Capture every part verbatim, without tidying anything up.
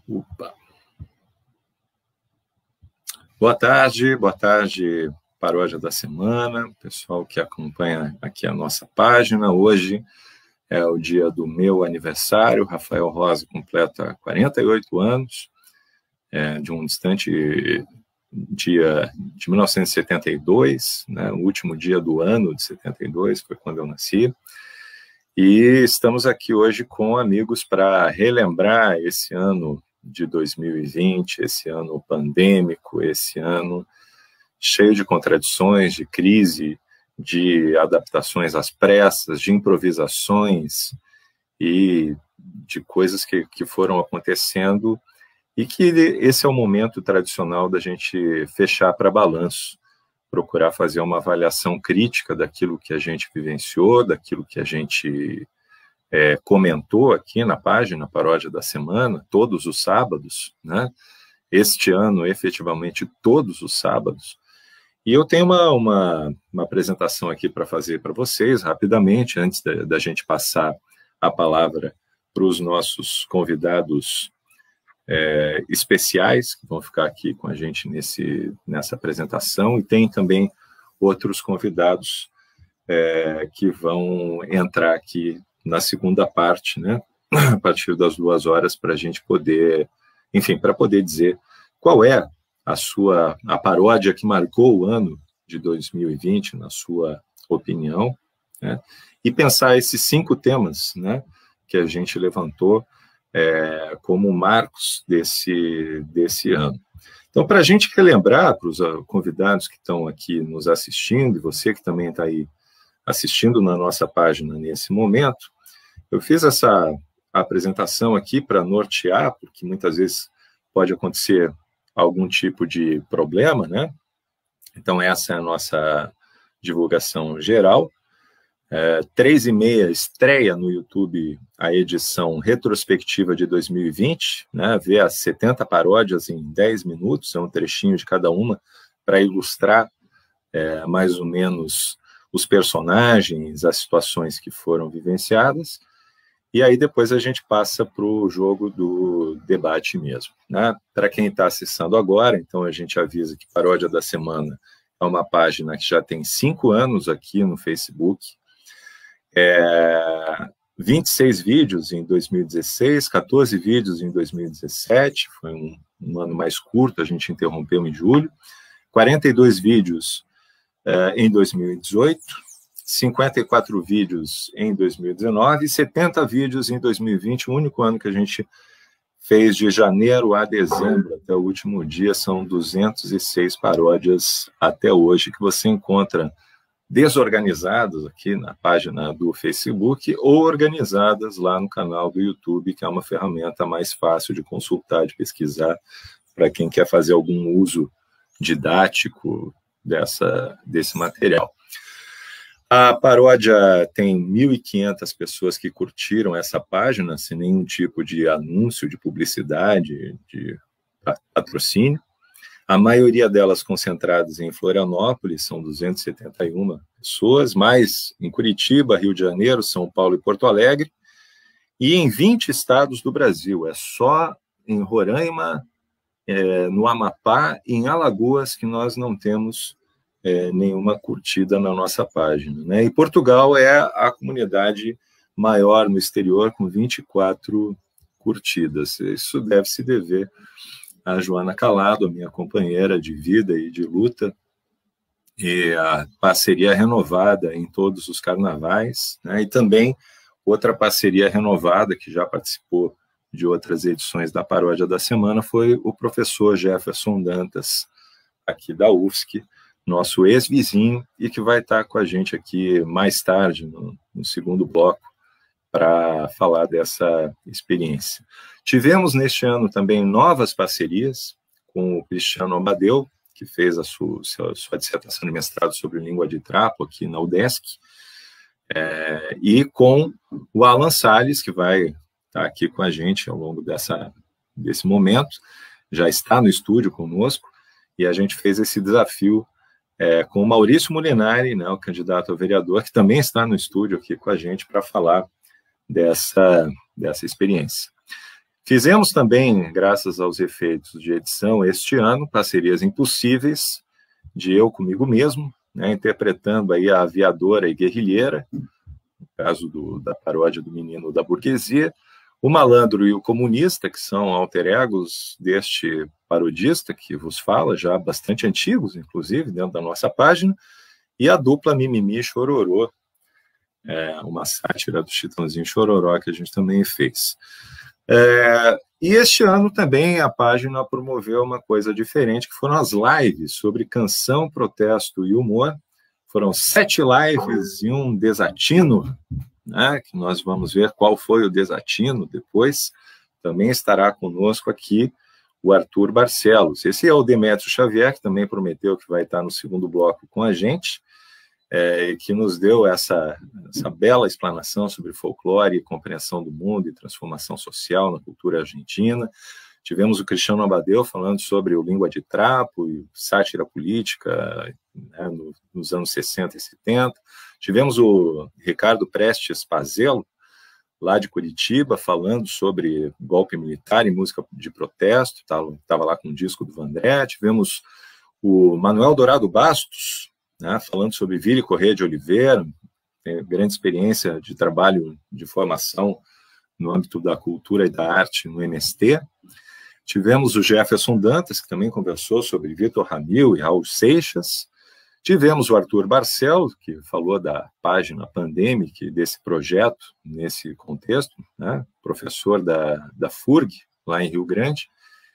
Opa. Boa tarde, boa tarde, Paródia da Semana, pessoal que acompanha aqui a nossa página. Hoje é o dia do meu aniversário. Rafael Rosa completa quarenta e oito anos, é, de um distante dia de mil novecentos e setenta e dois, né, o último dia do ano de setenta e dois, foi quando eu nasci. E estamos aqui hoje com amigos para relembrar esse ano de dois mil e vinte, esse ano pandêmico, esse ano cheio de contradições, de crise, de adaptações às pressas, de improvisações e de coisas que, que foram acontecendo, e que esse é o momento tradicional da gente fechar para balanço, procurar fazer uma avaliação crítica daquilo que a gente vivenciou, daquilo que a gente é, comentou aqui na página Paródia da Semana, todos os sábados, né? Este ano, efetivamente, todos os sábados. E eu tenho uma, uma, uma apresentação aqui para fazer para vocês, rapidamente, antes da, da gente passar a palavra para os nossos convidados É, especiais, que vão ficar aqui com a gente nesse, nessa apresentação, e tem também outros convidados é, que vão entrar aqui na segunda parte, né, a partir das duas horas, para a gente poder, enfim, para poder dizer qual é a sua, a paródia que marcou o ano de dois mil e vinte, na sua opinião, né, e pensar esses cinco temas, né, que a gente levantou É, como marcos desse, desse ano. Então, para a gente relembrar, para os convidados que estão aqui nos assistindo, e você que também está aí assistindo na nossa página nesse momento, eu fiz essa apresentação aqui para nortear, porque muitas vezes pode acontecer algum tipo de problema, né? Então, essa é a nossa divulgação geral. É, três e meia estreia no YouTube a edição retrospectiva de dois mil e vinte, né, ver as setenta paródias em dez minutos, é um trechinho de cada uma, para ilustrar é, mais ou menos os personagens, as situações que foram vivenciadas, e aí depois a gente passa para o jogo do debate mesmo, né? Para quem está acessando agora, então a gente avisa que Paródia da Semana é uma página que já tem cinco anos aqui no Facebook. É, vinte e seis vídeos em dois mil e dezesseis, quatorze vídeos em dois mil e dezessete, foi um, um ano mais curto, a gente interrompeu em julho, quarenta e dois vídeos é, em dois mil e dezoito, cinquenta e quatro vídeos em dois mil e dezenove e setenta vídeos em dois mil e vinte, o único ano que a gente fez de janeiro a dezembro, até o último dia, são duzentas e seis paródias até hoje, que você encontra desorganizadas aqui na página do Facebook ou organizadas lá no canal do YouTube, que é uma ferramenta mais fácil de consultar, de pesquisar, para quem quer fazer algum uso didático dessa, desse material. A paródia tem mil e quinhentas pessoas que curtiram essa página, sem nenhum tipo de anúncio, de publicidade, de patrocínio. A maioria delas concentradas em Florianópolis, são duzentas e setenta e uma pessoas, mais em Curitiba, Rio de Janeiro, São Paulo e Porto Alegre, e em vinte estados do Brasil. É só em Roraima, é, no Amapá e em Alagoas que nós não temos é, nenhuma curtida na nossa página, né? E Portugal é a comunidade maior no exterior, com vinte e quatro curtidas. Isso deve se dever a Joana Calado, a minha companheira de vida e de luta, e a parceria renovada em todos os carnavais, né? E também outra parceria renovada, que já participou de outras edições da Paródia da Semana, foi o professor Jefferson Dantas, aqui da U F S C, nosso ex-vizinho, e que vai estar com a gente aqui mais tarde, no, no segundo bloco, para falar dessa experiência. Tivemos neste ano também novas parcerias com o Cristiano Amadeu, que fez a sua, sua, sua dissertação de mestrado sobre língua de trapo aqui na UDESC, é, e com o Alan Salles, que vai estar aqui com a gente ao longo dessa, desse momento, já está no estúdio conosco, e a gente fez esse desafio é, com o Maurício Molinari, né, o candidato a vereador, que também está no estúdio aqui com a gente para falar dessa, dessa experiência. Fizemos também, graças aos efeitos de edição, este ano, parcerias impossíveis de Eu Comigo Mesmo, né, interpretando aí a aviadora e guerrilheira, no caso do, da paródia do Menino da Burguesia, o Malandro e o Comunista, que são alter egos deste parodista que vos fala, já bastante antigos, inclusive, dentro da nossa página, e a dupla Mimimi e Chororô, é, uma sátira do Chitãozinho Chororó, que a gente também fez. É, e este ano também a página promoveu uma coisa diferente, que foram as lives sobre canção, protesto e humor. Foram sete lives e um desatino, né, que nós vamos ver qual foi o desatino depois. Também estará conosco aqui o Arthur Barcelos. Esse é o Demétrio Xavier, que também prometeu que vai estar no segundo bloco com a gente, é, que nos deu essa, essa bela explanação sobre folclore, compreensão do mundo e transformação social na cultura argentina. Tivemos o Cristiano Abadeu falando sobre o Língua de Trapo e sátira política, né, no, nos anos sessenta e setenta. Tivemos o Ricardo Prestes Pazello, lá de Curitiba, falando sobre golpe militar e música de protesto, estava lá com o disco do Vandré. Tivemos o Manuel Dourado Bastos, né, falando sobre Vire Corrêa de Oliveira, tem grande experiência de trabalho de formação no âmbito da cultura e da arte no M S T. Tivemos o Jefferson Dantas, que também conversou sobre Vitor Ramil e Raul Seixas. Tivemos o Arthur Barcelos, que falou da página Pandemic, desse projeto, nesse contexto, né? Professor da, da F U R G, lá em Rio Grande.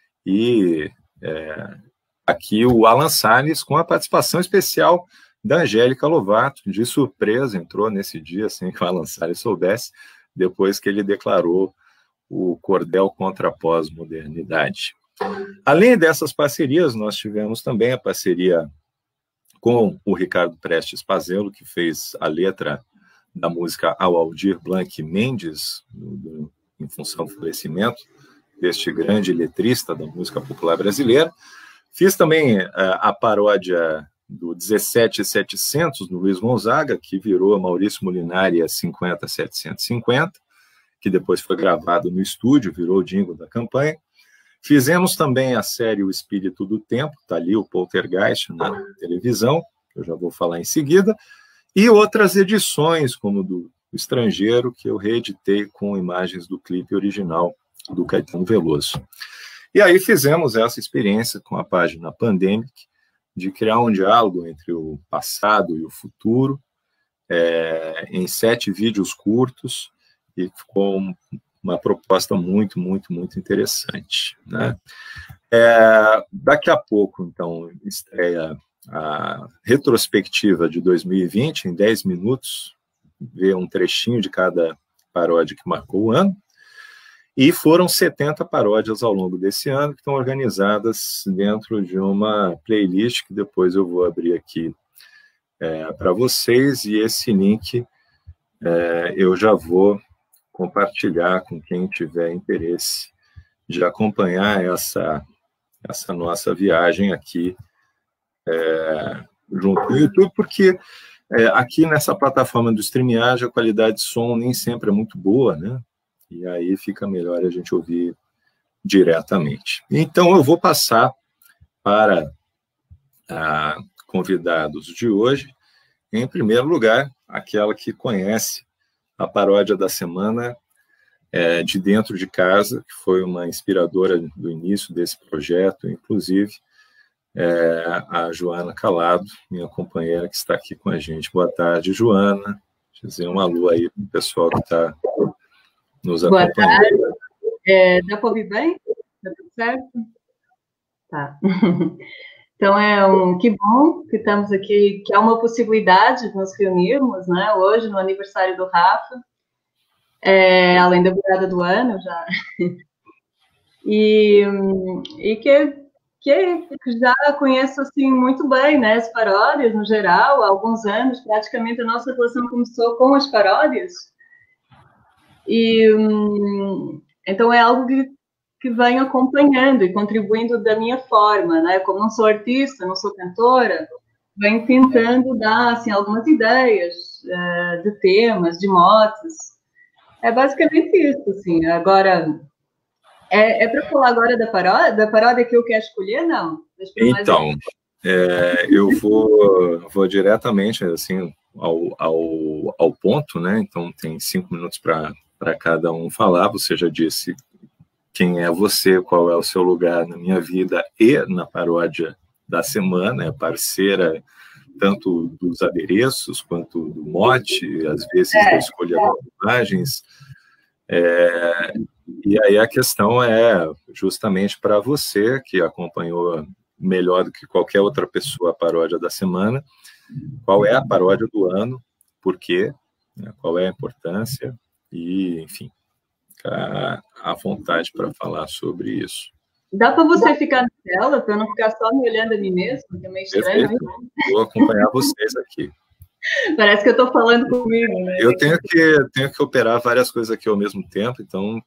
E é, aqui o Alan Salles, com a participação especial da Angélica Lovato. De surpresa, entrou nesse dia, sem que o Alan Salles soubesse, depois que ele declarou o cordel contra a pós-modernidade. Além dessas parcerias, nós tivemos também a parceria com o Ricardo Prestes Pazello, que fez a letra da música ao Aldir Blanc Mendes, do, do, em função do falecimento deste grande letrista da música popular brasileira. Fiz também uh, a paródia do dezessete setecentos, do Luiz Gonzaga, que virou Maurício Molinari a cinquenta setecentos e cinquenta, que depois foi gravado no estúdio, virou o jingle da campanha. Fizemos também a série O Espírito do Tempo, está ali o Poltergeist na televisão, que eu já vou falar em seguida, e outras edições, como do Estrangeiro, que eu reeditei com imagens do clipe original do Caetano Veloso. E aí fizemos essa experiência com a página Pandemic, de criar um diálogo entre o passado e o futuro, é, em sete vídeos curtos, e ficou uma proposta muito, muito, muito interessante, né? É, daqui a pouco, então, estreia a retrospectiva de dois mil e vinte, em dez minutos, ver um trechinho de cada paródia que marcou o ano, e foram setenta paródias ao longo desse ano, que estão organizadas dentro de uma playlist, que depois eu vou abrir aqui é, para vocês, e esse link é, eu já vou compartilhar com quem tiver interesse de acompanhar essa, essa nossa viagem aqui é, junto com o YouTube, porque é, aqui nessa plataforma do StreamYard a qualidade de som nem sempre é muito boa, né? E aí fica melhor a gente ouvir diretamente. Então eu vou passar para a convidados de hoje. Em primeiro lugar, aquela que conhece a paródia da semana é, de dentro de casa, que foi uma inspiradora do início desse projeto, inclusive é, a Joana Calado, minha companheira que está aqui com a gente. Boa tarde, Joana. Deixa eu dizer um alô aí para o pessoal que está nos acompanhando. Boa tarde. É, dá para ouvir bem? Está tudo certo? Tá. Então, é um, que bom que estamos aqui, que há uma possibilidade de nos reunirmos, né, hoje, no aniversário do Rafa, é, além da virada do ano já, e, e que, que já conheço, assim, muito bem, né, as paródias, no geral, há alguns anos, praticamente a nossa relação começou com as paródias, e, então, é algo que que venho acompanhando e contribuindo da minha forma, né? Como não sou artista, não sou cantora, venho tentando dar, assim, algumas ideias uh, de temas, de motes. É basicamente isso, assim. Agora, É, é para falar agora da paródia, da paródia que eu quero escolher, não? Então, é, eu vou, vou diretamente assim, ao, ao, ao ponto, né? Então, tem cinco minutos para cada um falar. Você já disse quem é você, qual é o seu lugar na minha vida e na paródia da semana, é parceira tanto dos adereços quanto do mote, às vezes é, eu escolho é. imagens. É, e aí a questão é justamente para você, que acompanhou melhor do que qualquer outra pessoa a paródia da semana, qual é a paródia do ano, por quê, né, qual é a importância, e, enfim, ficar à vontade para falar sobre isso. Dá para você ficar na tela, para eu não ficar só me olhando a mim mesmo, que é meio estranho. Perfeito. Vou acompanhar vocês aqui. Parece que eu estou falando comigo, né? Eu tenho que, tenho que operar várias coisas aqui ao mesmo tempo, então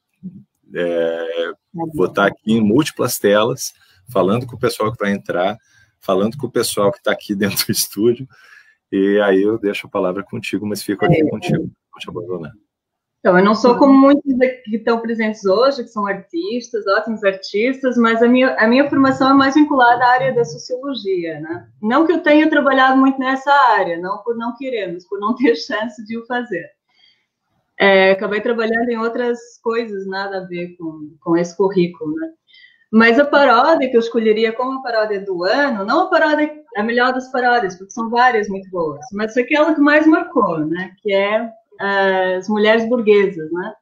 é, vou estar aqui em múltiplas telas, falando com o pessoal que vai entrar, falando com o pessoal que está aqui dentro do estúdio, e aí eu deixo a palavra contigo, mas fico aqui é, contigo, não te abandonar. Então, eu não sou como muitos que estão presentes hoje, que são artistas, ótimos artistas, mas a minha, a minha formação é mais vinculada à área da sociologia, né? Não que eu tenha trabalhado muito nessa área, não por não querer, mas por não ter chance de o fazer. É, acabei trabalhando em outras coisas, nada a ver com, com esse currículo, né? Mas a paródia que eu escolheria como a paródia do ano, não a paródia, a melhor das paródias, porque são várias muito boas, mas aquela que mais marcou, né? Que é as mulheres burguesas, né?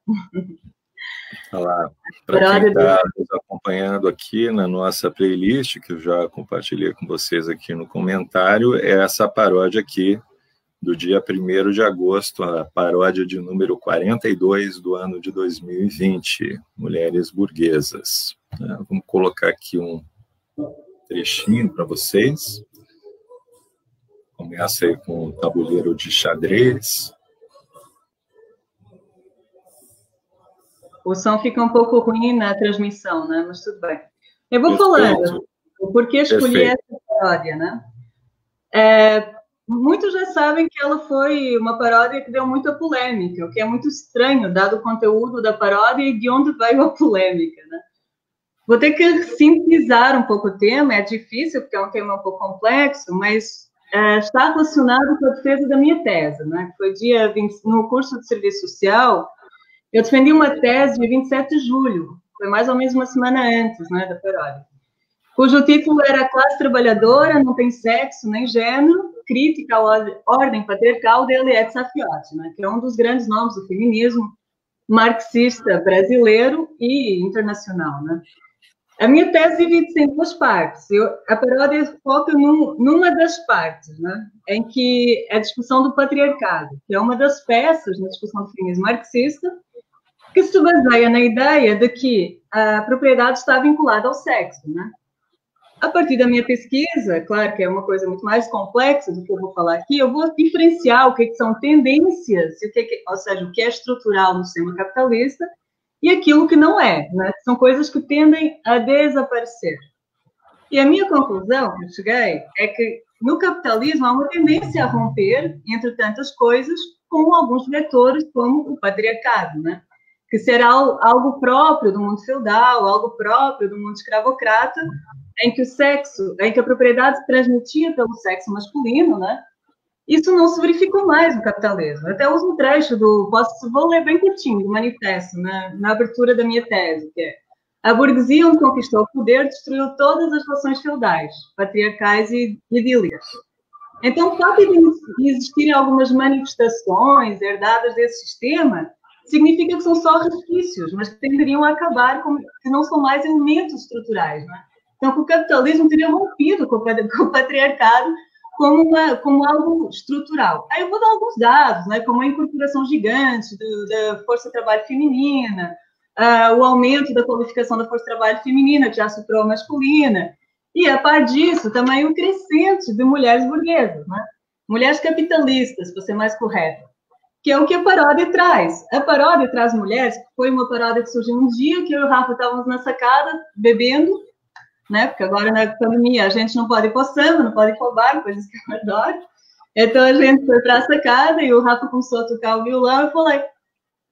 Olá, para quem está nos acompanhando aqui na nossa playlist, que eu já compartilhei com vocês aqui no comentário, é essa paródia aqui, do dia primeiro de agosto, a paródia de número quarenta e dois do ano de dois mil e vinte, Mulheres Burguesas. Vamos colocar aqui um trechinho para vocês. Começa aí com um tabuleiro de xadrez. O som fica um pouco ruim na transmissão, né? Mas tudo bem. Eu vou Perfeito. falando o porquê escolhi Perfeito. essa paródia, né? É, muitos já sabem que ela foi uma paródia que deu muita polêmica, o que é muito estranho, dado o conteúdo da paródia e de onde veio a polêmica, né? Vou ter que sintetizar um pouco o tema, é difícil, porque é um tema um pouco complexo, mas é, está relacionado com a defesa da minha tese, né? Que foi dia vinte, no curso de Serviço Social. Eu defendi uma tese de vinte e sete de julho, foi mais ou menos uma semana antes, né, da paródia, cujo título era Classe Trabalhadora, não tem sexo nem gênero, crítica à ordem patriarcal de Eliette Safioti, né, que é um dos grandes nomes do feminismo marxista brasileiro e internacional, né. A minha tese divide-se em duas partes. Eu, a paródia foca num, numa das partes, né, em que é a discussão do patriarcado, que é uma das peças na discussão do feminismo marxista, que se baseia na ideia de que a propriedade está vinculada ao sexo, né? A partir da minha pesquisa, claro que é uma coisa muito mais complexa do que eu vou falar aqui, eu vou diferenciar o que, é que são tendências, o que é que, ou seja, o que é estrutural no sistema capitalista e aquilo que não é, né? São coisas que tendem a desaparecer. E a minha conclusão que eu cheguei é que no capitalismo há uma tendência a romper entre tantas coisas com alguns vetores como o patriarcado, né? Que será algo próprio do mundo feudal, algo próprio do mundo escravocrata, em que o sexo, em que a propriedade se transmitia pelo sexo masculino, né? Isso não se verificou mais no capitalismo. Até uso um trecho do, posso, vou ler bem curtinho, do manifesto, né, na abertura da minha tese, que é: a burguesia, onde conquistou o poder, destruiu todas as relações feudais, patriarcais e idílicas. Então, o fato de existirem algumas manifestações herdadas desse sistema significa que são só resquícios, mas que tenderiam a acabar, com, que não são mais elementos estruturais, né? Então, que o capitalismo teria rompido com o patriarcado como, uma, como algo estrutural. Aí eu vou dar alguns dados, né? Como a incorporação gigante do, da força de trabalho feminina, uh, o aumento da qualificação da força de trabalho feminina, que já superou a masculina, e, a par disso, também o crescente de mulheres burguesas, né? Mulheres capitalistas, para ser mais correto, que é o que a paródia traz. A paródia traz mulheres, que foi uma paródia que surgiu um dia que eu e o Rafa estávamos na sacada, bebendo, né? Porque agora na pandemia a gente não pode ir para o samba, não pode ir para o bar, coisas que eu adoro. Então a gente foi para a sacada e o Rafa começou a tocar o violão e eu falei: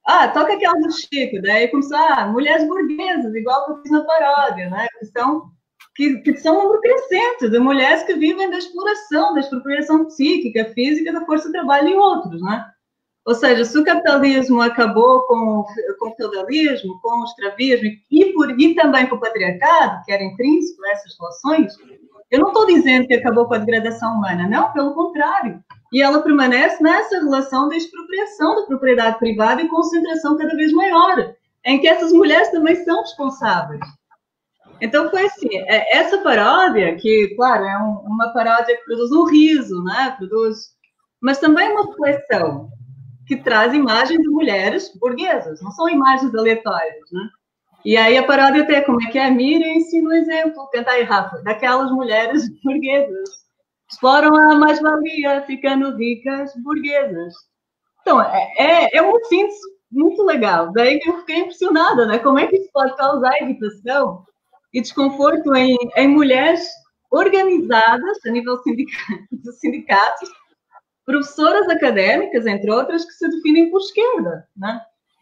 ah, toca aquela do Chico, daí começou, ah, mulheres burguesas, igual que eu fiz na paródia, né? Que são, que, que são um número crescente de mulheres que vivem da exploração, da expropriação psíquica, física, da força de trabalho e outros, né? Ou seja, se o capitalismo acabou com, com o feudalismo, com o escravismo e, por, e também com o patriarcado, que era intrínseco a essas relações, eu não estou dizendo que acabou com a degradação humana, não, pelo contrário. E ela permanece nessa relação de expropriação da propriedade privada e concentração cada vez maior, em que essas mulheres também são responsáveis. Então, foi assim, essa paródia, que, claro, é um, uma paródia que produz um riso, né? Produz, mas também uma reflexão, que traz imagens de mulheres burguesas, não são imagens aleatórias, né? E aí a paródia até, como é que é? Miriam-se no exemplo, canta aí, Rafa, daquelas mulheres burguesas. Exploram a mais-valia, ficando ricas burguesas. Então, é, é, é um síntese muito legal. Daí que eu fiquei impressionada, né? Como é que isso pode causar irritação e desconforto em, em mulheres organizadas a nível sindicato, dos sindicatos, professoras académicas, entre outras, que se definem por esquerda, né?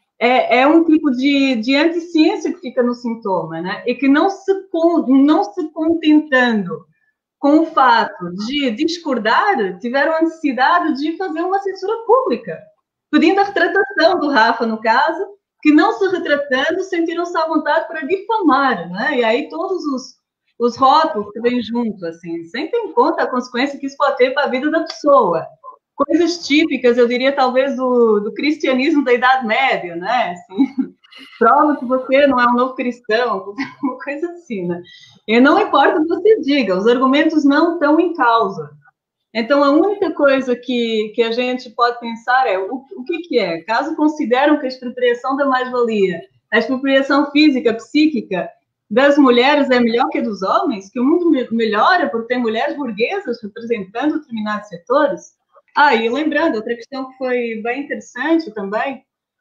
É, é um tipo de, de anticiência que fica no sintoma, né? E que não se, não se contentando com o fato de discordar, tiveram a necessidade de fazer uma censura pública, pedindo a retratação do Rafa, no caso, que não se retratando, sentiram-se à vontade para difamar, né? E aí todos os, os rótulos que vêm junto, assim, sem ter em conta a consequência que isso pode ter para a vida da pessoa. Coisas típicas, eu diria, talvez, do, do cristianismo da Idade Média, né? Assim, prova que você não é um novo cristão, uma coisa assim, né? E não importa o que você diga, os argumentos não estão em causa. Então, a única coisa que, que a gente pode pensar é o, o que, que é? Caso consideram que a expropriação da mais-valia, a expropriação física, psíquica das mulheres é melhor que a dos homens, que o mundo melhora por ter mulheres burguesas representando determinados setores. Ah, e lembrando, outra questão que foi bem interessante também,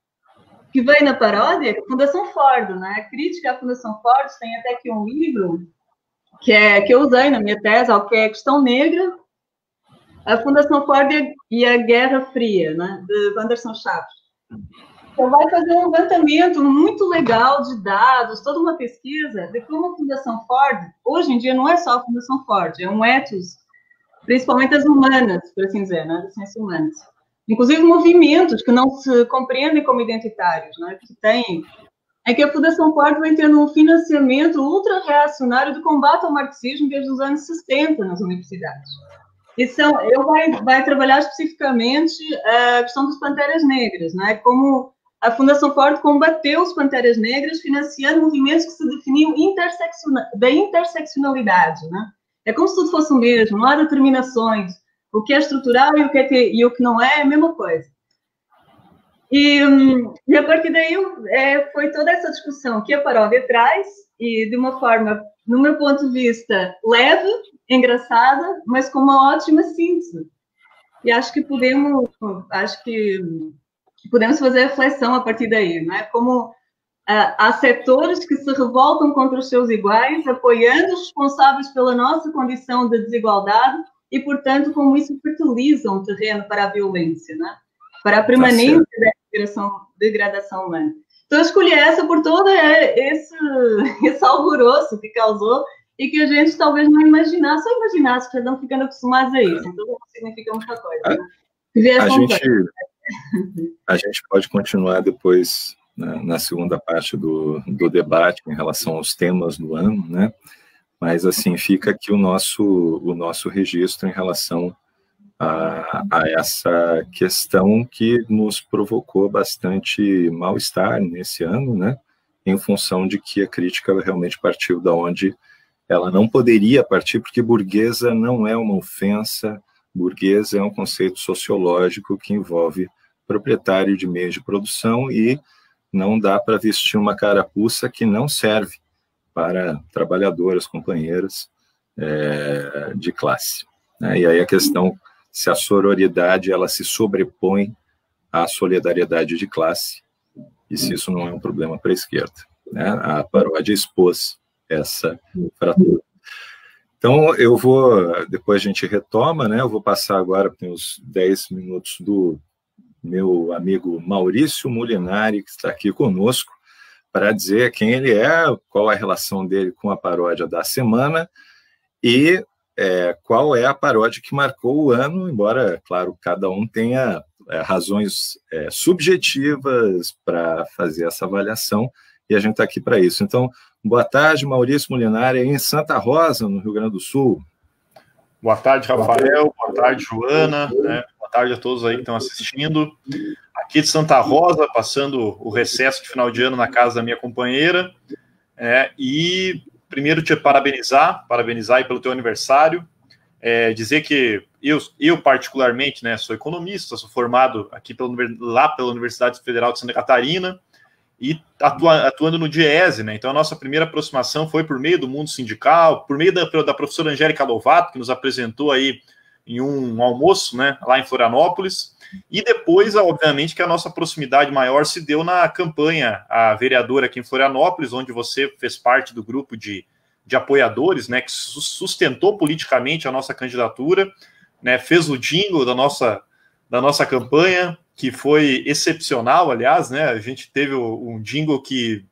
que veio na paródia, é a Fundação Ford, né? A crítica à Fundação Ford, tem até aqui um livro que, é, que eu usei na minha tese, que é a Questão Negra, a Fundação Ford e a Guerra Fria, né? De Anderson Chaves. Então, vai fazer um levantamento muito legal de dados, toda uma pesquisa de como a Fundação Ford, hoje em dia não é só a Fundação Ford, é um ethos, principalmente as humanas, por assim dizer, né, das ciências humanas. Inclusive movimentos que não se compreendem como identitários, né, que tem, é que a Fundação Ford vem tendo um financiamento ultra-reacionário do combate ao marxismo desde os anos sessenta nas universidades. E são, eu vai, vai trabalhar especificamente a questão das Panteras Negras, né, como a Fundação Ford combateu as Panteras Negras financiando movimentos que se definiam intersecciona, da interseccionalidade, né. É como se tudo fosse o mesmo, não há determinações. O que é estrutural e o que, é que, e o que não é é a mesma coisa. E, e a partir daí é, foi toda essa discussão que a paródia traz, e de uma forma, no meu ponto de vista, leve, engraçada, mas com uma ótima síntese. E acho que podemos, acho que podemos fazer reflexão a partir daí, não é? Como Uh, há setores que se revoltam contra os seus iguais, apoiando os responsáveis pela nossa condição de desigualdade e, portanto, como isso fertiliza um terreno para a violência, né? Para a permanência tá da degradação, degradação humana. Então, eu escolhi essa por todo esse, esse alvoroço que causou e que a gente talvez não imaginasse, ou imaginasse, que já estão ficando acostumados a isso. Então, não significa muita coisa. Né? A, a, gente, a gente pode continuar depois... Na, na segunda parte do, do debate em relação aos temas do ano, né? Mas, assim, fica aqui o nosso, o nosso registro em relação a, a essa questão que nos provocou bastante mal-estar nesse ano, né? Em função de que a crítica realmente partiu da onde ela não poderia partir, porque burguesa não é uma ofensa, burguesa é um conceito sociológico que envolve proprietário de meios de produção e não dá para vestir uma carapuça que não serve para trabalhadoras, companheiras é, de classe. Né? E aí a questão se a sororidade ela se sobrepõe à solidariedade de classe e se isso não é um problema para a esquerda. Né? A paródia expôs essa fratura. Então, eu vou, depois a gente retoma, né? Eu vou passar agora, tem uns dez minutos do meu amigo Maurício Molinari, que está aqui conosco, para dizer quem ele é, qual a relação dele com a paródia da semana e é, qual é a paródia que marcou o ano, embora, claro, cada um tenha é, razões é, subjetivas para fazer essa avaliação, e a gente está aqui para isso. Então, boa tarde, Maurício Molinari, em Santa Rosa, no Rio Grande do Sul. Boa tarde, Rafael. Boa tarde, Joana. Né? Boa tarde a todos aí que estão assistindo. Aqui de Santa Rosa, passando o recesso de final de ano na casa da minha companheira. É, e primeiro te parabenizar, parabenizar aí pelo teu aniversário. É, dizer que eu, eu particularmente, né, sou economista, sou formado aqui pelo, lá pela Universidade Federal de Santa Catarina e atua, atuando no DIEESE, né? Então a nossa primeira aproximação foi por meio do mundo sindical, por meio da, da professora Angélica Lovato, que nos apresentou aí em um almoço, né, lá em Florianópolis. E depois, obviamente, que a nossa proximidade maior se deu na campanha a vereadora aqui em Florianópolis, onde você fez parte do grupo de, de apoiadores, né, que sustentou politicamente a nossa candidatura, né, fez o jingle da nossa, da nossa campanha, que foi excepcional, aliás, né, a gente teve um jingle que,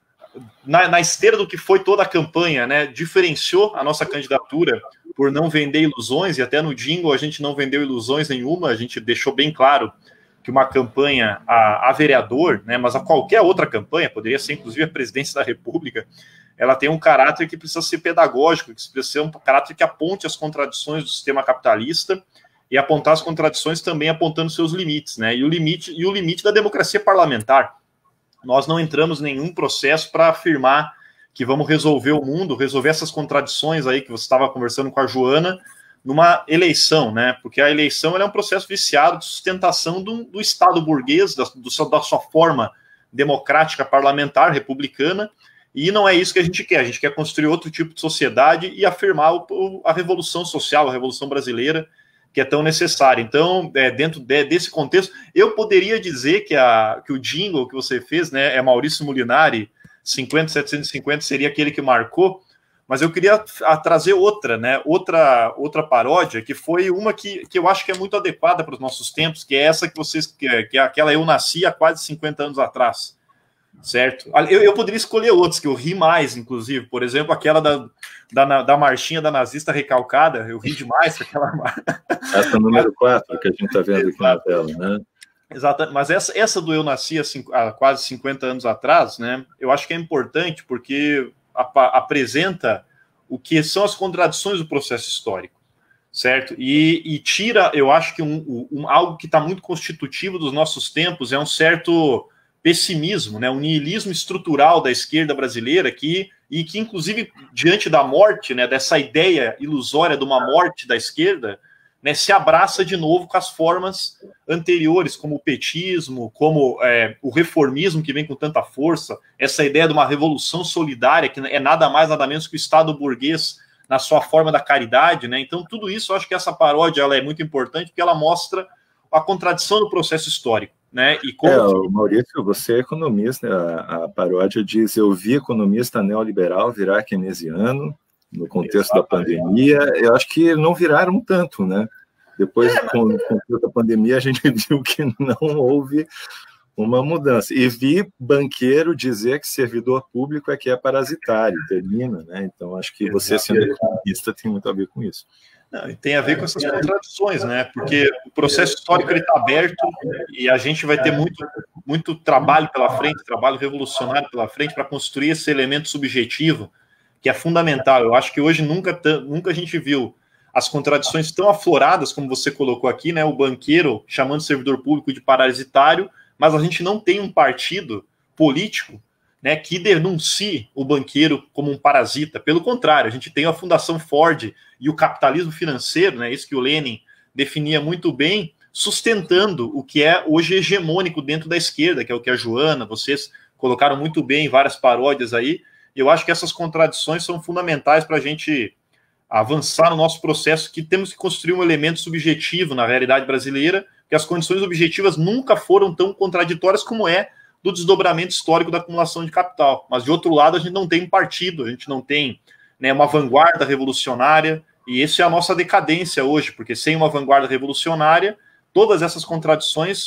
na, na esteira do que foi toda a campanha, né, diferenciou a nossa candidatura por não vender ilusões, e até no jingle a gente não vendeu ilusões nenhuma, a gente deixou bem claro que uma campanha a, a vereador, né, mas a qualquer outra campanha, poderia ser inclusive a presidência da República, ela tem um caráter que precisa ser pedagógico, que precisa ser um caráter que aponte as contradições do sistema capitalista e apontar as contradições também apontando seus limites, né, e o limite, e o limite da democracia parlamentar. Nós não entramos em nenhum processo para afirmar que vamos resolver o mundo, resolver essas contradições aí que você estava conversando com a Joana, numa eleição, né? Porque a eleição ela é um processo viciado de sustentação do, do Estado burguês, da, do, da sua forma democrática, parlamentar, republicana, e não é isso que a gente quer. A gente quer construir outro tipo de sociedade e afirmar o, a revolução social, a revolução brasileira, que é tão necessária. Então, é, dentro de, desse contexto, eu poderia dizer que, a, que o jingle que você fez, né, é Maurício Molinari, cinquenta, setecentos e cinquenta seria aquele que marcou, mas eu queria a, trazer outra, né, outra, outra paródia, que foi uma que, que eu acho que é muito adequada para os nossos tempos, que é essa que vocês, que é, que é aquela Eu Nasci há quase cinquenta anos atrás, certo? Eu, eu poderia escolher outros, que eu ri mais, inclusive, por exemplo, aquela da, da, da marchinha da nazista recalcada, eu ri demais com aquela... Essa número quatro que a gente está vendo aqui na tela, né? Exato, mas essa, essa do Eu Nasci há, há quase cinquenta anos atrás, né, eu acho que é importante porque ap apresenta o que são as contradições do processo histórico, certo? E, e tira, eu acho que um, um, algo que está muito constitutivo dos nossos tempos é um certo pessimismo, né, um niilismo estrutural da esquerda brasileira que, e que, inclusive, diante da morte, né, dessa ideia ilusória de uma morte da esquerda, né, se abraça de novo com as formas anteriores, como o petismo, como é, o reformismo que vem com tanta força, essa ideia de uma revolução solidária, que é nada mais, nada menos que o Estado burguês na sua forma da caridade, né? Então, tudo isso, eu acho que essa paródia ela é muito importante, porque ela mostra a contradição do processo histórico, né? E como... É, Maurício, você é economista, a, a paródia diz, eu vi economista neoliberal virar keynesiano, no contexto Exatamente. Da pandemia, eu acho que não viraram tanto, né? Depois, é, mas... com o contexto da pandemia, a gente viu que não houve uma mudança. E vi banqueiro dizer que servidor público é que é parasitário, termina, né? Então, acho que você, sendo economista, tem muito a ver com isso. Não, tem a ver com essas contradições, né? Porque o processo histórico está aberto e a gente vai ter muito, muito trabalho pela frente, trabalho revolucionário pela frente para construir esse elemento subjetivo que é fundamental. Eu acho que hoje nunca, nunca a gente viu as contradições tão afloradas como você colocou aqui, né? O banqueiro chamando o servidor público de parasitário, mas a gente não tem um partido político, né, que denuncie o banqueiro como um parasita. Pelo contrário, a gente tem a Fundação Ford e o capitalismo financeiro, né, isso que o Lenin definia muito bem, sustentando o que é hoje hegemônico dentro da esquerda, que é o que a Joana, vocês colocaram muito bem em várias paródias aí. Eu acho que essas contradições são fundamentais para a gente avançar no nosso processo, que temos que construir um elemento subjetivo na realidade brasileira, que as condições objetivas nunca foram tão contraditórias como é do desdobramento histórico da acumulação de capital. Mas, de outro lado, a gente não tem um partido, a gente não tem, né, uma vanguarda revolucionária, e essa é a nossa decadência hoje, porque sem uma vanguarda revolucionária, todas essas contradições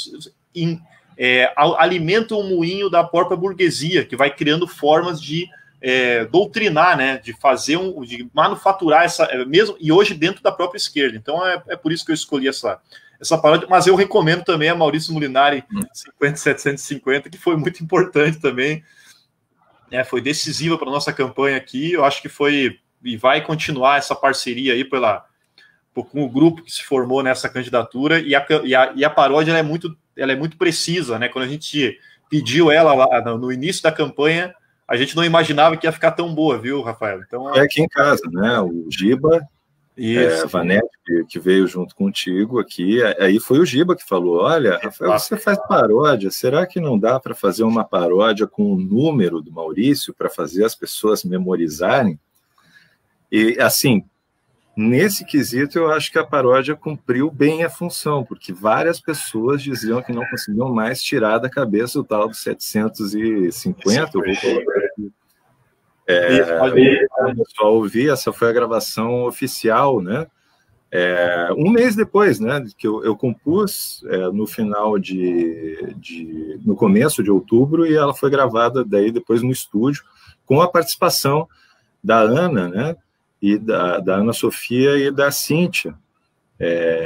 em, é, alimenta o moinho da própria burguesia, que vai criando formas de é, doutrinar, né, de fazer um, de manufaturar essa, mesmo, e hoje dentro da própria esquerda. Então é, é por isso que eu escolhi essa, essa paródia, mas eu recomendo também a Maurício Molinari cinquenta setecentos e cinquenta, que foi muito importante também, é, foi decisiva para a nossa campanha aqui. Eu acho que foi, e vai continuar essa parceria aí pela, com o grupo que se formou nessa candidatura, e a, e a, e a paródia ela é, muito, ela é muito precisa, né? Quando a gente pediu ela lá no início da campanha, a gente não imaginava que ia ficar tão boa, viu, Rafael? Então, é aqui em casa, né? O Giba, é, Vanete, que, que veio junto contigo aqui, aí foi o Giba que falou, olha, Rafael, você faz paródia, será que não dá para fazer uma paródia com o número do Maurício para fazer as pessoas memorizarem? E, assim, nesse quesito, eu acho que a paródia cumpriu bem a função, porque várias pessoas diziam que não conseguiam mais tirar da cabeça o tal dos setecentos e cinquenta. Eu vou colocar aqui. É, o pessoal ouvir, essa foi a gravação oficial, né? É, um mês depois, né? Que eu, eu compus é, no final de, de. no começo de outubro, e ela foi gravada daí depois no estúdio, com a participação da Ana, né? E da, da Ana Sofia e da Cíntia. É...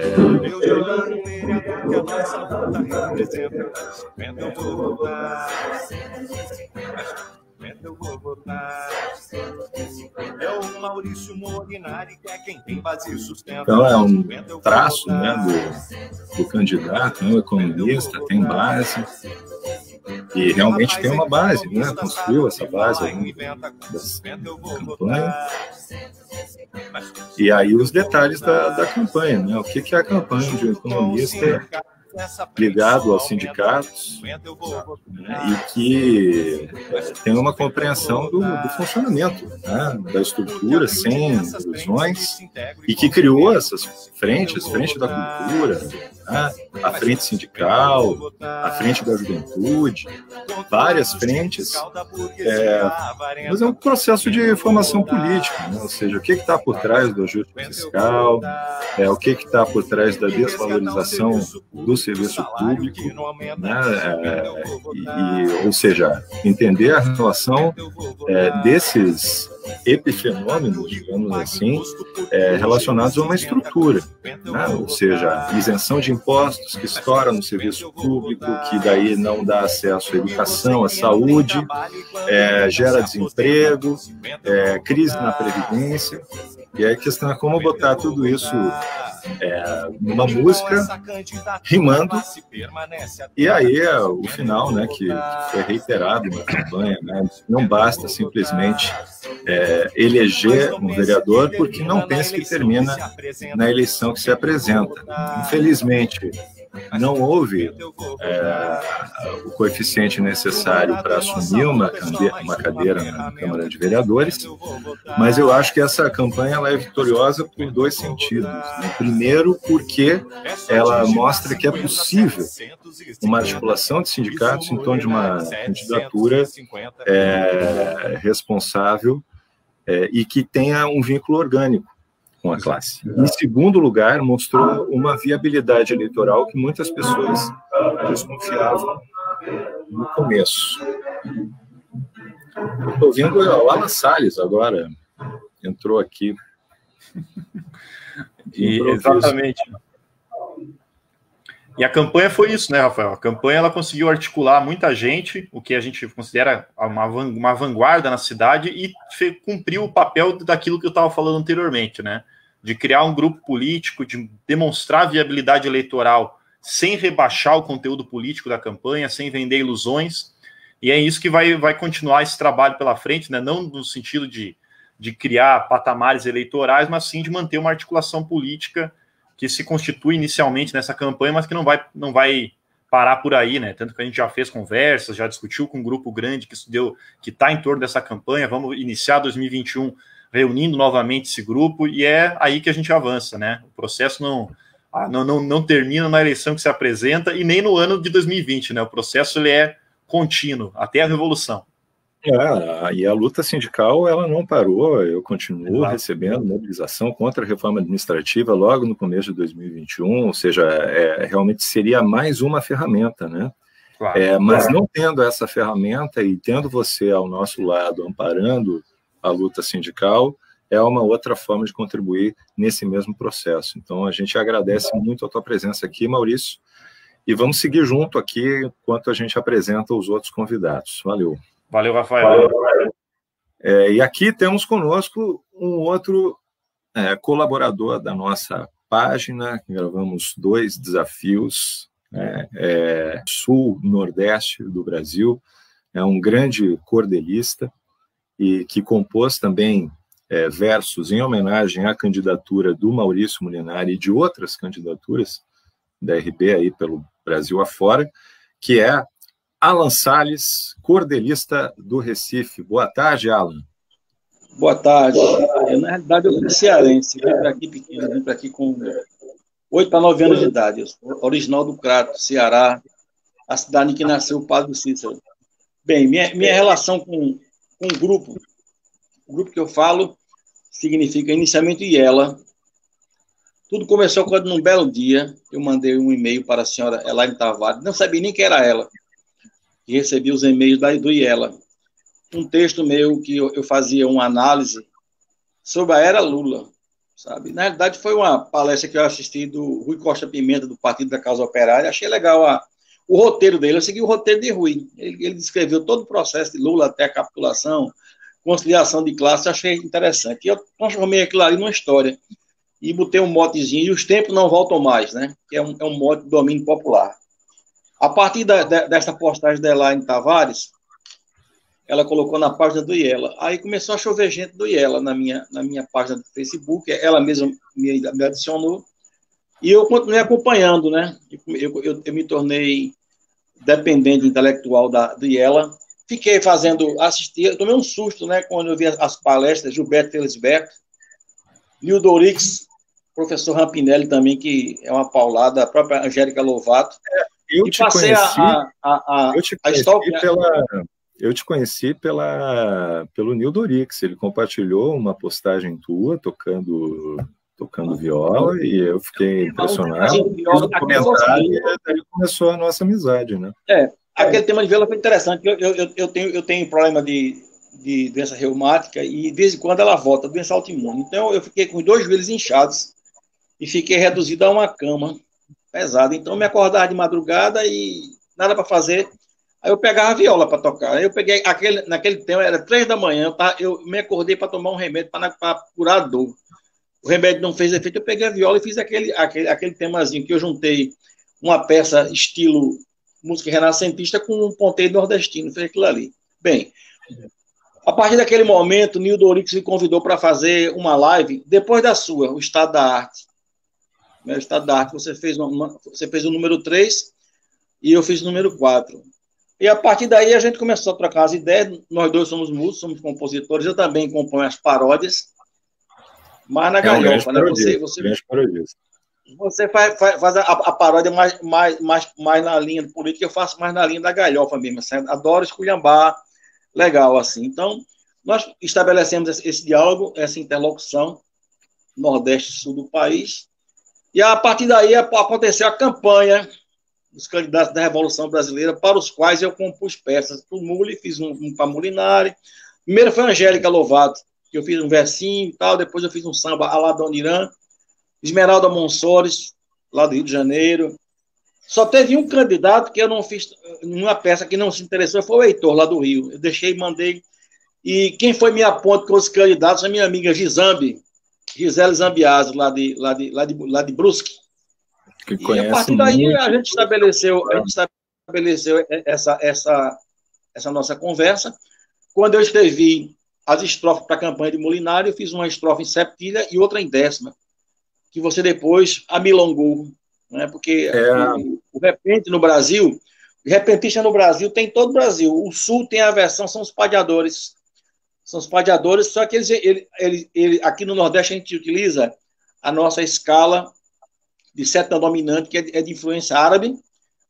Então é um traço, né, do, do candidato, né, o economista, tem base, e realmente tem uma base, né, construiu essa base aí da campanha. E aí os detalhes da, da campanha, né, o que, que é a campanha de um economista ligado aos sindicatos, né, e que tem uma compreensão do, do funcionamento, né, da estrutura, sem ilusões, e que criou essas frentes, frente da cultura, né, a frente sindical, a frente da juventude, várias frentes, é, mas é um processo de formação política, né, ou seja, o que está por trás do ajuste fiscal, é, o que está por trás da desvalorização do serviço público, né, é, e, ou seja, entender a relação é, desses epifenômenos, digamos assim, é, relacionados a uma estrutura, né, ou seja, isenção de impostos que estoura no serviço público, que daí não dá acesso à educação, à saúde, é, gera desemprego, é, crise na Previdência, e aí a questão é como botar tudo isso é, numa música, rimando, e aí é o final, né, que, que foi reiterado na campanha, né, não basta simplesmente é, eleger um vereador, porque não pense que termina na eleição que se apresenta. Infelizmente, não houve é, o coeficiente necessário para assumir uma cadeira, uma cadeira na Câmara de Vereadores, mas eu acho que essa campanha ela é vitoriosa por dois sentidos. Né? Primeiro, porque ela mostra que é possível uma articulação de sindicatos em torno de uma candidatura é, responsável é, e que tenha um vínculo orgânico com a classe. Em segundo lugar, mostrou uma viabilidade eleitoral que muitas pessoas desconfiavam no começo. Estou ouvindo o Alan Salles agora, entrou aqui. E, exatamente. E a campanha foi isso, né, Rafael? A campanha ela conseguiu articular muita gente, o que a gente considera uma, uma vanguarda na cidade, e fe, cumpriu o papel daquilo que eu estava falando anteriormente, né? De criar um grupo político, de demonstrar viabilidade eleitoral sem rebaixar o conteúdo político da campanha, sem vender ilusões, e é isso que vai, vai continuar esse trabalho pela frente, né? Não no sentido de, de criar patamares eleitorais, mas sim de manter uma articulação política que se constitui inicialmente nessa campanha, mas que não vai, não vai parar por aí, né? Tanto que a gente já fez conversas, já discutiu com um grupo grande que deu, que está em torno dessa campanha. Vamos iniciar dois mil e vinte e um reunindo novamente esse grupo, e é aí que a gente avança, né? O processo não, não, não, não termina na eleição que se apresenta e nem no ano de dois mil e vinte, né? O processo ele é contínuo, até a revolução. É, e a luta sindical, ela não parou, eu continuo Exato. recebendo mobilização contra a reforma administrativa logo no começo de dois mil e vinte e um, ou seja, é, realmente seria mais uma ferramenta, né? Claro. É, mas não tendo essa ferramenta e tendo você ao nosso lado, amparando a luta sindical, é uma outra forma de contribuir nesse mesmo processo. Então, a gente agradece muito a tua presença aqui, Maurício, e vamos seguir junto aqui enquanto a gente apresenta os outros convidados. Valeu. Valeu, Rafael. É, e aqui temos conosco um outro é, colaborador da nossa página. Gravamos dois desafios, é, é, sul-nordeste do Brasil. É um grande cordelista e que compôs também é, versos em homenagem à candidatura do Maurício Molinari e de outras candidaturas da R B aí pelo Brasil afora, que é Alan Salles, cordelista do Recife. Boa tarde, Alan. Boa tarde. Eu, na realidade, eu sou cearense. Vim para aqui pequeno, vim para aqui com oito para nove anos de idade. Eu sou original do Crato, Ceará, a cidade em que nasceu o padre Cícero. Bem, minha, minha relação com, com o grupo, o grupo que eu falo, significa inicialmente IELA. Tudo começou quando, num belo dia, eu mandei um e-mail para a senhora Elaine Tavares, não sabia nem quem era ela, e recebi os e-mails da, do IELA. Um texto meu que eu, eu fazia uma análise sobre a era Lula, sabe? Na realidade, foi uma palestra que eu assisti do Rui Costa Pimenta, do Partido da Causa Operária. Achei legal a, o roteiro dele. Eu segui o roteiro de Rui. Ele, ele descreveu todo o processo de Lula até a capitulação, conciliação de classe. Achei interessante. E eu transformei aquilo ali numa história. E botei um motezinho. E os tempos não voltam mais, né? Que é um, é um mote de domínio popular. A partir da, da, dessa postagem da Elaine Tavares, ela colocou na página do IELA. Aí começou a chover gente do IELA na minha, na minha página do Facebook. Ela mesma me, me adicionou. E eu continuei acompanhando, né? Eu, eu, eu me tornei dependente intelectual da, do IELA. Fiquei fazendo, assistir, eu tomei um susto, né? Quando eu vi as, as palestras, Gilberto Felisberto, Nildo Orix, professor Rampinelli também, que é uma paulada, a própria Angélica Lovato. Eu e te passei conheci, a, a, a, eu te a conheci história... pela, eu te conheci pela, pelo Nildo Orix. Ele compartilhou uma postagem tua tocando, tocando viola e eu fiquei impressionado. Fiz um comentário e daí começou a nossa amizade, né? É, aquele tema de viola foi interessante. Eu, eu, eu, tenho, eu tenho problema de, de doença reumática e de vez em quando ela volta, doença autoimune. Então eu fiquei com os dois joelhos inchados e fiquei reduzido a uma cama pesada. Então, eu me acordava de madrugada e nada para fazer. Aí eu pegava a viola para tocar. Aí eu peguei, aquele, naquele tempo, era três da manhã, eu, tava, eu me acordei para tomar um remédio para curar a dor. O remédio não fez efeito, eu peguei a viola e fiz aquele, aquele, aquele temazinho que eu juntei uma peça estilo música renascentista com um ponteio nordestino, fez aquilo ali. Bem, a partir daquele momento, o Nildo Orix me convidou para fazer uma live, depois da sua, o Estado da Arte. O Estado da Arte, você fez, uma, você fez o número três e eu fiz o número quatro. E a partir daí a gente começou a trocar as ideias. Nós dois somos músicos, somos compositores. Eu também componho as paródias, mas na É galhofa, um né? Você, você, você faz, faz, faz a, a paródia mais, mais, mais, mais na linha política, eu faço mais na linha da galhofa mesmo. Assim, adoro esculhambar, legal assim. Então, nós estabelecemos esse, esse diálogo, essa interlocução, Nordeste e Sul do país. E a partir daí aconteceu a campanha dos candidatos da Revolução Brasileira, para os quais eu compus peças para o Muli, fiz um, um para Molinari. Primeiro foi a Angélica Lovato, que eu fiz um versinho e tal, depois eu fiz um samba a lá Dona Irã, Esmeralda Monsores, lá do Rio de Janeiro. Só teve um candidato que eu não fiz, numa peça que não se interessou, foi o Heitor, lá do Rio. Eu deixei, mandei. E quem foi minha ponte com os candidatos é minha amiga Gizambi, Gisele Zambiase, lá de, lá de, lá de, lá de Brusque. Que e a partir daí a gente estabeleceu, a gente estabeleceu essa, essa, essa nossa conversa. Quando eu escrevi as estrofes para a campanha de Molinari, eu fiz uma estrofe em septilha e outra em décima, que você depois amilongou, né? Porque é. o, o repente no Brasil, o repentista no Brasil tem todo o Brasil. O Sul tem a versão, são os padeadores. São os padeadores, só que eles, ele, ele, ele, aqui no Nordeste a gente utiliza a nossa escala de sétima dominante, que é de, é de influência árabe,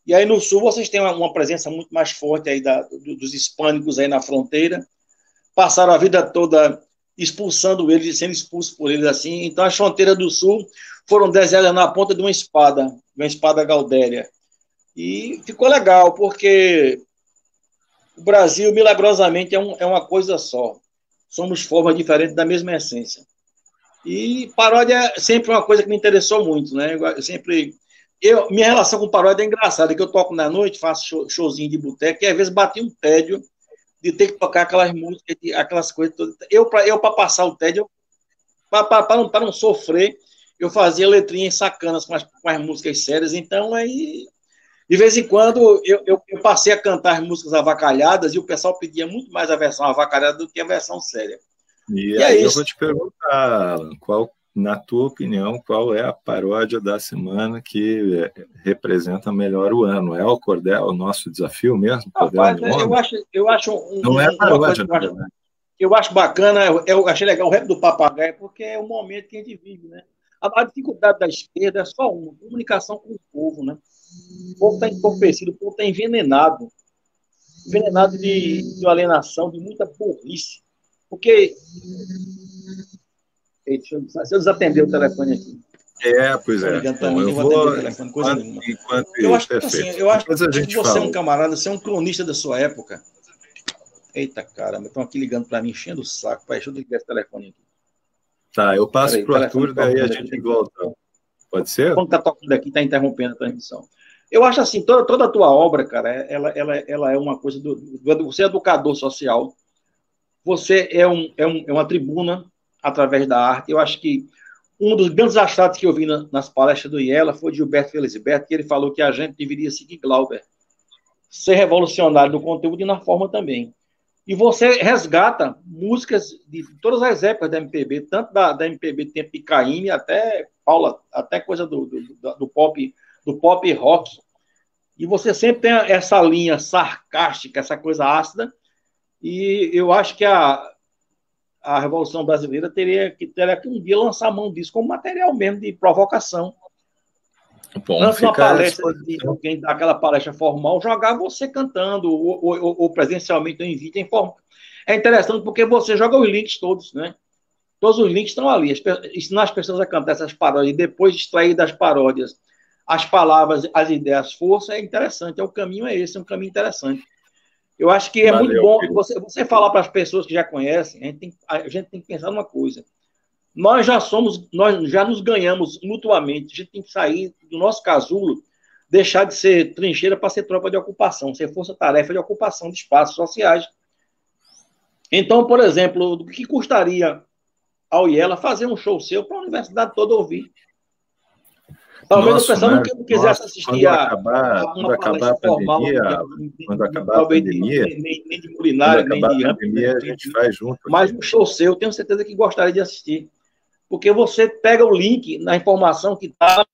E aí no sul vocês têm uma, uma presença muito mais forte aí da, do, dos hispânicos aí na fronteira, passaram a vida toda expulsando eles e sendo expulsos por eles assim. Então as fronteiras do sul foram desenhadas na ponta de uma espada, de uma espada gaudéria. E ficou legal, porque o Brasil, milagrosamente, é, um, é uma coisa só. Somos formas diferentes da mesma essência. E paródia é sempre uma coisa que me interessou muito, né? Eu sempre... Eu, minha relação com paródia é engraçada, que eu toco na noite, faço show, showzinho de boteco, e às vezes bati um tédio de ter que tocar aquelas músicas, aquelas coisas todas. Eu, para eu, passar o tédio, para não, não sofrer, eu fazia letrinhas sacanas com as, com as músicas sérias. Então, aí, de vez em quando, eu, eu, eu passei a cantar as músicas avacalhadas e o pessoal pedia muito mais a versão avacalhada do que a versão séria. E, e aí é eu isso. vou te perguntar, Alan, qual, na tua opinião, qual é a paródia da semana que representa melhor o ano? É o Cordel, o nosso desafio mesmo? Rapaz, eu acho, eu acho um, não é paródia, uma coisa, eu acho bacana, eu achei legal o rap do Papagaio, porque é o momento que a gente vive, né? A dificuldade da esquerda é só uma, comunicação com o povo, né? O povo está entorpecido, o povo está envenenado, envenenado de, de alienação, de muita burrice. Porque... Deixa eu, deixa eu desatender o telefone aqui. É, pois é. Bom, eu, eu vou atender o telefone, coisa enquanto, nenhuma. enquanto eu acho perfeito. assim, eu acho que você fala. é um camarada, você é um cronista da sua época. Eita, caramba, estão aqui ligando para mim, enchendo o saco. Pai, deixa eu ligar esse telefone aqui. Tá, eu passo para o Arthur, daí a gente volta. Pode ser? Quando está tocando aqui, está interrompendo a transmissão. Eu acho assim, toda, toda a tua obra, cara, ela, ela, ela é uma coisa do, do... Você é educador social, você é, um, é, um, é uma tribuna através da arte. Eu acho que um dos grandes achados que eu vi na, nas palestras do Iela foi de Gilberto Felisberto, que ele falou que a gente deveria seguir Glauber, ser revolucionário no conteúdo e na forma também. E você resgata músicas de todas as épocas da M P B, tanto da, da M P B tempo de Caymmi até Paula, até coisa do, do, do, pop, do pop rock. E você sempre tem essa linha sarcástica, essa coisa ácida. E eu acho que a, a Revolução Brasileira teria que, teria que um dia lançar a mão disso como material mesmo de provocação. Bom, Tanto na palestra de alguém daquela palestra formal, jogar você cantando, ou, ou, ou presencialmente em vídeo, em forma. É interessante porque você joga os links todos, né? Todos os links estão ali. Ensinar as pessoas a cantar essas paródias e depois extrair das paródias as palavras, as ideias, força, é interessante. É, o caminho é esse, é um caminho interessante. Eu acho que é Valeu, muito bom você, você falar para as pessoas que já conhecem, a gente, tem, a gente tem que pensar numa coisa. Nós já somos, nós já nos ganhamos mutuamente. A gente tem que sair do nosso casulo, deixar de ser trincheira para ser tropa de ocupação, ser força-tarefa de ocupação de espaços sociais. Então, por exemplo, o que custaria ao Iela fazer um show seu para a universidade toda ouvir? Talvez Nossa, o pessoal né? não quisesse assistir quando a, acabar, a uma quando acabar a pandemia, formal, quando acabar a pandemia, nem, nem, nem de culinária, nem de a pandemia, a gente faz junto. Mas um show seu, eu tenho certeza que gostaria de assistir. Porque você pega o link na informação que está.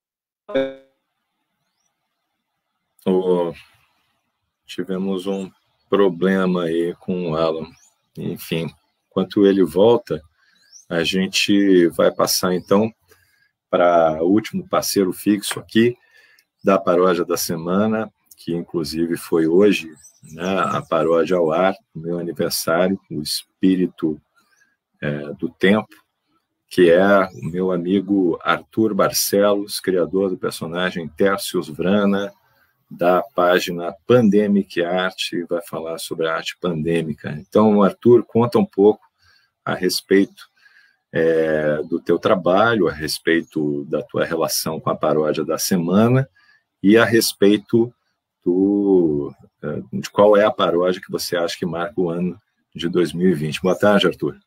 Oh, tivemos um problema aí com o Alan. Enfim, enquanto ele volta, a gente vai passar então para o último parceiro fixo aqui da paródia da semana, que inclusive foi hoje, né, a paródia ao ar, no meu aniversário, o Espírito é, do Tempo, que é o meu amigo Arthur Barcelos, criador do personagem Tércius Vrana, da página Pandemic Art, vai falar sobre a arte pandêmica. Então, Arthur, conta um pouco a respeito é, do teu trabalho, a respeito da tua relação com a paródia da semana e a respeito do, de qual é a paródia que você acha que marca o ano de dois mil e vinte. Boa tarde, Arthur.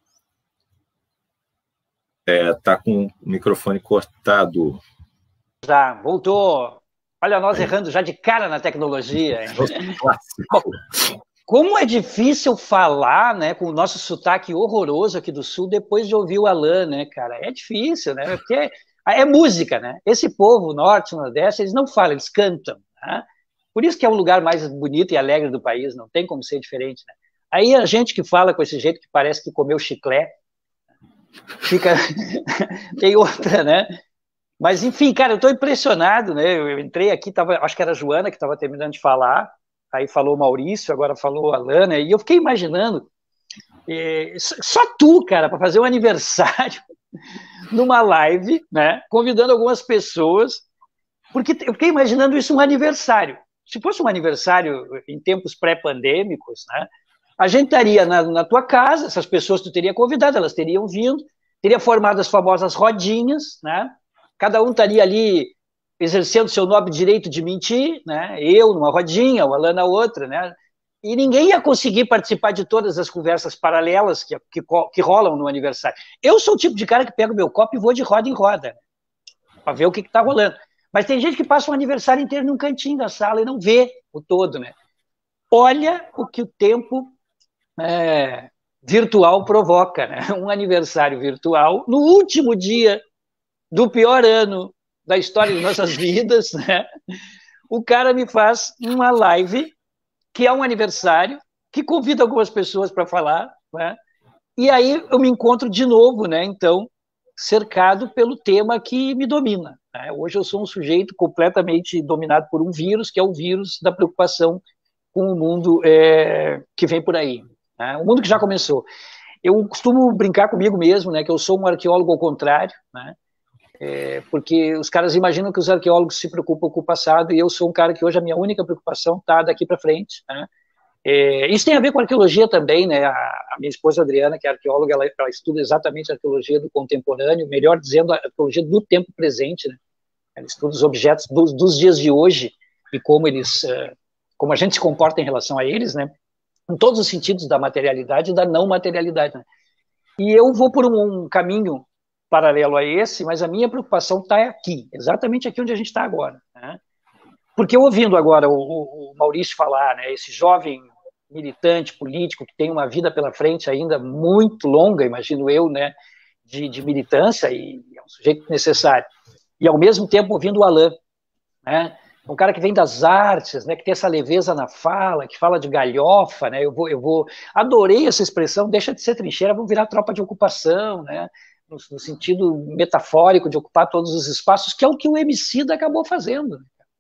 Está é, com o microfone cortado. Já, voltou. Olha, nós Aí. errando já de cara na tecnologia. Bom, como é difícil falar, né, com o nosso sotaque horroroso aqui do Sul, depois de ouvir o Alan, né, cara? É difícil, né? Porque é, é música, né? Esse povo, norte, nordeste, eles não falam, eles cantam, né? Por isso que é o lugar mais bonito e alegre do país, não tem como ser diferente, né? Aí a gente que fala com esse jeito que parece que comeu chiclete, fica... tem outra, né? Mas, enfim, cara, eu estou impressionado, né? Eu entrei aqui, tava, acho que era a Joana que estava terminando de falar, aí falou o Maurício, agora falou a Lana, e eu fiquei imaginando, é, só tu, cara, para fazer um aniversário numa live, né? Convidando algumas pessoas, porque eu fiquei imaginando isso um aniversário. Se fosse um aniversário em tempos pré-pandêmicos, né? A gente estaria na, na tua casa, essas pessoas tu teria convidado, elas teriam vindo, teria formado as famosas rodinhas, né? Cada um estaria ali exercendo seu nobre direito de mentir, né? Eu numa rodinha, o Alan na outra, né? E ninguém ia conseguir participar de todas as conversas paralelas que, que, que rolam no aniversário. Eu sou o tipo de cara que pega o meu copo e vou de roda em roda, para ver o que está rolando. Mas tem gente que passa um aniversário inteiro num cantinho da sala e não vê o todo, né? Olha o que o tempo é, virtual provoca, né? Um aniversário virtual no último dia do pior ano da história de nossas vidas, né? O cara me faz uma live que é um aniversário, que convida algumas pessoas para falar, né? E aí eu me encontro de novo, né? Então, cercado pelo tema que me domina, né? Hoje eu sou um sujeito completamente dominado por um vírus, que é o vírus da preocupação com o mundo é, que vem por aí, né? O mundo que já começou. Eu costumo brincar comigo mesmo, né? Que eu sou um arqueólogo ao contrário, né? É, porque os caras imaginam que os arqueólogos se preocupam com o passado, e eu sou um cara que hoje a minha única preocupação está daqui para frente, né? É, isso tem a ver com arqueologia também, né? A, a minha esposa Adriana, que é arqueóloga, ela, ela estuda exatamente a arqueologia do contemporâneo, melhor dizendo, a arqueologia do tempo presente, né? Ela estuda os objetos dos, dos dias de hoje e como eles, como a gente se comporta em relação a eles, né? Em todos os sentidos da materialidade e da não materialidade, né? E eu vou por um, um caminho paralelo a esse, mas a minha preocupação está aqui, exatamente aqui onde a gente está agora, né? Porque ouvindo agora o, o, o Maurício falar, né, esse jovem militante político que tem uma vida pela frente ainda muito longa, imagino eu, né, de, de militância, e é um sujeito necessário, e ao mesmo tempo ouvindo o Alan, né, um cara que vem das artes, né, que tem essa leveza na fala, que fala de galhofa, né, eu vou, eu vou, adorei essa expressão, deixa de ser trincheira, vamos virar tropa de ocupação, né, no, no sentido metafórico de ocupar todos os espaços, que é o que o Emicida acabou fazendo.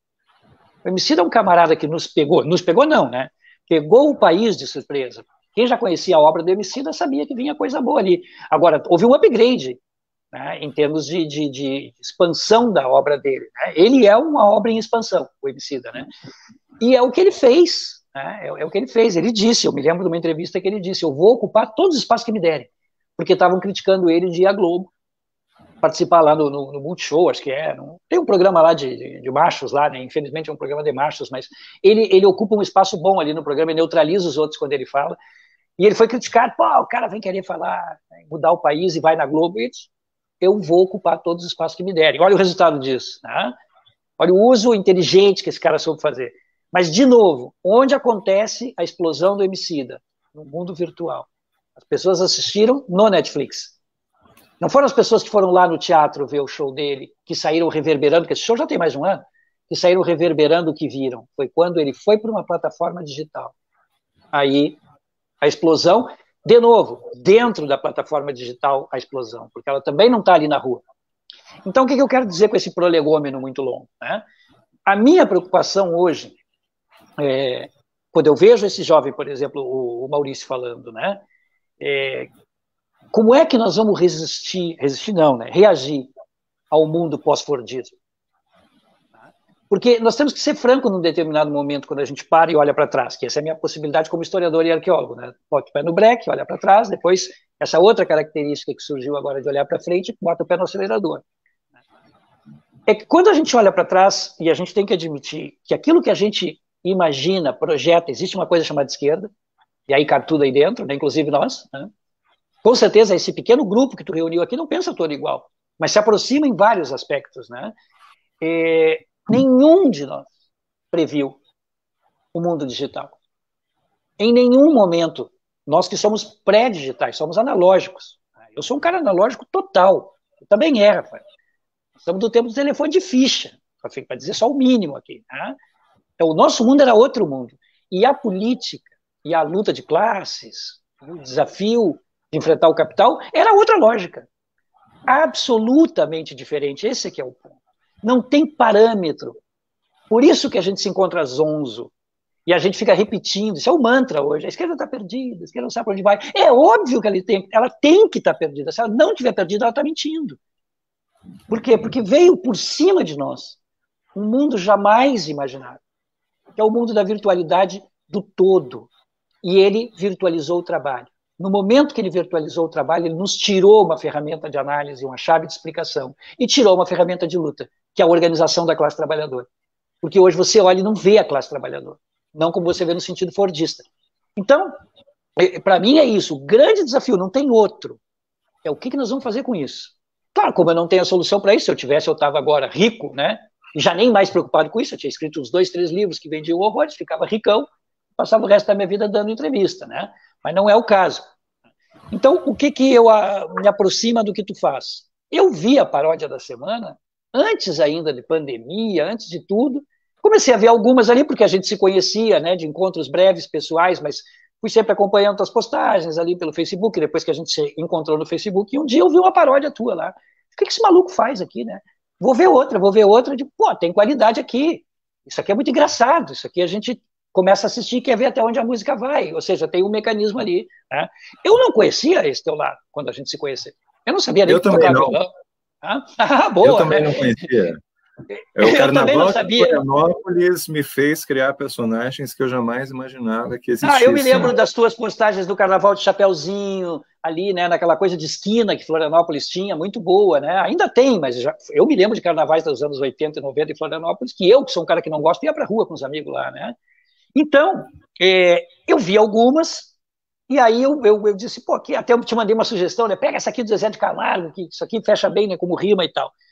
O Emicida é um camarada que nos pegou, nos pegou não, né? Pegou o país de surpresa. Quem já conhecia a obra do Emicida sabia que vinha coisa boa ali. Agora, houve um upgrade, né, em termos de, de, de expansão da obra dele, né? Ele é uma obra em expansão, o Emicida, né? E é o que ele fez, né? É, é o que ele fez. Ele disse, eu me lembro de uma entrevista que ele disse, eu vou ocupar todos os espaços que me derem, porque estavam criticando ele de ir à Globo, participar lá no, no, no Multishow, acho que é, não, tem um programa lá de, de, de machos lá, né, infelizmente é um programa de machos, mas ele, ele ocupa um espaço bom ali no programa, e neutraliza os outros quando ele fala, e ele foi criticado, pô, o cara vem querer falar, né, mudar o país e vai na Globo, e disse, eu vou ocupar todos os espaços que me derem. Olha o resultado disso, né? Olha o uso inteligente que esse cara soube fazer. Mas, de novo, onde acontece a explosão do Emicida? No mundo virtual. As pessoas assistiram no Netflix. Não foram as pessoas que foram lá no teatro ver o show dele, que saíram reverberando, porque esse show já tem mais de um ano, que saíram reverberando o que viram. Foi quando ele foi para uma plataforma digital. Aí, a explosão, de novo, dentro da plataforma digital, a explosão, porque ela também não está ali na rua. Então, o que eu quero dizer com esse prolegômeno muito longo, né? A minha preocupação hoje, é, quando eu vejo esse jovem, por exemplo, o, o Maurício falando, né? É, como é que nós vamos resistir, resistir não, né? Reagir ao mundo pós-fordismo? Porque nós temos que ser franco num determinado momento, quando a gente para e olha para trás, que essa é a minha possibilidade como historiador e arqueólogo, né? Bota o pé no breque, olha para trás, depois essa outra característica que surgiu agora de olhar para frente, bota o pé no acelerador. É que quando a gente olha para trás, e a gente tem que admitir que aquilo que a gente imagina, projeta, existe uma coisa chamada esquerda, e aí cabe tudo aí dentro, né? Inclusive nós, né? Com certeza, esse pequeno grupo que tu reuniu aqui não pensa todo igual, mas se aproxima em vários aspectos, né? É, nenhum de nós previu o mundo digital. Em nenhum momento, nós que somos pré-digitais, somos analógicos. Eu sou um cara analógico total. Eu também é, Rafael. Estamos do tempo do telefone de ficha, para dizer só o mínimo aqui, né? Então, o nosso mundo era outro mundo. E a política, e a luta de classes, o desafio de enfrentar o capital, era outra lógica. absolutamente diferente. Esse é que é o ponto. Não tem parâmetro. Por isso que a gente se encontra zonzo. E a gente fica repetindo, isso é um mantra hoje, a esquerda está perdida, a esquerda não sabe para onde vai. É óbvio que ela tem, ela tem que estar perdida. Se ela não estiver perdida, ela está mentindo. Por quê? Porque veio por cima de nós um mundo jamais imaginado, que é o mundo da virtualidade do todo. E ele virtualizou o trabalho. No momento que ele virtualizou o trabalho, ele nos tirou uma ferramenta de análise, uma chave de explicação, e tirou uma ferramenta de luta, que é a organização da classe trabalhadora. Porque hoje você olha e não vê a classe trabalhadora, não como você vê no sentido fordista. Então, para mim é isso, o grande desafio, não tem outro, é o que nós vamos fazer com isso. Claro, como eu não tenho a solução para isso, se eu tivesse, eu estava agora rico, né? E já nem mais preocupado com isso, eu tinha escrito uns dois, três livros que vendiam horrores, ficava ricão, passava o resto da minha vida dando entrevista, né? Mas não é o caso. Então, o que que eu a, me aproxima do que tu faz? Eu vi a paródia da semana, antes ainda de pandemia, antes de tudo, comecei a ver algumas ali, porque a gente se conhecia, né, de encontros breves, pessoais, mas fui sempre acompanhando as postagens ali pelo Facebook, depois que a gente se encontrou no Facebook, e um dia eu vi uma paródia tua lá. O que que esse maluco faz aqui, né? Vou ver outra, vou ver outra, de, pô, tem qualidade aqui, isso aqui é muito engraçado, isso aqui a gente começa a assistir e quer ver até onde a música vai, ou seja, tem um mecanismo ali, né? Eu não conhecia esse teu lado, quando a gente se conheceu. Eu não sabia nem eu que também não. violão. Ah, boa, eu também né? não conhecia. É, o eu também não Carnaval sabia. de Florianópolis me fez criar personagens que eu jamais imaginava que existissem. Ah, eu me lembro das tuas postagens do Carnaval de Chapeuzinho, ali, né, naquela coisa de esquina que Florianópolis tinha, muito boa, né? Ainda tem, mas já, eu me lembro de carnavais dos anos oitenta e noventa em Florianópolis, que eu, que sou um cara que não gosto, ia pra rua com os amigos lá, né? Então, é, eu vi algumas, e aí eu, eu, eu disse, pô, aqui, até eu te mandei uma sugestão, né? Pega essa aqui do Zezé de Camargo, que isso aqui fecha bem, né, como rima e tal.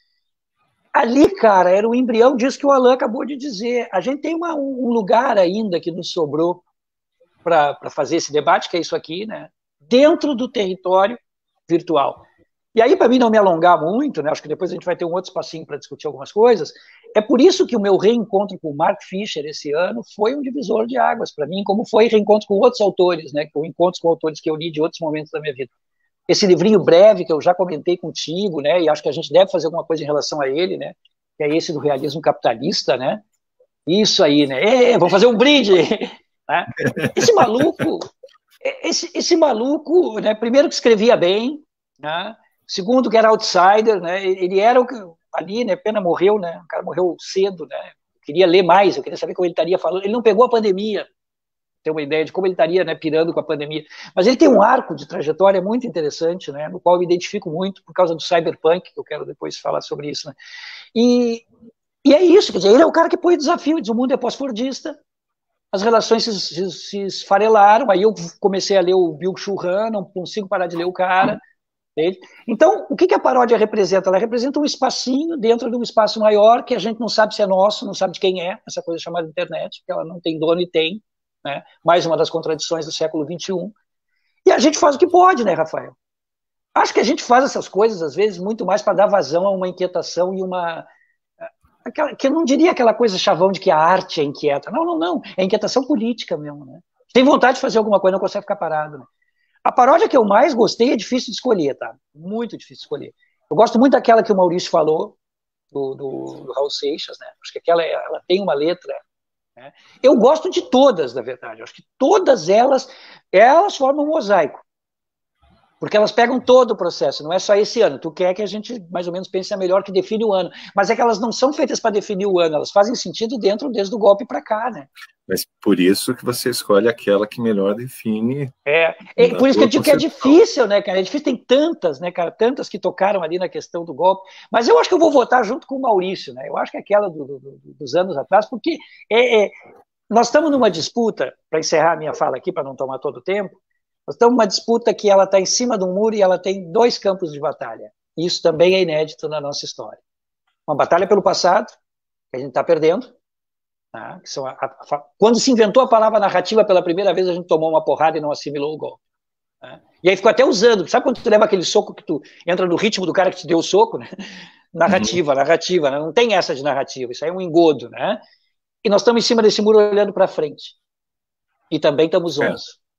Ali, cara, era o embrião disso que o Alan acabou de dizer. A gente tem uma, um lugar ainda que nos sobrou para fazer esse debate, que é isso aqui, né? Dentro do território virtual. E aí, para mim não me alongar muito, né? Acho que depois a gente vai ter um outro espacinho para discutir algumas coisas. É por isso que o meu reencontro com o Mark Fisher esse ano foi um divisor de águas para mim, como foi reencontro com outros autores, né? Com encontros com autores que eu li de outros momentos da minha vida. Esse livrinho breve que eu já comentei contigo, né, e acho que a gente deve fazer alguma coisa em relação a ele, né, que é esse do realismo capitalista, né, isso aí, né, é, vou fazer um brinde, né? Esse maluco, esse, esse maluco, né, primeiro que escrevia bem, né, segundo que era outsider, né, ele era o que, ali, né, pena morreu, né, o cara morreu cedo, né, eu queria ler mais, eu queria saber como ele estaria falando, ele não pegou a pandemia, ter uma ideia de como ele estaria, né, pirando com a pandemia. Mas ele tem um arco de trajetória muito interessante, né, no qual eu me identifico muito por causa do cyberpunk, que eu quero depois falar sobre isso. Né? E, e é isso, quer dizer, ele é o cara que põe o desafio, diz o mundo é pós-fordista, as relações se, se, se esfarelaram, aí eu comecei a ler o Byung-Chul Han, não consigo parar de ler o cara. Entende? Então, o que, que a paródia representa? Ela representa um espacinho dentro de um espaço maior que a gente não sabe se é nosso, não sabe de quem é, essa coisa chamada internet, que ela não tem dono e tem. Né? Mais uma das contradições do século vinte e um. E a gente faz o que pode, né, Rafael? Acho que a gente faz essas coisas, às vezes, muito mais para dar vazão a uma inquietação e uma... Aquela, que eu não diria aquela coisa chavão de que a arte é inquieta. Não, não, não. É inquietação política mesmo. Né? Tem vontade de fazer alguma coisa, não consegue ficar parado. Né? A paródia que eu mais gostei é difícil de escolher, tá? Muito difícil de escolher. Eu gosto muito daquela que o Maurício falou, do, do, do Raul Seixas, né? Acho que aquela ela tem uma letra... Eu gosto de todas, na verdade. Eu acho que todas elas, elas formam um mosaico. Porque elas pegam todo o processo, não é só esse ano. Tu quer que a gente, mais ou menos, pense a melhor que define o ano. Mas é que elas não são feitas para definir o ano, elas fazem sentido dentro desde o golpe para cá, né? Mas por isso que você escolhe aquela que melhor define... É, é por isso que eu digo que é difícil, né, cara? É difícil, tem tantas, né, cara? Tantas que tocaram ali na questão do golpe. Mas eu acho que eu vou votar junto com o Maurício, né? Eu acho que é aquela do, do, dos anos atrás, porque é, é, nós estamos numa disputa, para encerrar a minha fala aqui, para não tomar todo o tempo, nós estamos numa disputa que ela está em cima de um muro e ela tem dois campos de batalha. Isso também é inédito na nossa história. Uma batalha pelo passado, que a gente está perdendo. Tá? Que são a, a, quando se inventou a palavra narrativa pela primeira vez, a gente tomou uma porrada e não assimilou o golpe. Tá? E aí ficou até usando. Sabe quando tu leva aquele soco que tu entra no ritmo do cara que te deu o soco? Né? Narrativa, uhum. narrativa. Né? Não tem essa de narrativa. Isso aí é um engodo. Né? E nós estamos em cima desse muro olhando para frente. E também estamos onze. É.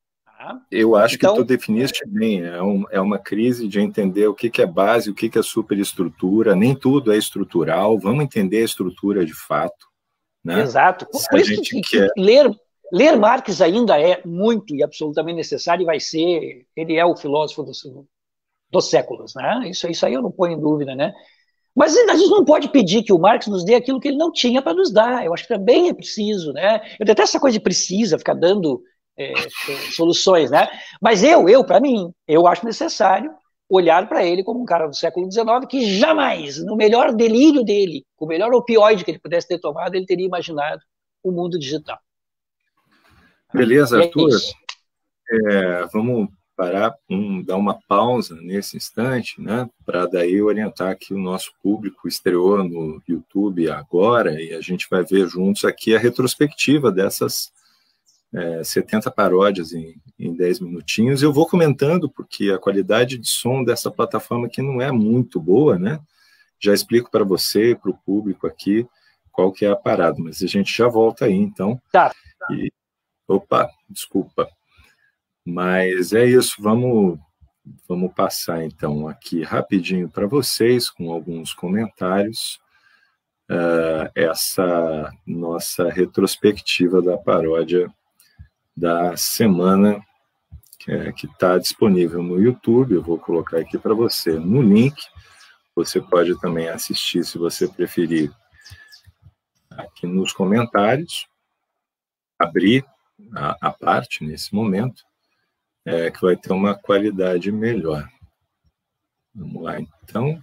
Né? Eu acho Então, que tu definiste bem, é, um, é uma crise de entender o que, que é base, o que, que é superestrutura, nem tudo é estrutural, vamos entender a estrutura de fato. Né? Exato, por, por isso que, quer... que ler, ler Marx ainda é muito e absolutamente necessário, e vai ser, ele é o filósofo dos, dos séculos, né? Isso, isso aí eu não ponho em dúvida, né? Mas a gente não pode pedir que o Marx nos dê aquilo que ele não tinha para nos dar. Eu acho que também é preciso, né? Eu detesto essa coisa de precisa, ficar dando é, é, soluções, né? Mas eu, eu, para mim, eu acho necessário olhar para ele como um cara do século dezenove que jamais, no melhor delírio dele, com o melhor opioide que ele pudesse ter tomado, ele teria imaginado o mundo digital. Beleza, e Arthur? É é, vamos parar, um, dar uma pausa nesse instante, né, para daí orientar que o nosso público estreou no YouTube agora e a gente vai ver juntos aqui a retrospectiva dessas é, setenta paródias em, em dez minutinhos. Eu vou comentando, porque a qualidade de som dessa plataforma aqui não é muito boa, né? Já explico para você e para o público aqui qual que é a parada, mas a gente já volta aí, então. Tá. E, opa, desculpa. Mas é isso, vamos, vamos passar então aqui rapidinho para vocês, com alguns comentários, uh, essa nossa retrospectiva da paródia da semana, que está disponível no YouTube. Eu vou colocar aqui para você no link, você pode também assistir, se você preferir, aqui nos comentários, abrir a, a parte nesse momento, É, que vai ter uma qualidade melhor. Vamos lá, então.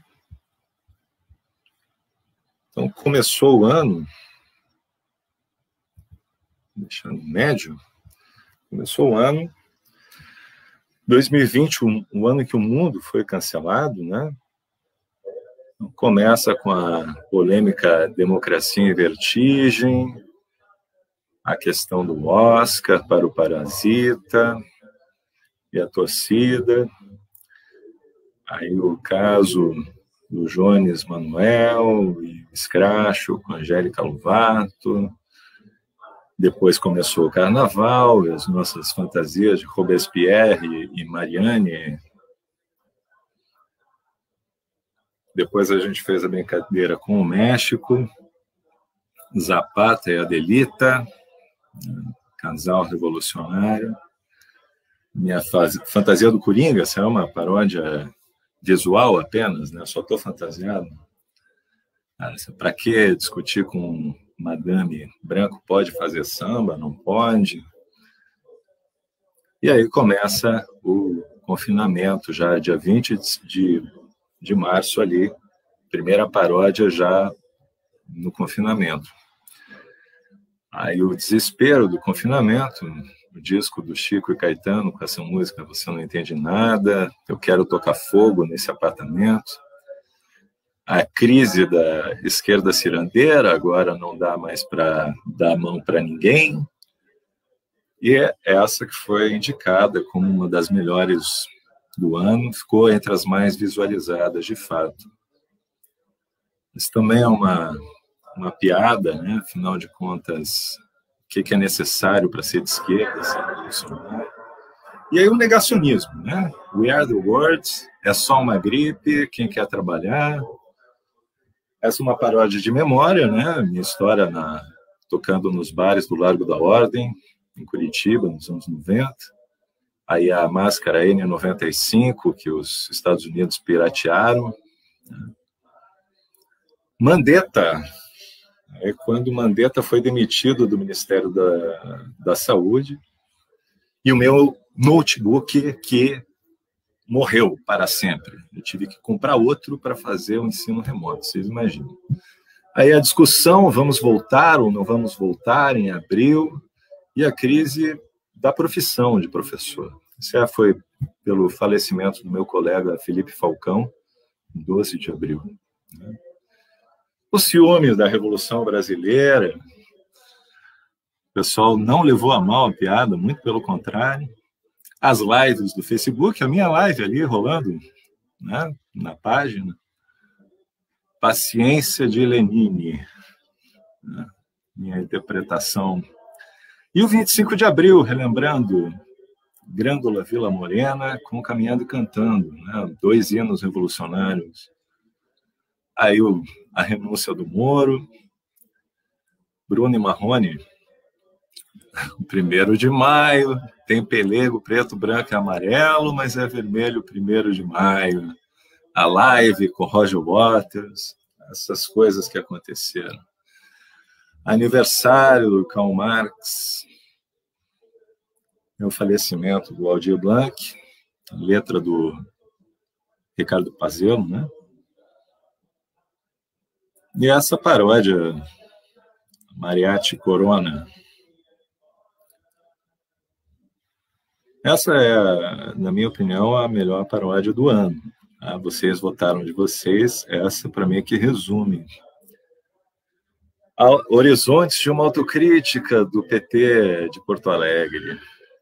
Então, começou o ano, deixando médio, começou o ano, dois mil e vinte, o, o ano que o mundo foi cancelado, né? Então, começa com a polêmica Democracia em Vertigem, a questão do Oscar para o Parasita, e a torcida, aí o caso do Jones Manuel, e Escracho com Angélica Lovato, depois começou o Carnaval, e as nossas fantasias de Robespierre e Marianne, depois a gente fez a brincadeira com o México, Zapata e Adelita, casal revolucionário, minha fase, fantasia do Coringa, essa é uma paródia visual apenas, né? Só estou fantasiado. Para que discutir com Madame Branco? Pode fazer samba, não pode? E aí começa o confinamento, já dia vinte de, de março ali, primeira paródia já no confinamento. Aí o desespero do confinamento, o disco do Chico e Caetano com essa música Você Não Entende Nada, Eu Quero Tocar Fogo Nesse Apartamento, a crise da esquerda cirandeira, agora não dá mais para dar a mão para ninguém, e é essa que foi indicada como uma das melhores do ano, ficou entre as mais visualizadas de fato. Isso também é uma, uma piada, né? Afinal de contas, o que, que é necessário para ser de esquerda, ser revolucionário. E aí o negacionismo, né? We are the world, é só uma gripe, quem quer trabalhar. Essa é uma paródia de memória, né? Minha história na, tocando nos bares do Largo da Ordem, em Curitiba, nos anos noventa. Aí a máscara N noventa e cinco, que os Estados Unidos piratearam. Mandetta. É quando Mandetta foi demitido do Ministério da, da Saúde e o meu notebook que morreu para sempre. Eu tive que comprar outro para fazer o ensino remoto, vocês imaginam. Aí a discussão, vamos voltar ou não vamos voltar em abril, e a crise da profissão de professor. Isso foi pelo falecimento do meu colega Felipe Falcão, em doze de abril. Os ciúmes da Revolução Brasileira, o pessoal não levou a mal a piada, muito pelo contrário. As lives do Facebook, a minha live ali rolando, né, na página. Paciência de Lenine, né, minha interpretação. E o vinte e cinco de abril, relembrando Grândola Vila Morena com Caminhando e Cantando, né? Dois hinos revolucionários. Aí o, a renúncia do Moro, Bruno e Marrone, o primeiro de maio, tem pelego preto, branco e amarelo, mas é vermelho primeiro de maio. A live com Roger Waters, essas coisas que aconteceram. Aniversário do Karl Marx, o falecimento do Aldir Blanc, letra do Ricardo Pazello, né? E essa paródia, Mariachi Corona. Essa é, na minha opinião, a melhor paródia do ano. Ah, vocês votaram de vocês, essa para mim é que resume. Horizontes de uma autocrítica do P T de Porto Alegre.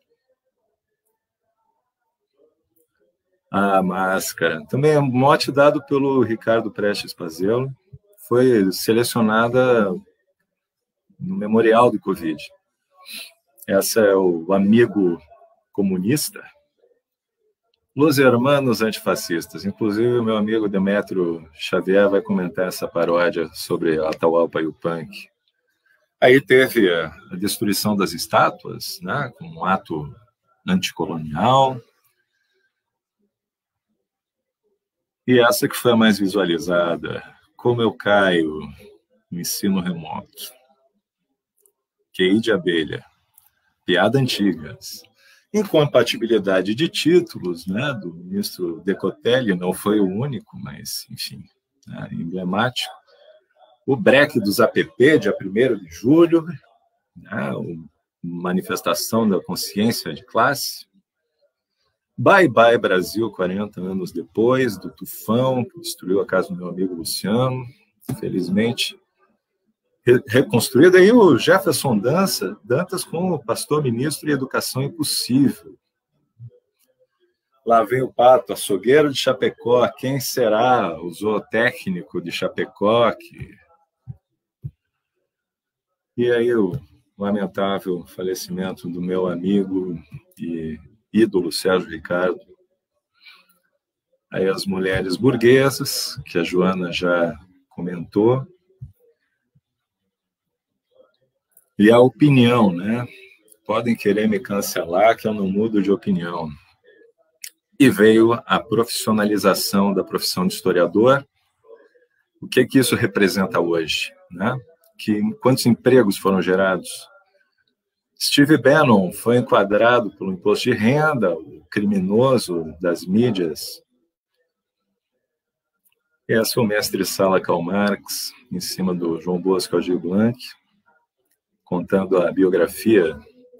A Máscara, também é um mote dado pelo Ricardo Prestes Pazello, foi selecionada no Memorial do Covid. Essa é o Amigo Comunista, Los Hermanos Antifascistas. Inclusive, o meu amigo Demetrio Xavier vai comentar essa paródia sobre a Atahualpa e o punk. Aí teve a destruição das estátuas, né, com um ato anticolonial. E essa que foi a mais visualizada, Como Eu Caio, no ensino remoto. Q I de abelha, piada antigas. Incompatibilidade de títulos, né, do ministro Decotelli, não foi o único, mas, enfim, né, emblemático. O break dos A P P, dia primeiro de julho, né, manifestação da consciência de classe. Bye Bye Brasil, quarenta anos depois, do tufão, que destruiu a casa do meu amigo Luciano, infelizmente reconstruída. Aí o Jefferson Dança, Dantas como pastor ministro e educação impossível. Lá vem o pato, açougueiro de Chapecó, quem será o zootécnico de Chapecó? Que... E aí o lamentável falecimento do meu amigo e ídolo Sérgio Ricardo. Aí as mulheres burguesas, que a Joana já comentou. E a opinião, né? Podem querer me cancelar, que eu não mudo de opinião. E veio a profissionalização da profissão de historiador. O que que isso representa hoje, né? Que, quantos empregos foram gerados? Steve Bannon foi enquadrado pelo imposto de renda, o criminoso das mídias. E esse é o mestre Sala Karl Marx, em cima do João Bosco Aldir Blanc, contando a biografia.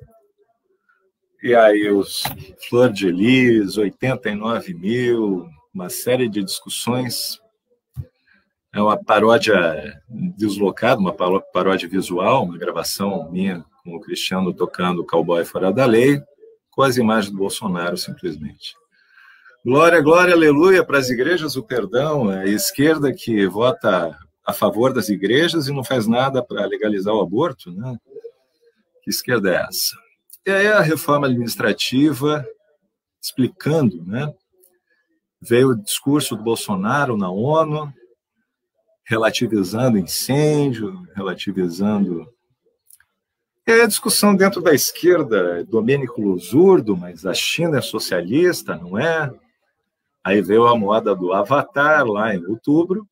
E aí os Flor de Lis, oitenta e nove mil, uma série de discussões. É uma paródia deslocada, uma paródia visual, uma gravação minha com o Cristiano tocando Cowboy Fora da Lei, com as imagens do Bolsonaro, simplesmente. Glória, glória, aleluia para as igrejas, o perdão, a esquerda que vota a favor das igrejas e não faz nada para legalizar o aborto, né? Que esquerda é essa? E aí a reforma administrativa, explicando, né? Veio o discurso do Bolsonaro na ONU, relativizando incêndio, relativizando... E aí a discussão dentro da esquerda, Domênico Lusurdo, mas a China é socialista, não é? Aí veio a moda do Avatar, lá em outubro.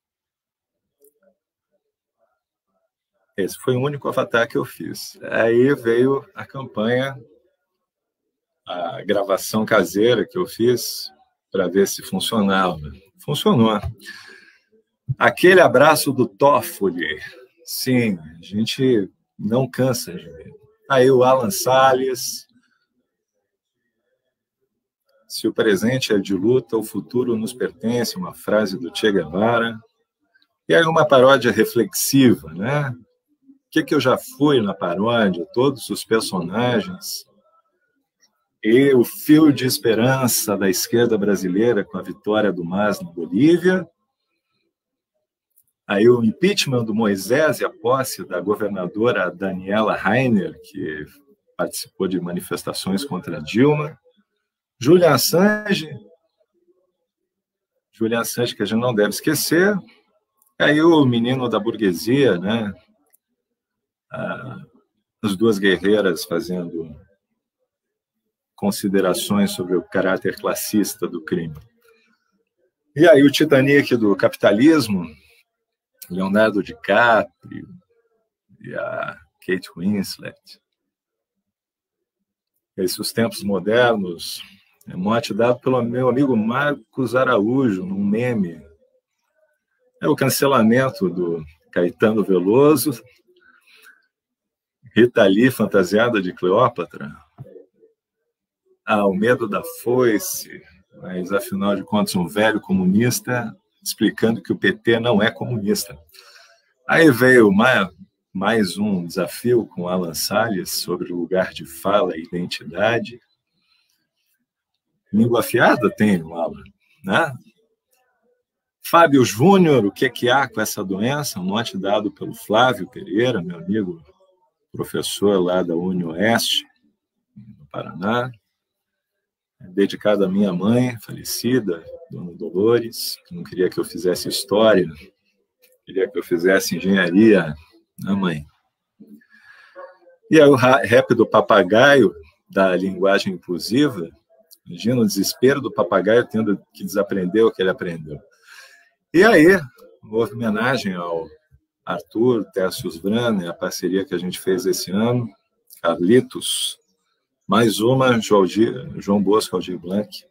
Esse foi o único Avatar que eu fiz. Aí veio a campanha, a gravação caseira que eu fiz para ver se funcionava. Funcionou. Aquele abraço do Toffoli, sim, a gente não cansa de ver. Aí o Alan Salles, se o presente é de luta, o futuro nos pertence, uma frase do Che Guevara. E aí uma paródia reflexiva, né? O que, que eu já fui na paródia, todos os personagens, e o fio de esperança da esquerda brasileira com a vitória do M A S na Bolívia. Aí o impeachment do Moisés e a posse da governadora Daniela Rainer, que participou de manifestações contra Dilma. Julian Assange, Julian Assange, que a gente não deve esquecer. Aí o menino da burguesia, né? Ah, as duas guerreiras fazendo considerações sobre o caráter classista do crime. E aí o Titanic do capitalismo, Leonardo DiCaprio e a Kate Winslet. Esses os tempos modernos, é mote dado pelo meu amigo Marcos Araújo, num meme. É o cancelamento do Caetano Veloso, Rita Lee fantasiada de Cleópatra, ah, o medo da foice, mas afinal de contas um velho comunista explicando que o P T não é comunista. Aí veio mais, mais um desafio com Alan Salles sobre o lugar de fala e identidade. Língua afiada tem o Alan, né? Fábio Júnior, o que, que há com essa doença? Um mote dado pelo Flávio Pereira, meu amigo professor lá da UniOeste, no Paraná, dedicado à minha mãe, falecida, Dona Dolores, que não queria que eu fizesse história, queria que eu fizesse engenharia, né, mãe? E aí o rap do papagaio, da linguagem inclusiva, imagina o desespero do papagaio tendo que desaprender o que ele aprendeu. E aí, uma homenagem ao Arthur Tercius Vrana, a parceria que a gente fez esse ano, Carlitos, mais uma, João Bosco Aldir Blanc,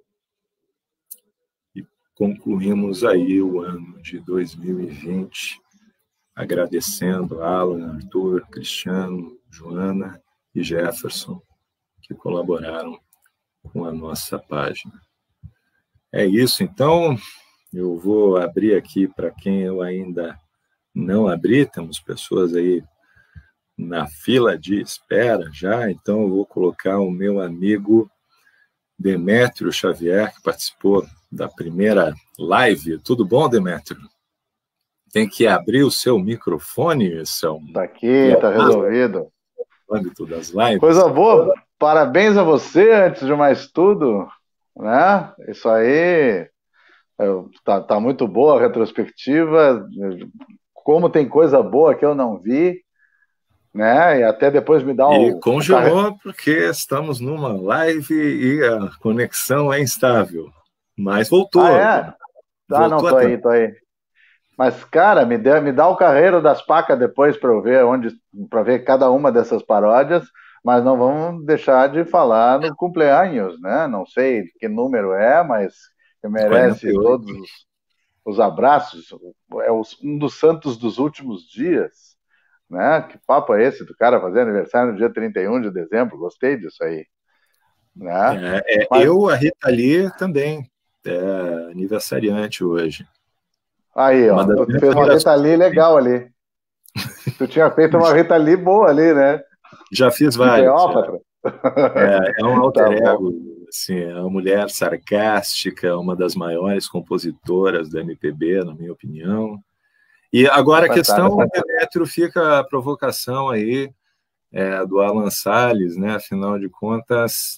e concluímos aí o ano de dois mil e vinte, agradecendo a Alan, Arthur, Cristiano, Joana e Jefferson, que colaboraram com a nossa página. É isso, então, eu vou abrir aqui para quem eu ainda não abri, temos pessoas aí na fila de espera já, então eu vou colocar o meu amigo Demétrio Xavier, que participou da primeira live. Tudo bom, Demétrio? Tem que abrir o seu microfone, Selma. Está aqui, está resolvido. No âmbito das lives. Coisa boa, parabéns a você, antes de mais tudo, né? Isso aí, tá, tá muito boa a retrospectiva, como tem coisa boa que eu não vi, né? E até depois me dá um... E congelou porque estamos numa live e a conexão é instável, mas voltou. Ah, é? Ah, não, tô aí, tô aí. Mas, cara, me dá, me dá o carreiro das pacas depois para eu ver onde, para ver cada uma dessas paródias, mas não vamos deixar de falar no cumpleaños, né? Não sei que número é, mas que merece todos os, os abraços. É um dos santos dos últimos dias, né? Que papo é esse do cara fazer aniversário no dia trinta e um de dezembro? Gostei disso aí. Né? É, é, mas... Eu, a Rita Lee, também é aniversariante hoje. Aí, ó, tu fez uma Rita Lee legal ali. Tu tinha feito uma Rita Lee boa ali, né? Já fiz várias. É, é um alter tá ego, assim, é uma mulher sarcástica, uma das maiores compositoras da M P B, na minha opinião. E agora a questão, Demétrio, fica a provocação aí é, do Alan Salles, né? Afinal de contas,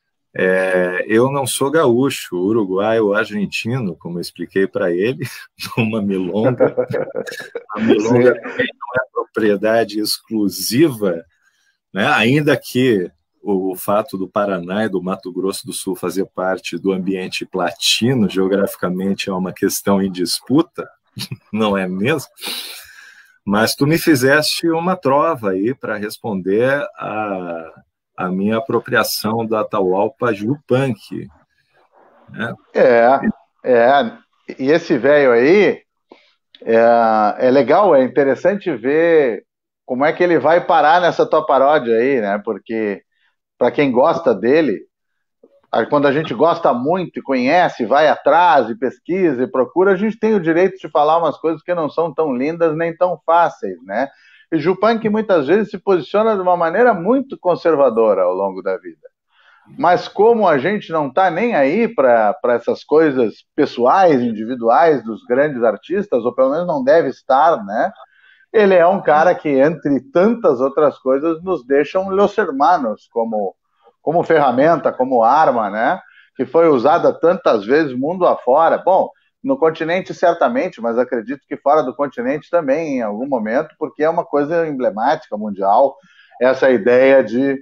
é, eu não sou gaúcho, uruguaio ou argentino, como eu expliquei para ele, numa milonga. A milonga também não é propriedade exclusiva, né? Ainda que o fato do Paraná e do Mato Grosso do Sul fazer parte do ambiente platino, geograficamente é uma questão em disputa, não é mesmo? Mas tu me fizeste uma trova aí para responder a, a minha apropriação da Atahualpa Yupanqui. Né? É, é. E esse velho aí é, é legal, é interessante ver como é que ele vai parar nessa tua paródia aí, né? Porque para quem gosta dele, quando a gente gosta muito e conhece, vai atrás e pesquisa e procura, a gente tem o direito de falar umas coisas que não são tão lindas nem tão fáceis, né? E Yupanqui muitas vezes se posiciona de uma maneira muito conservadora ao longo da vida. Mas como a gente não está nem aí para essas coisas pessoais, individuais dos grandes artistas, ou pelo menos não deve estar, né? Ele é um cara que, entre tantas outras coisas, nos deixa um los hermanos, como como ferramenta, como arma, né? Que foi usada tantas vezes mundo afora. Bom, no continente certamente, mas acredito que fora do continente também, em algum momento, porque é uma coisa emblemática, mundial, essa ideia de,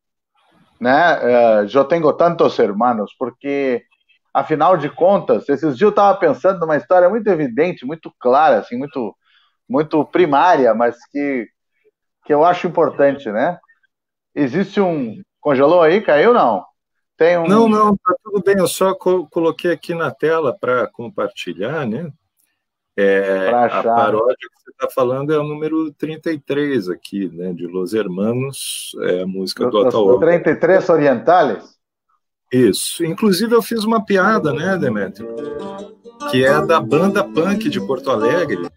né, eu tenho tantos hermanos, porque, afinal de contas, esses dias eu estava pensando numa história muito evidente, muito clara, assim, muito, muito primária, mas que, que eu acho importante, né? Existe um... Congelou aí? Caiu, não? Tem um... Não, não, tá tudo bem, eu só co coloquei aqui na tela para compartilhar, né? É, a paródia que você está falando é o número trinta e três aqui, né? De Los Hermanos, é a música do Atahualpa. trinta e três Orientales? Isso. Inclusive eu fiz uma piada, né, Demetrio? Que é da banda punk de Porto Alegre,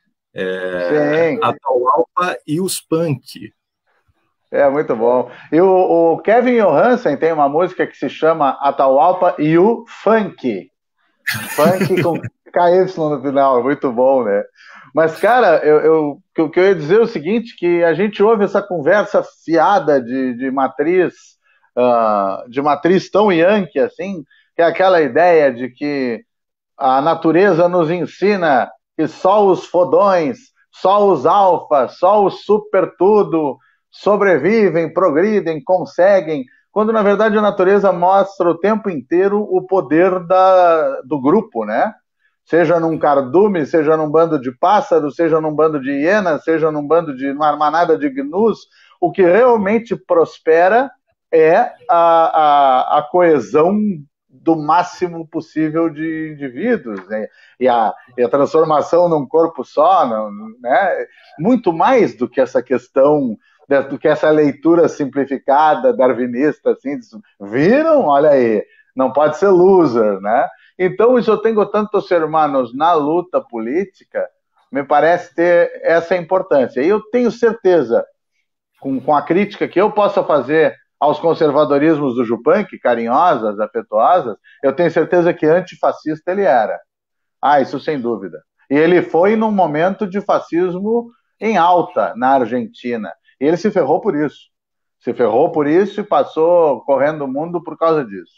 é, Atahualpa e os Punk. É, muito bom. E o, o Kevin Johansen tem uma música que se chama Atahualpa e o Funk. Funk com K Y no final, muito bom, né? Mas, cara, eu, eu, o que eu ia dizer é o seguinte, que a gente ouve essa conversa fiada de, de matriz, uh, de matriz tão yankee, assim, que é aquela ideia de que a natureza nos ensina que só os fodões, só os alfas, só os super tudo sobrevivem, progridem, conseguem, quando na verdade a natureza mostra o tempo inteiro o poder da, do grupo, né? Seja num cardume, seja num bando de pássaros, seja num bando de hienas, seja num bando de uma manada de gnus, o que realmente prospera é a, a, a coesão do máximo possível de indivíduos, né? e, a, e a transformação num corpo só, não, né? Muito mais do que essa questão, do que essa leitura simplificada, darwinista, assim, viram? Olha aí, não pode ser loser, né? Então, isso eu tenho tantos hermanos na luta política, me parece ter essa importância. E eu tenho certeza, com, com a crítica que eu possa fazer aos conservadorismos do Yupanqui, carinhosas, afetuosas, eu tenho certeza que antifascista ele era. Ah, isso sem dúvida. E ele foi num momento de fascismo em alta na Argentina. E ele se ferrou por isso. Se ferrou por isso e passou correndo o mundo por causa disso.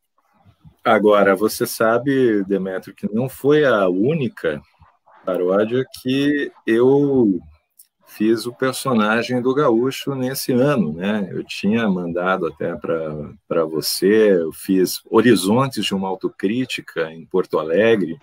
Agora, você sabe, Demetrio, que não foi a única paródia que eu fiz o personagem do Gaúcho nesse ano, né? Eu tinha mandado até para você, eu fiz Horizontes de uma Autocrítica em Porto Alegre,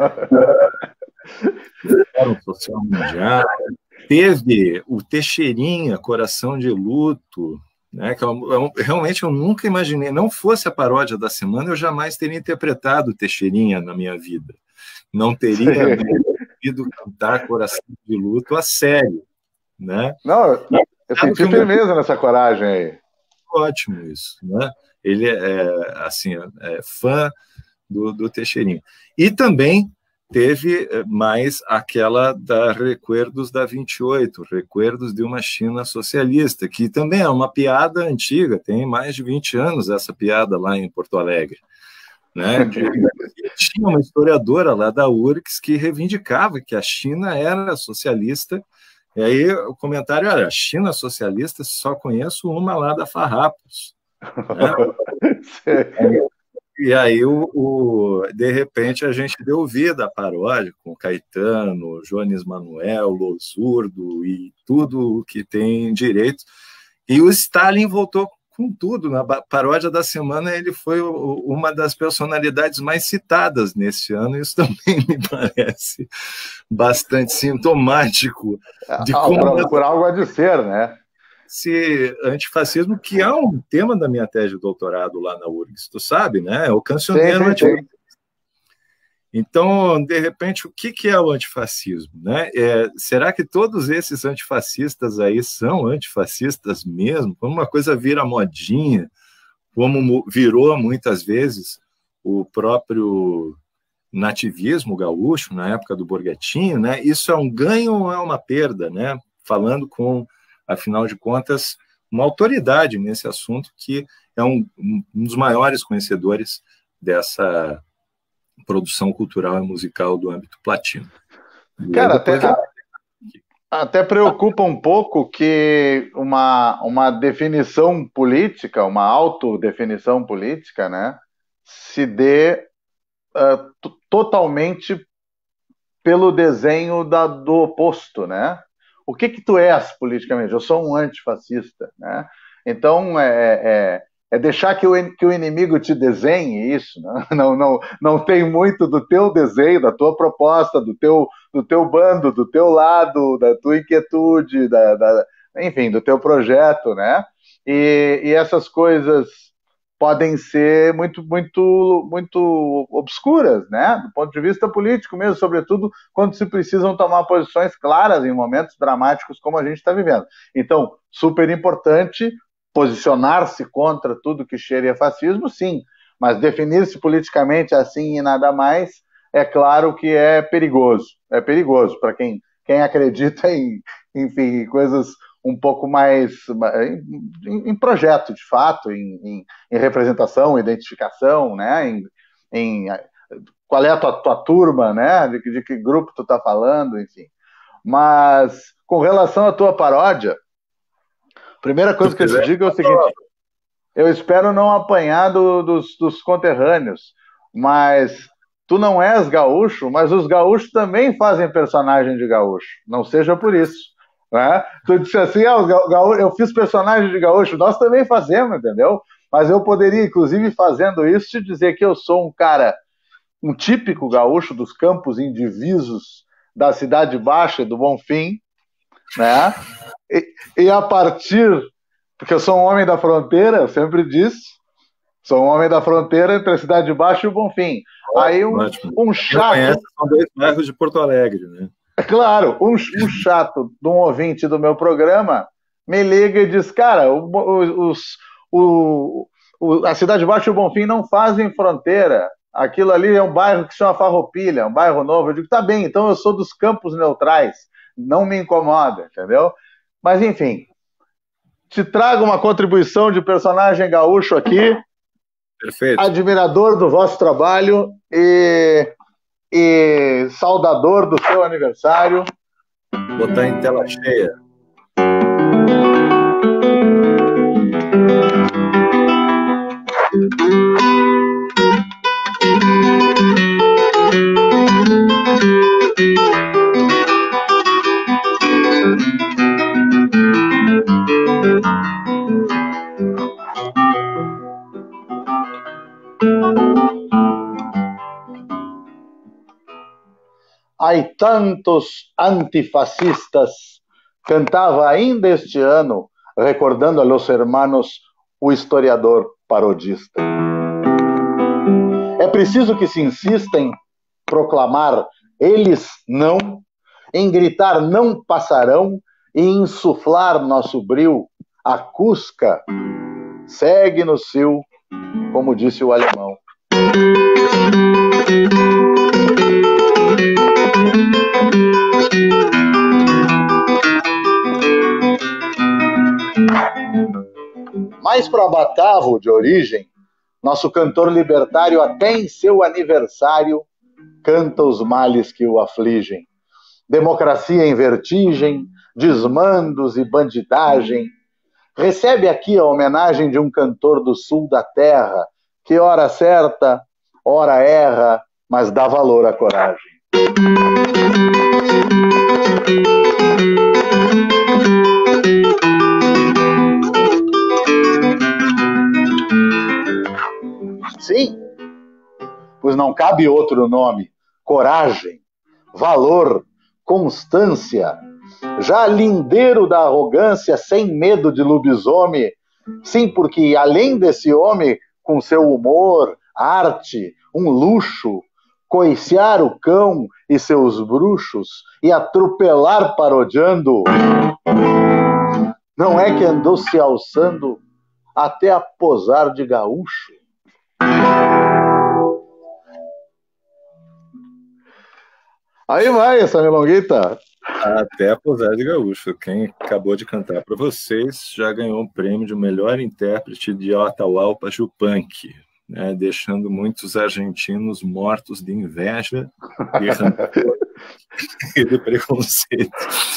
Fórum Social Mundial. Teve o Teixeirinha, Coração de Luto, né, que eu, eu, realmente eu nunca imaginei, não fosse a paródia da semana, eu jamais teria interpretado o Teixeirinha na minha vida. Não teria ido cantar Coração de Luto a sério. Né? Não, eu senti firmeza nessa coragem aí. Ótimo isso, né? Ele é, assim, é fã do, do Teixeirinha. E também teve mais aquela da Recuerdos da vinte e oito, Recuerdos de uma China Socialista, que também é uma piada antiga, tem mais de vinte anos essa piada lá em Porto Alegre. Né? De, tinha uma historiadora lá da U R C S que reivindicava que a China era socialista. E aí o comentário era, China socialista, só conheço uma lá da Farrapos. Né? E aí, o, o, de repente, a gente deu vida à paródia com Caetano, Jones Manuel, Losurdo e tudo o que tem direito. E o Stalin voltou com tudo. Na paródia da semana, ele foi o, uma das personalidades mais citadas neste ano, e isso também me parece bastante sintomático de como... Por, por algo a de ser, né? Esse antifascismo, que é um tema da minha tese de doutorado lá na U R G S, tu sabe, né? É o cancioneiro antifascista. Então, de repente, o que é o antifascismo? Né? É, será que todos esses antifascistas aí são antifascistas mesmo? Como uma coisa vira modinha, como virou muitas vezes o próprio nativismo gaúcho, na época do Borghettini, né? Isso é um ganho ou é uma perda? Né? Falando com, afinal de contas, uma autoridade nesse assunto, que é um, um dos maiores conhecedores dessa produção cultural e musical do âmbito platino. Cara, até, a, Até preocupa um pouco que uma, uma definição política, uma autodefinição política, né, se dê uh, totalmente pelo desenho da, do oposto, né? O que que tu és politicamente? Eu sou um antifascista, né? Então, é, é, é deixar que o, que o inimigo te desenhe isso, né? não, não, não tem muito do teu desenho, da tua proposta, do teu, do teu bando, do teu lado, da tua inquietude, da, da, enfim, do teu projeto, né? E, e essas coisas podem ser muito, muito, muito obscuras, né? Do ponto de vista político mesmo, sobretudo quando se precisam tomar posições claras em momentos dramáticos como a gente está vivendo. Então, super importante posicionar-se contra tudo que cheire a fascismo, sim, mas definir-se politicamente assim e nada mais, é claro que é perigoso. É perigoso para quem, quem acredita em, enfim, coisas um pouco mais em, em projeto, de fato, em, em, em representação, identificação, né? Em, em qual é a tua, tua turma, né? De, de que grupo tu tá falando, enfim. Mas com relação à tua paródia, a primeira coisa que eu te digo é o seguinte: eu espero não apanhar do, dos, dos conterrâneos, mas tu não és gaúcho, mas os gaúchos também fazem personagem de gaúcho. Não seja por isso. Né? Tu disse assim, ah, eu fiz personagem de gaúcho, nós também fazemos, entendeu? Mas eu poderia, inclusive, fazendo isso, te dizer que eu sou um cara, um típico gaúcho dos campos indivisos da Cidade Baixa e do Bonfim, né? E, e a partir, porque eu sou um homem da fronteira, eu sempre disse, sou um homem da fronteira entre a Cidade Baixa e o Bonfim. Aí um, um chato... Conhece, são dois bairros de Porto Alegre, né? É claro, um, um chato de um ouvinte do meu programa me liga e diz, cara, o, os, o, o, a Cidade Baixa e o Bonfim não fazem fronteira, aquilo ali é um bairro que se chama Farroupilha, um bairro novo. Eu digo, tá bem, então eu sou dos campos neutrais, não me incomoda, entendeu? Mas enfim, te trago uma contribuição de personagem gaúcho aqui, perfeito, admirador do vosso trabalho e... e saudador do seu aniversário. Vou botar em tela cheia. Há tantos antifascistas, cantava ainda este ano, recordando a los hermanos, o historiador parodista. É preciso que se insista em proclamar eles não, em gritar não passarão e insuflar nosso bril. A Cusca segue no cio, como disse o alemão. Mais para Batavo, de origem, nosso cantor libertário, até em seu aniversário, canta os males que o afligem. Democracia em vertigem, desmandos e bandidagem. Recebe aqui a homenagem de um cantor do sul da terra, que ora acerta, ora erra, mas dá valor à coragem. Sim, pois não cabe outro nome. Coragem, valor, constância, já lindeiro da arrogância, sem medo de lobisomem. Sim, porque além desse homem, com seu humor, arte, um luxo, coiciar o cão e seus bruxos e atropelar parodiando, não é que andou se alçando até a posar de gaúcho? Aí vai essa milonguita. Até a posar de gaúcho. Quem acabou de cantar para vocês já ganhou o prêmio de melhor intérprete de Atahualpa Yupanqui, né, deixando muitos argentinos mortos de inveja e, e de preconceito.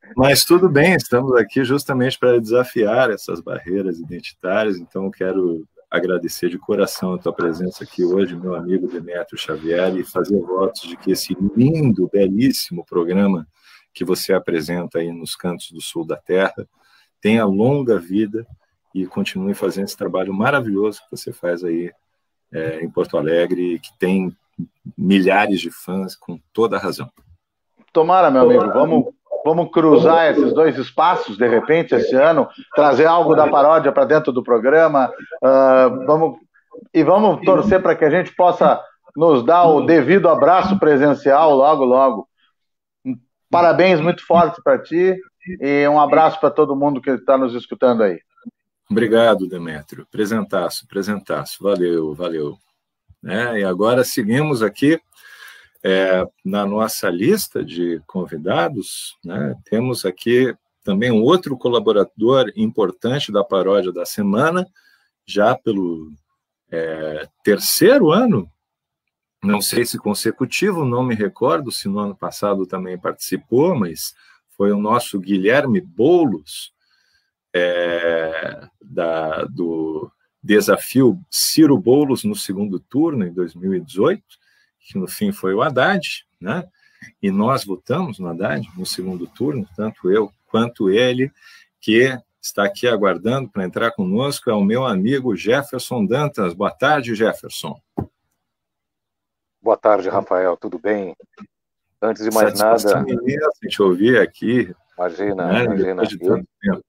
Mas tudo bem, estamos aqui justamente para desafiar essas barreiras identitárias, então eu quero agradecer de coração a tua presença aqui hoje, meu amigo Demétrio Xavier, e fazer votos de que esse lindo, belíssimo programa que você apresenta aí nos cantos do sul da terra tenha longa vida e continue fazendo esse trabalho maravilhoso que você faz aí é, em Porto Alegre, que tem milhares de fãs, com toda a razão. Tomara, meu amigo, vamos, vamos cruzar esses dois espaços, de repente, esse ano, trazer algo da paródia para dentro do programa, uh, vamos, e vamos torcer para que a gente possa nos dar o devido abraço presencial logo, logo. Parabéns muito forte para ti e um abraço para todo mundo que está nos escutando aí. Obrigado, Demétrio. Presentaço, presentaço. Valeu, valeu. É, e agora seguimos aqui é, na nossa lista de convidados, né, temos aqui também um outro colaborador importante da paródia da semana, já pelo é, terceiro ano, não sei se consecutivo, não me recordo se no ano passado também participou, mas foi o nosso Guilherme Boulos, é, da, do desafio Ciro Boulos no segundo turno, em dois mil e dezoito, que no fim foi o Haddad, né? E nós votamos no Haddad no segundo turno, tanto eu quanto ele, que está aqui aguardando para entrar conosco, é o meu amigo Jefferson Dantas. Boa tarde, Jefferson. Boa tarde, Rafael, tudo bem? Antes de mais nada... Imensa te ouvir aqui. Imagina, né? imagina. De tanto tempo.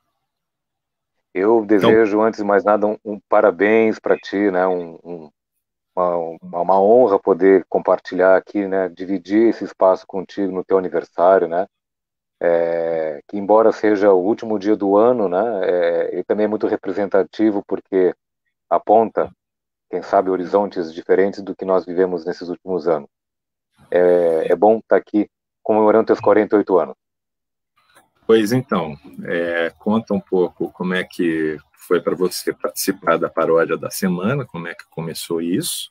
Eu desejo, então, antes de mais nada, um, um parabéns para ti, né? Um, um, uma, uma honra poder compartilhar aqui, né? Dividir esse espaço contigo no teu aniversário, né? É, que embora seja o último dia do ano, né? É, ele também é muito representativo porque aponta, quem sabe, horizontes diferentes do que nós vivemos nesses últimos anos. É, é bom estar aqui comemorando teus quarenta e oito anos. Pois então, é, conta um pouco como é que foi para você participar da paródia da semana, como é que começou isso,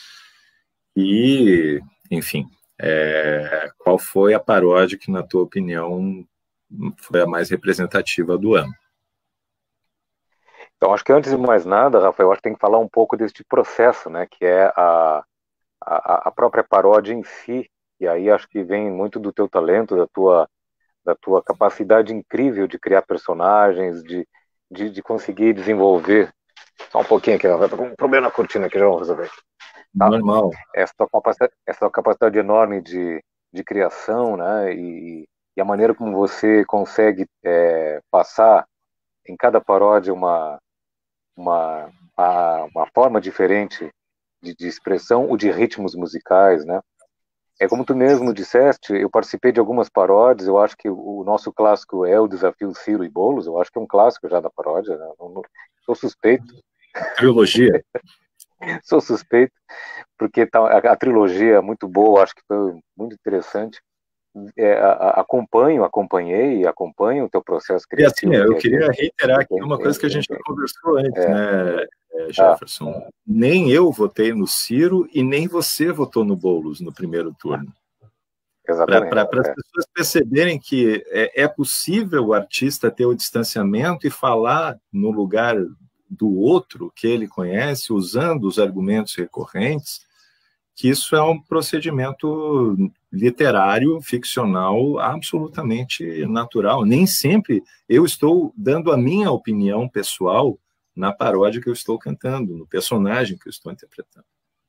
e, enfim, é, qual foi a paródia que, na tua opinião, foi a mais representativa do ano? Então, acho que antes de mais nada, Rafael, acho que tem que falar um pouco deste processo, né, que é a, a, a própria paródia em si, e aí acho que vem muito do teu talento, da tua, da tua capacidade incrível de criar personagens, de, de, de conseguir desenvolver. Só um pouquinho aqui, vai um problema na cortina aqui, já vamos resolver. Tá? Normal. Essa tua capacidade, essa tua capacidade enorme de, de criação, né, e, e a maneira como você consegue é, passar em cada paródia uma Uma, uma, uma forma diferente de, de expressão ou de ritmos musicais, né? É como tu mesmo disseste, eu participei de algumas paródias, eu acho que o, o nosso clássico é o Desafio Ciro e Boulos, eu acho que é um clássico já da paródia, né? Não, não, sou suspeito. Trilogia. Sou suspeito, porque tá, a, a trilogia é muito boa, acho que foi muito interessante. É, a, a, acompanho, acompanhei e acompanho o teu processo criativo. E assim, eu que queria é, reiterar aqui tem, uma tem, coisa que a gente tem, já conversou antes, é, né, Jefferson? Ah. Nem eu votei no Ciro e nem você votou no Boulos no primeiro turno. Exatamente. Para as é. pessoas perceberem que é, é possível o artista ter o distanciamento e falar no lugar do outro que ele conhece, usando os argumentos recorrentes, que isso é um procedimento literário, ficcional, absolutamente natural. Nem sempre eu estou dando a minha opinião pessoal na paródia que eu estou cantando, no personagem que eu estou interpretando.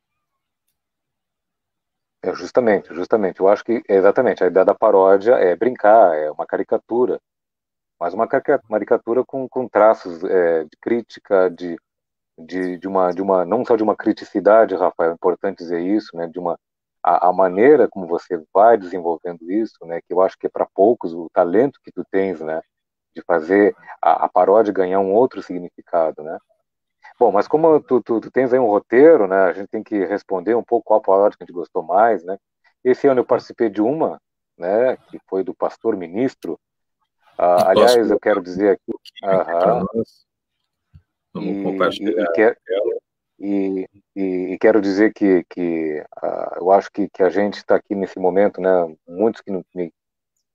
É justamente, justamente. Eu acho que, exatamente, a ideia da paródia é brincar, é uma caricatura, mas uma caricatura com, com traços é, de crítica, de De, de, uma, de uma, não só de uma criticidade, Rafael, é importante dizer isso, né, de uma, a, a maneira como você vai desenvolvendo isso, né, que eu acho que é para poucos o talento que tu tens, né, de fazer a, a paródia ganhar um outro significado, né. Bom, mas como tu, tu, tu tens aí um roteiro, né, a gente tem que responder um pouco qual paródia que a gente gostou mais, né. Esse ano eu participei de uma, né, que foi do Pastor Ministro. Ah, aliás, eu quero dizer aqui... Uh-huh, Vamos e, compartilhar. E, quer, e, e, e quero dizer que, que uh, eu acho que, que a gente está aqui nesse momento, né? Muitos que me,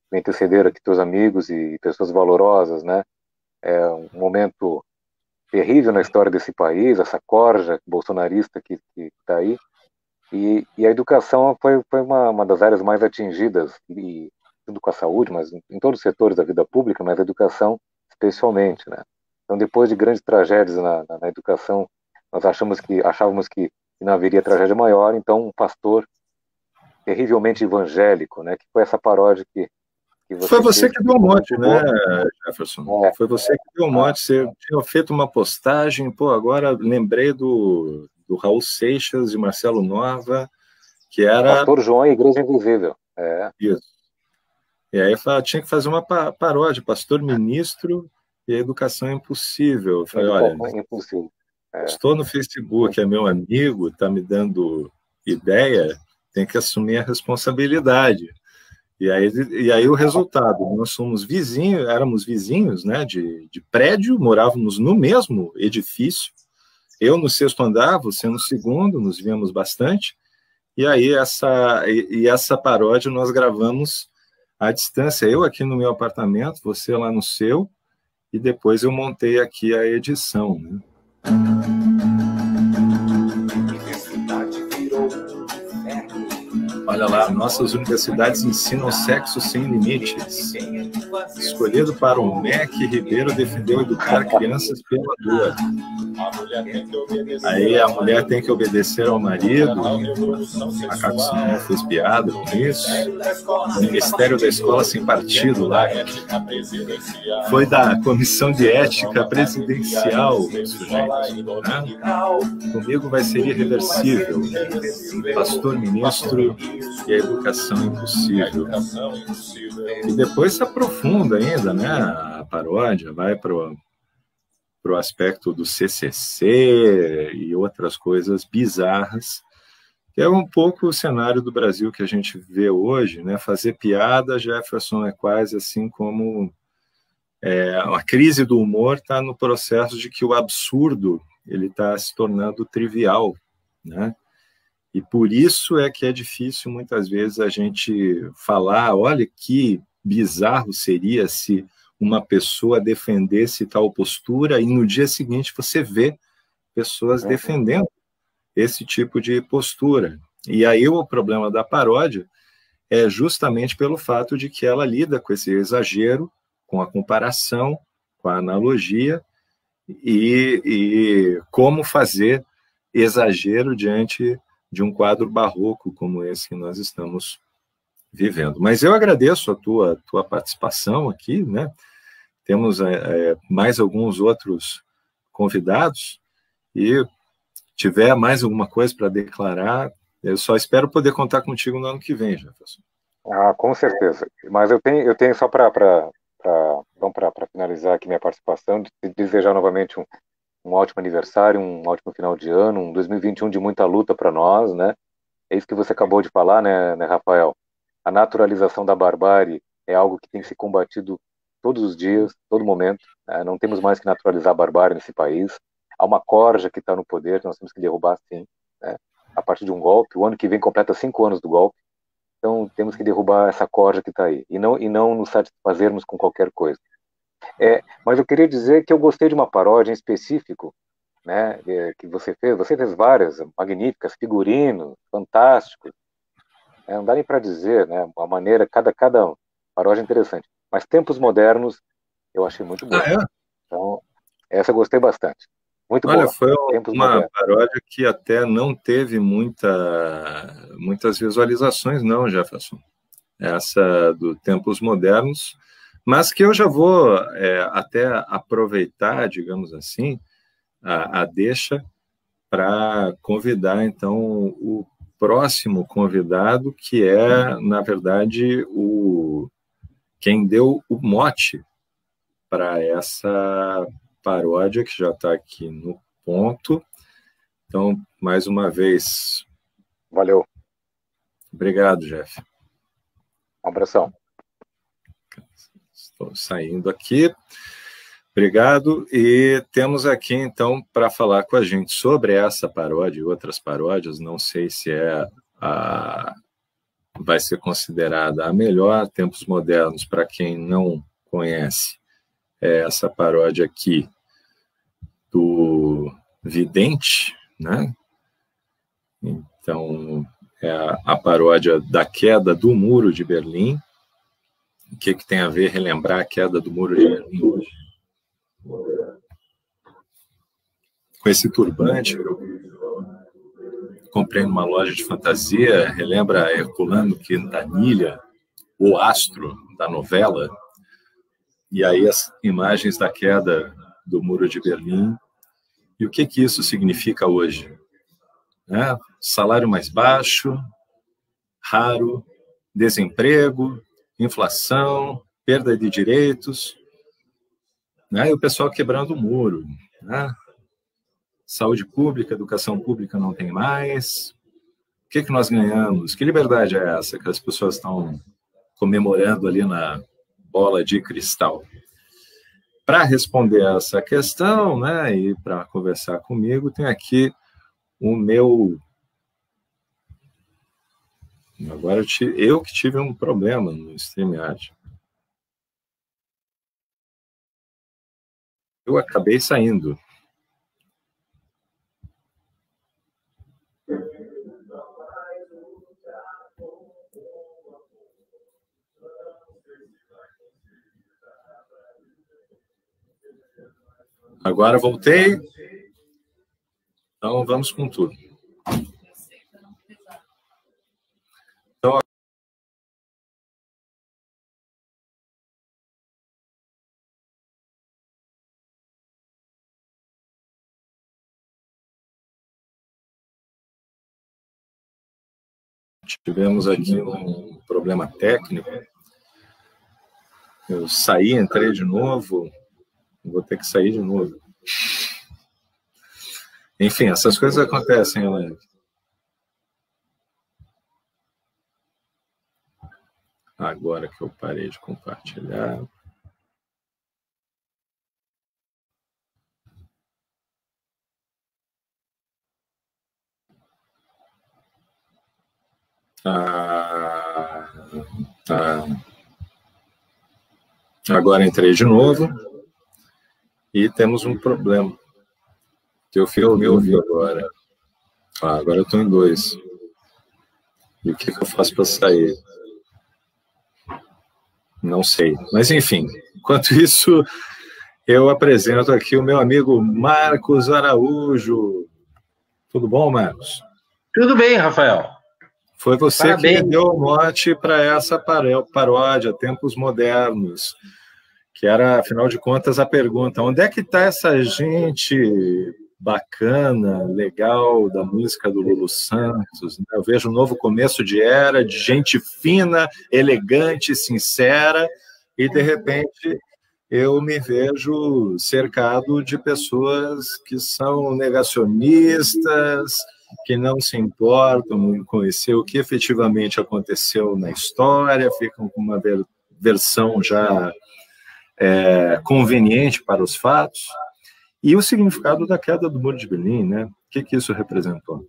me antecederam aqui, teus amigos e pessoas valorosas, né? É um momento terrível na história desse país, essa corja bolsonarista que está aí, e, e a educação foi, foi uma, uma das áreas mais atingidas, e, junto com a saúde, mas em, em todos os setores da vida pública, mas a educação especialmente, né? Então, depois de grandes tragédias na, na, na educação, nós achamos que, achávamos que não haveria tragédia maior, então um pastor terrivelmente evangélico, né? Que foi essa paródia que Você Foi você que deu o mote, né, Jefferson? É. Foi você que deu o mote. Você tinha feito uma postagem, pô, agora lembrei do, do Raul Seixas e Marcelo Nova, que era... Pastor João e Igreja Invisível. É. Isso. E aí eu tinha que fazer uma paródia, Pastor Ministro e Educação Impossível. Eu falei, olha, Impossível. É. Estou no Facebook, é meu amigo, está me dando ideia, tem que assumir a responsabilidade. E aí, e aí o resultado, nós somos vizinhos, éramos vizinhos, né, de, de prédio, morávamos no mesmo edifício, eu no sexto andar, você no segundo, nos víamos bastante, e aí essa, e, e essa paródia nós gravamos à distância, eu aqui no meu apartamento, você lá no seu, e depois eu montei aqui a edição, né? Olha lá, nossas universidades ensinam sexo sem limites. Escolhido para o M E C, Ribeiro defendeu educar crianças pela dor. Aí a mulher tem que obedecer ao marido. A Capucinha fez piada com isso. O Ministério da Escola Sem Partido lá. Foi da Comissão de Ética Presidencial, sujeito, né? Comigo vai ser irreversível. Pastor Ministro e a Educação Impossível. E depois se aprofunda ainda, né? A paródia vai para o aspecto do C C C e outras coisas bizarras, que é um pouco o cenário do Brasil que a gente vê hoje, né? Fazer piada, Jefferson, é quase assim como é, a crise do humor está no processo de que o absurdo ele está se tornando trivial, né? E por isso é que é difícil, muitas vezes, a gente falar, olha que bizarro seria se uma pessoa defendesse tal postura e no dia seguinte você vê pessoas defendendo esse tipo de postura. E aí o problema da paródia é justamente pelo fato de que ela lida com esse exagero, com a comparação, com a analogia e, e como fazer exagero diante de um quadro barroco como esse que nós estamos vivendo. Mas eu agradeço a tua, tua participação aqui, né? Temos é, mais alguns outros convidados e tiver mais alguma coisa para declarar, eu só espero poder contar contigo no ano que vem, Jefferson. Ah, com certeza. Mas eu tenho, eu tenho só para para finalizar aqui minha participação, de desejar novamente um um ótimo aniversário, um ótimo final de ano, um dois mil e vinte e um de muita luta para nós, né? É isso que você acabou de falar, né, né, Rafael? A naturalização da barbárie é algo que tem que ser combatido todos os dias, todo momento, né? Não temos mais que naturalizar a barbárie nesse país. Há uma corja que está no poder, que nós temos que derrubar, sim, né? A partir de um golpe. O ano que vem completa cinco anos do golpe. Então, temos que derrubar essa corja que está aí. E não, e não nos satisfazermos com qualquer coisa. É, mas eu queria dizer que eu gostei de uma paródia em específico, né, é, que você fez. Você fez várias, magníficas, figurinos, fantásticos. É, não dá nem para dizer, né, a maneira, cada, cada paródia é interessante. Mas Tempos Modernos eu achei muito boa. Ah, é? Então, essa eu gostei bastante. Muito Olha, boa. foi Tempos uma Modernos. paródia que até não teve muita, muitas visualizações, não, Jefferson. Essa do Tempos Modernos, mas que eu já vou é, até aproveitar, digamos assim, a, a deixa para convidar, então, o próximo convidado, que é, na verdade, o quem deu o mote para essa paródia, que já está aqui no ponto. Então, mais uma vez... Valeu. Obrigado, Jeff. Um abração. Estou saindo aqui. Obrigado. E temos aqui, então, para falar com a gente sobre essa paródia e outras paródias, não sei se é a, vai ser considerada a melhor. Tempos Modernos, para quem não conhece, é essa paródia aqui do Vidente, né? Então, é a, a paródia da queda do Muro de Berlim. O que, que tem a ver relembrar a queda do Muro de Berlim hoje? Com esse turbante, eu comprei numa loja de fantasia, relembra Herculano Quintanilha, o astro da novela, e aí as imagens da queda do Muro de Berlim. E o que, que isso significa hoje? Né? Salário mais baixo, raro, desemprego, inflação, perda de direitos, né? E o pessoal quebrando o muro, né? Saúde pública, educação pública não tem mais. O que, que nós ganhamos? Que liberdade é essa que as pessoas estão comemorando ali na bola de cristal? Para responder essa questão, né, e para conversar comigo, tem aqui o meu... Agora eu, tive... eu que tive um problema no StreamYard. Eu acabei saindo. Agora voltei. Então vamos com tudo. Então, tivemos aqui um problema técnico. Eu saí, entrei de novo. Vou ter que sair de novo. Enfim, essas coisas acontecem, Helene. Agora que eu parei de compartilhar. Ah, tá. Agora entrei de novo. E temos um problema. Que eu me ouvi agora. Ah, agora eu estou em dois. E o que, que eu faço para sair? Não sei. Mas, enfim, enquanto isso, eu apresento aqui o meu amigo Marcos Araújo. Tudo bom, Marcos? Tudo bem, Rafael. Foi você Parabéns. que deu o mote para essa paródia, Tempos Modernos, que era, afinal de contas, a pergunta: onde é que está essa gente bacana, legal, da música do Lulu Santos? Eu vejo um novo começo de era, de gente fina, elegante, sincera, e, de repente, eu me vejo cercado de pessoas que são negacionistas, que não se importam em conhecer o que efetivamente aconteceu na história, ficam com uma versão já é, conveniente para os fatos. E o significado da queda do Muro de Berlim, né? O que, que isso representou?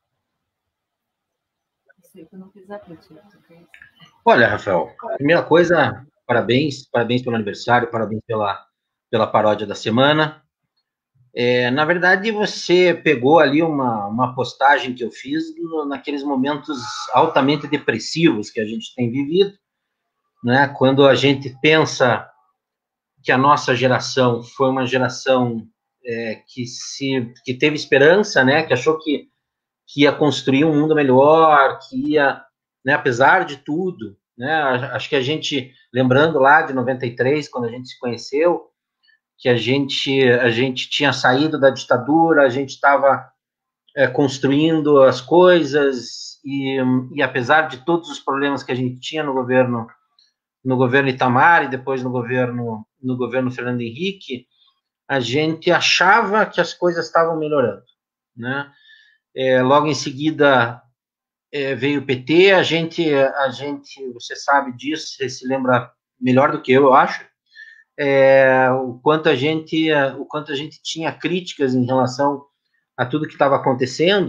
Olha, Rafael, primeira coisa, parabéns, parabéns pelo aniversário, parabéns pela, pela paródia da semana. É, na verdade, você pegou ali uma, uma postagem que eu fiz no, naqueles momentos altamente depressivos que a gente tem vivido, né? Quando a gente pensa que a nossa geração foi uma geração é, que, se, que teve esperança, né? Que achou que, que ia construir um mundo melhor, que ia, né, apesar de tudo, né? Acho que a gente, lembrando lá de noventa e três, quando a gente se conheceu, que a gente, a gente tinha saído da ditadura, a gente estava é, construindo as coisas, e, e apesar de todos os problemas que a gente tinha no governo, no governo Itamar e depois no governo, no governo Fernando Henrique, a gente achava que as coisas estavam melhorando, né? É, logo em seguida é, veio o P T, a gente, a gente, você sabe disso, você se lembra melhor do que eu, eu acho, É, o quanto a gente o quanto a gente tinha críticas em relação a tudo que estava acontecendo,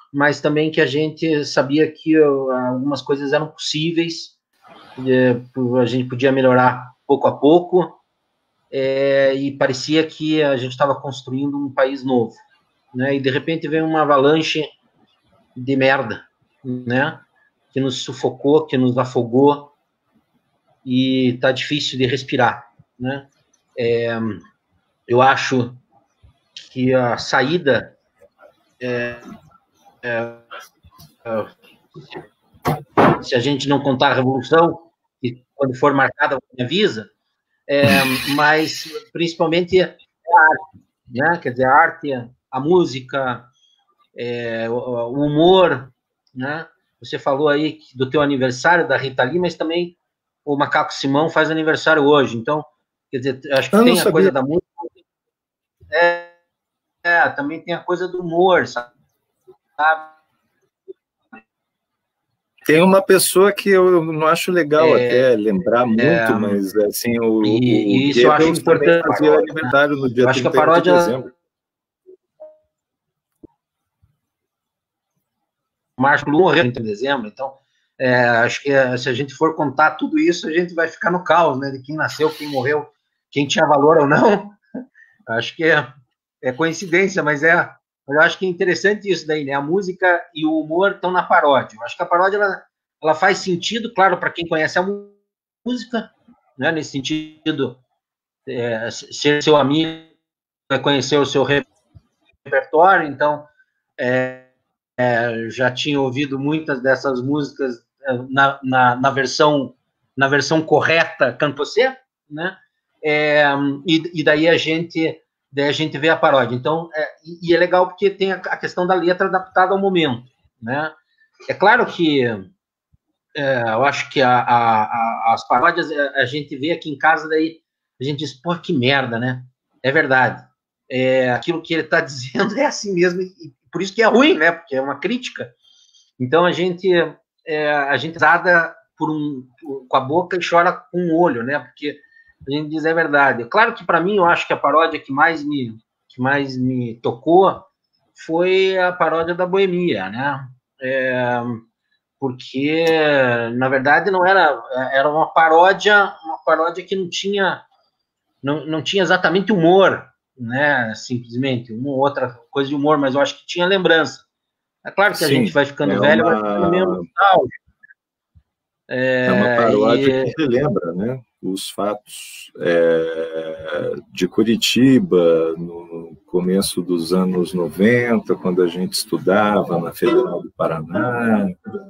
mas também que a gente sabia que uh, algumas coisas eram possíveis, uh, a gente podia melhorar pouco a pouco, é, e parecia que a gente estava construindo um país novo, né? E de repente veio uma avalanche de merda, né? Que nos sufocou, que nos afogou, e tá difícil de respirar, né? É, eu acho que a saída é, é, é, se a gente não contar a revolução, que quando for marcada me avisa, é, mas principalmente a arte, né? Quer dizer, a arte, a música, é, o, o humor, né? Você falou aí do teu aniversário, da Rita Lee, mas também o Macaco Simão faz aniversário hoje, então, quer dizer, acho que Eu tem a coisa da música, é, é, também tem a coisa do humor, sabe? Tem uma pessoa que eu não acho legal é, até lembrar muito, é, mas assim, o, e, o isso eu acho importante. Fazia aniversário no dia eu acho que a trinta e um paródia de dezembro. Marco Lu morreu em dezembro, então é, acho que é, se a gente for contar tudo isso, a gente vai ficar no caos, né? De quem nasceu, quem morreu, quem tinha valor ou não. Acho que é, é coincidência, mas é. Eu acho que é interessante isso daí, né? A música e o humor estão na paródia. Eu acho que a paródia ela, ela faz sentido, claro, para quem conhece a música, né? Nesse sentido, é, ser seu amigo, conhecer o seu repertório, então. É, É, já tinha ouvido muitas dessas músicas na, na, na versão na versão correta cantocê, né? É, e, e daí a gente daí a gente vê a paródia. Então, é, e é legal porque tem a, a questão da letra adaptada ao momento, né? É claro que é, eu acho que a, a, a, as paródias a, a gente vê aqui em casa, daí a gente diz, pô, que merda, né? É verdade. É, aquilo que ele está dizendo é assim mesmo, e por isso que é ruim, né? Porque é uma crítica. Então a gente é, a gente nada por um por, com a boca e chora com o olho, né? Porque a gente diz é verdade. Claro que para mim eu acho que a paródia que mais me que mais me tocou foi a paródia da Boemia, né? É, porque na verdade não era era uma paródia uma paródia que não tinha não, não tinha exatamente humor, né, simplesmente, uma outra coisa de humor, mas eu acho que tinha lembrança. É claro que Sim, a gente vai ficando é velho, uma... vai ficando meio nostálgico. É, é uma paródia e... que relembra, né, os fatos é, de Curitiba, no começo dos anos noventa, quando a gente estudava na Federal do Paraná.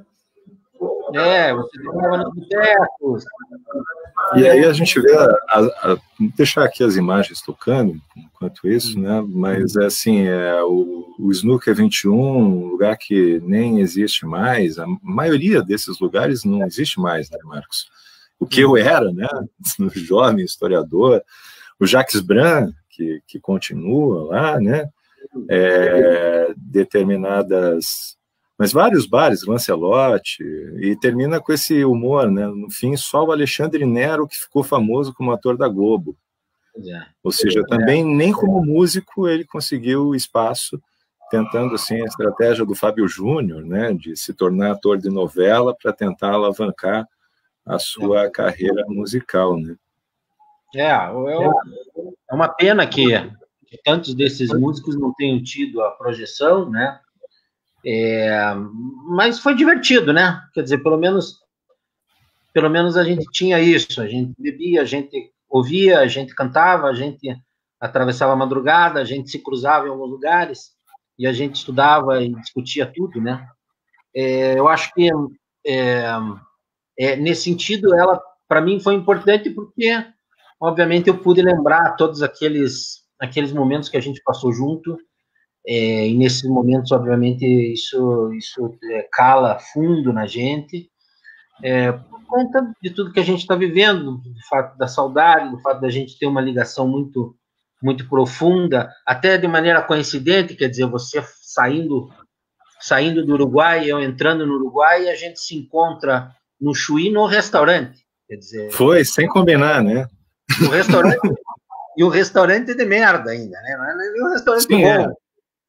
É, você estava nos botecos. E aí a gente vê, a, a, a, deixar aqui as imagens tocando, enquanto isso, né? Mas assim, é, o, o Snooker vinte e um, um lugar que nem existe mais, a maioria desses lugares não existe mais, né, Marcos? O que eu era, né, jovem historiador, o Jacques Brun, que, que continua lá, né? É, determinadas... Mas vários bares, Lancelotti, e termina com esse humor, né? No fim, só o Alexandre Nero que ficou famoso como ator da Globo. É. Ou seja, também nem como músico ele conseguiu espaço, tentando assim a estratégia do Fábio Júnior, né? De se tornar ator de novela para tentar alavancar a sua é. carreira musical, né? É, é uma pena que, que tantos desses músicos não tenham tido a projeção, né? É, mas foi divertido, né? Quer dizer, pelo menos, pelo menos a gente tinha isso, a gente bebia, a gente ouvia, a gente cantava, a gente atravessava a madrugada, a gente se cruzava em alguns lugares e a gente estudava e discutia tudo, né? É, eu acho que é, é, nesse sentido, ela para mim foi importante porque, obviamente, eu pude lembrar todos aqueles aqueles momentos que a gente passou junto. É, e nesses momentos, obviamente, isso, isso é, cala fundo na gente, é, por conta de tudo que a gente está vivendo, do fato da saudade, do fato da gente ter uma ligação muito, muito profunda, até de maneira coincidente, quer dizer, você saindo, saindo do Uruguai, eu entrando no Uruguai, e a gente se encontra no Chuí, no restaurante. Quer dizer, foi, sem combinar, né? No restaurante, e o restaurante de merda ainda, né? Não é nem um restaurante Sim, bom. É.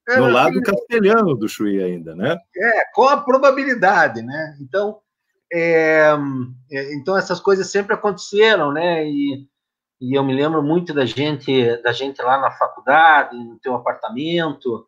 No lado castelhano do Chuí ainda, né? É, com a probabilidade, né? Então, é, então essas coisas sempre aconteceram, né? E, e eu me lembro muito da gente, da gente lá na faculdade, no teu apartamento.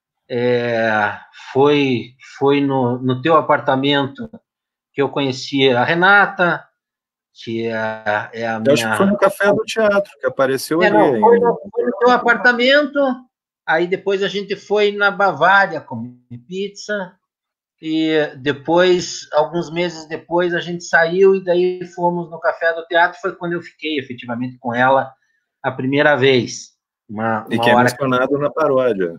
É, foi foi no, no teu apartamento que eu conheci a Renata, que é, é a minha... Eu acho que foi no Café do Teatro, que apareceu é, ali não, foi, ainda. no, foi no teu apartamento, aí depois a gente foi na Bavária comer pizza, e depois, alguns meses depois, a gente saiu e daí fomos no Café do Teatro, foi quando eu fiquei efetivamente com ela a primeira vez. Uma, uma e que é hora mencionado que... na paródia.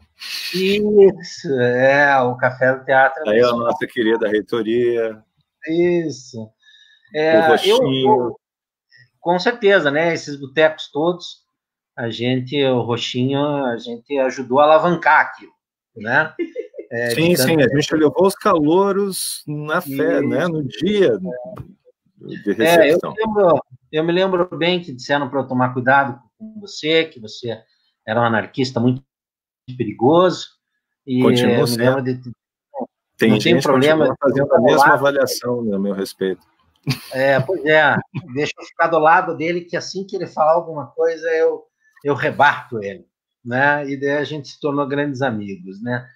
Isso, é, o Café do Teatro. Aí a nossa querida reitoria. Isso. É, o Roxinho. Eu, eu, com certeza, né? Esses botecos todos, a gente, o Roxinho, a gente ajudou a alavancar aquilo, né? É, sim, sim, a gente levou os calouros na fé, né? No dia de recepção. É, eu, me lembro, eu me lembro bem que disseram para eu tomar cuidado com você, que você era um anarquista muito perigoso. E continua eu me lembro de... Tem não gente tem problema que fazendo a mesma avaliação no meu respeito. É, pois é, deixa eu ficar do lado dele, que assim que ele falar alguma coisa, eu, eu rebato ele, né? E daí a gente se tornou grandes amigos, né?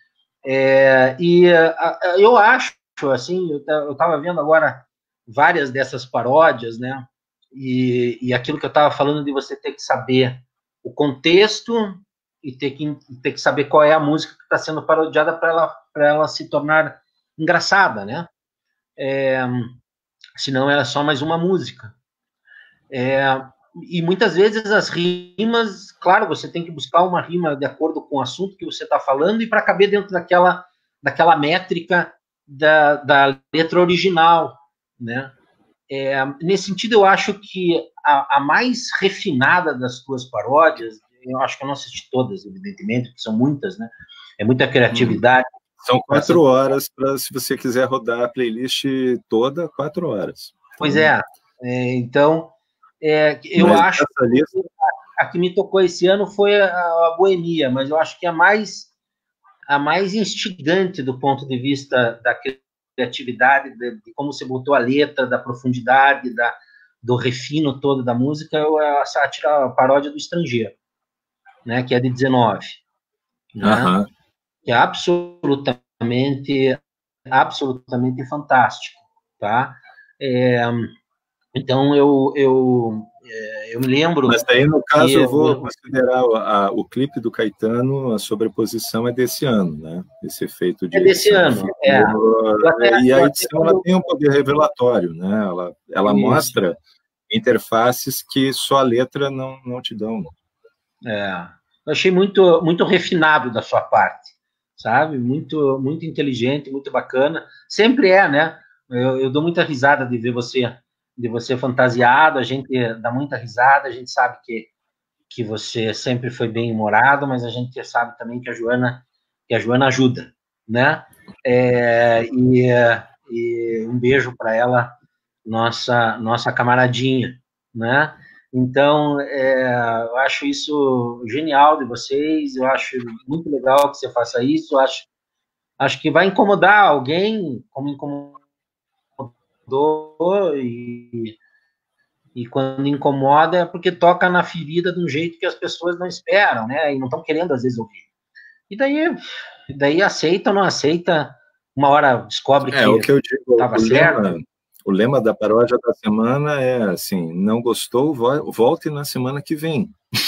É, e a, a, eu acho, assim, eu estava vendo agora várias dessas paródias, né? E, e aquilo que eu estava falando de você ter que saber o contexto e ter que, ter que saber qual é a música que está sendo parodiada para ela, para ela se tornar engraçada, né? É, senão ela é só mais uma música. É, e muitas vezes as rimas, claro, você tem que buscar uma rima de acordo com o assunto que você está falando e para caber dentro daquela, daquela métrica da, da letra original, né? É, nesse sentido, eu acho que a, a mais refinada das tuas paródias, eu acho que eu não assisti todas, evidentemente, porque são muitas, né? É muita criatividade. Hum. São quatro horas, para se você quiser rodar a playlist toda, quatro horas. Pois é. é então, é, eu mas acho que a, a que me tocou esse ano foi a, a Boemia, mas eu acho que a mais, a mais instigante do ponto de vista da criatividade, de, de como você botou a letra, da profundidade, da, do refino todo da música, é a sátira, a paródia do Estrangeiro, né, que é de dezenove. Né? Uhum. Que é absolutamente, absolutamente fantástico, tá? É, então, eu, eu, eu me lembro... Mas daí, no caso, eu vou considerar a, a, o clipe do Caetano, a sobreposição é desse ano, né? Esse efeito de... É desse ano, é. Até, e a edição, ela tem um poder revelatório, né? Ela, ela mostra interfaces que só a letra não, não te dão. É. Eu achei muito, muito refinado da sua parte, sabe? Muito, muito inteligente, muito bacana. Sempre é, né? Eu, eu dou muita risada de ver você, de você fantasiado, a gente dá muita risada, a gente sabe que, que você sempre foi bem-humorado, mas a gente sabe também que a Joana, que a Joana ajuda, né? É, e, e um beijo para ela, nossa, nossa camaradinha, né? Então, é, eu acho isso genial de vocês, eu acho muito legal que você faça isso, eu acho, acho que vai incomodar alguém, como incomodou, e, e quando incomoda é porque toca na ferida de um jeito que as pessoas não esperam, né, e não estão querendo, às vezes, ouvir. E daí, daí aceita ou não aceita, uma hora descobre é, que estava certo. Lema, o lema da paródia da semana é assim, não gostou, volte na semana que vem.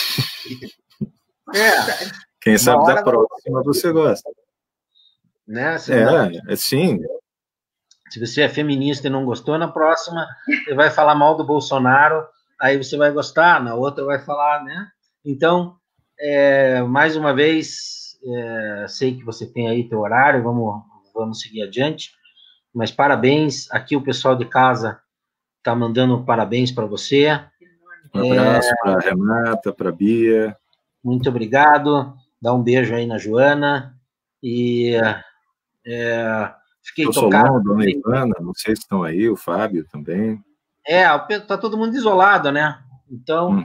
É. Quem sabe da próxima você gosta. Né? É, é, sim. Se você é feminista e não gostou, na próxima você vai falar mal do Bolsonaro, aí você vai gostar, na outra vai falar, né? Então, é, mais uma vez, é, sei que você tem aí teu horário, vamos, vamos seguir adiante, mas parabéns, aqui o pessoal de casa está mandando parabéns para você. Um abraço é, para a Renata, para a Bia. Muito obrigado, dá um beijo aí na Joana, e é, fiquei o tocado. Solon, Dona Ivana, não sei se estão aí, o Fábio também. É, tá todo mundo isolado, né? Então, uhum.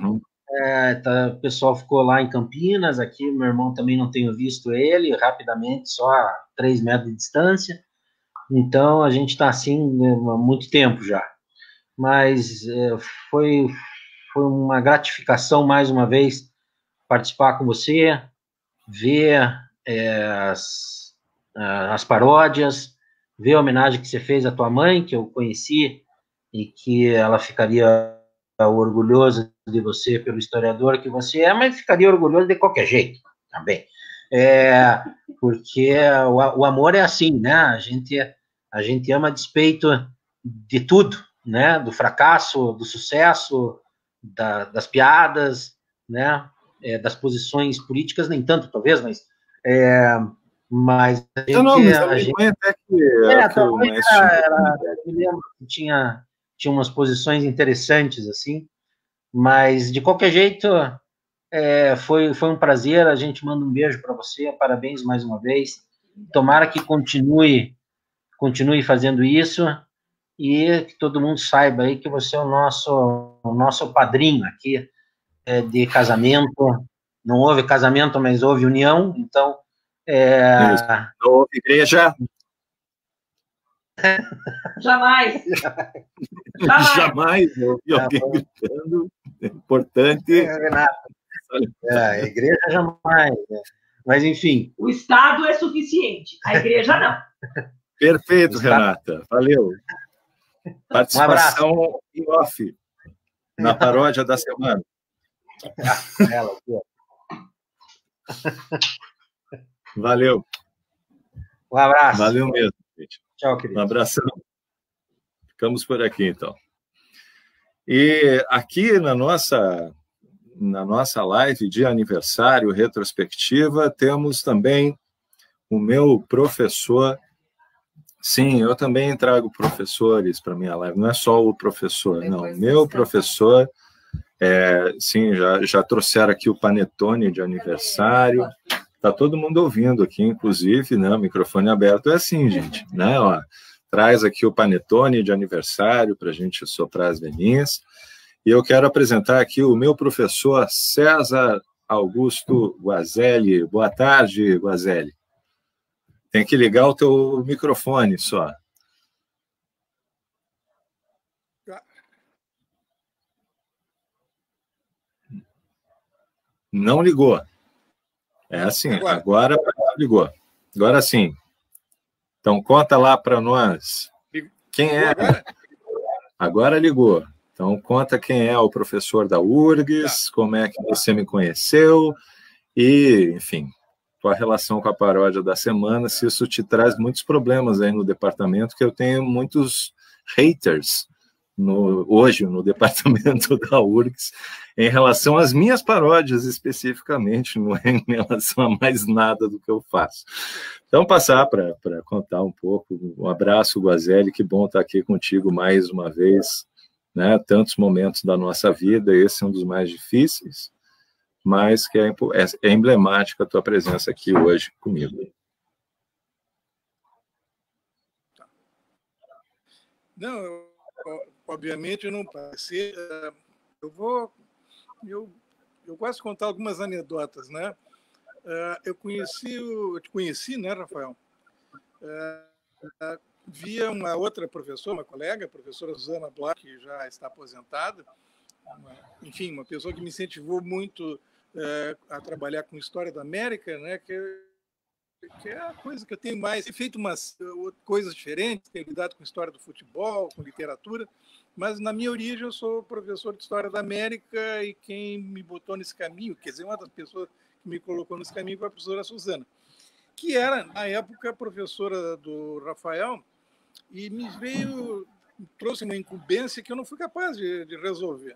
É, tá, o pessoal ficou lá em Campinas, aqui meu irmão também não tenho visto ele, rapidamente, só a três metros de distância, então a gente está assim há muito tempo já. Mas é, foi, foi uma gratificação, mais uma vez, participar com você, ver é, as, as paródias, ver a homenagem que você fez à tua mãe, que eu conheci, e que ela ficaria orgulhosa de você pelo historiador que você é, mas ficaria orgulhosa de qualquer jeito, também. É, porque o, o amor é assim, né? A gente, a gente ama a despeito de tudo, né? Do fracasso, do sucesso, da, das piadas, né? É, das posições políticas, nem tanto, talvez, mas... É, mas a gente... Não, não, mas a, a gente, até que... É, que eu mais era, era, eu me lembro que tinha, tinha umas posições interessantes, assim, mas, de qualquer jeito, é, foi, foi um prazer, a gente manda um beijo para você, parabéns mais uma vez, tomara que continue, continue fazendo isso, e que todo mundo saiba aí que você é o nosso, o nosso padrinho aqui, é, de casamento, não houve casamento, mas houve união, então... É... Não houve igreja? Jamais. Jamais. Jamais ouvi alguém ah, gritando. É importante. É, Renato. É, a igreja jamais. Né? Mas, enfim. O Estado é suficiente, a igreja não. Perfeito, Renata. Valeu. Participação um em off, na paródia da semana. Ela, aqui, Valeu. Um abraço. Valeu mesmo, gente. Tchau, querido. Um abração. Ficamos por aqui, então. E aqui na nossa, na nossa live de aniversário retrospectiva, temos também o meu professor. Sim, eu também trago professores para minha live. Não é só o professor, não. Meu professor, é, sim, já, já trouxeram aqui o panetone de aniversário. Está todo mundo ouvindo aqui, inclusive, né? O microfone aberto é assim, gente, né? Ó, traz aqui o panetone de aniversário para a gente soprar as velhinhas. E eu quero apresentar aqui o meu professor César Augusto Guazelli. Boa tarde, Guazelli. Tem que ligar o teu microfone só. Não ligou. É assim, agora, agora ligou. Agora sim. Então, conta lá para nós. Quem é? Agora ligou. Então, conta quem é o professor da U R G S, como é que você me conheceu e, enfim, tua relação com a paródia da semana, se isso te traz muitos problemas aí no departamento, que eu tenho muitos haters no, hoje no departamento da U R G S em relação às minhas paródias especificamente, não é em relação a mais nada do que eu faço. Então, passar para contar um pouco. Um abraço, Guazelli, que bom estar aqui contigo mais uma vez, né? Tantos momentos da nossa vida, esse é um dos mais difíceis, mas que é, é emblemática a tua presença aqui hoje comigo. Não, eu, obviamente eu não passei. Eu vou, eu, eu gosto de contar algumas anedotas, né? Eu conheci, eu te conheci, né, Rafael? Via uma outra professora, uma colega, a professora Susana Black, que já está aposentada, uma, enfim, uma pessoa que me incentivou muito é, a trabalhar com História da América, né, que, que é a coisa que eu tenho mais, tenho feito umas coisas diferentes, tenho lidado com História do Futebol, com literatura, mas na minha origem eu sou professor de História da América e quem me botou nesse caminho, quer dizer, uma das pessoas que me colocou nesse caminho foi a professora Susana, que era, na época, professora do Rafael, e me veio, trouxe uma incumbência que eu não fui capaz de, de resolver.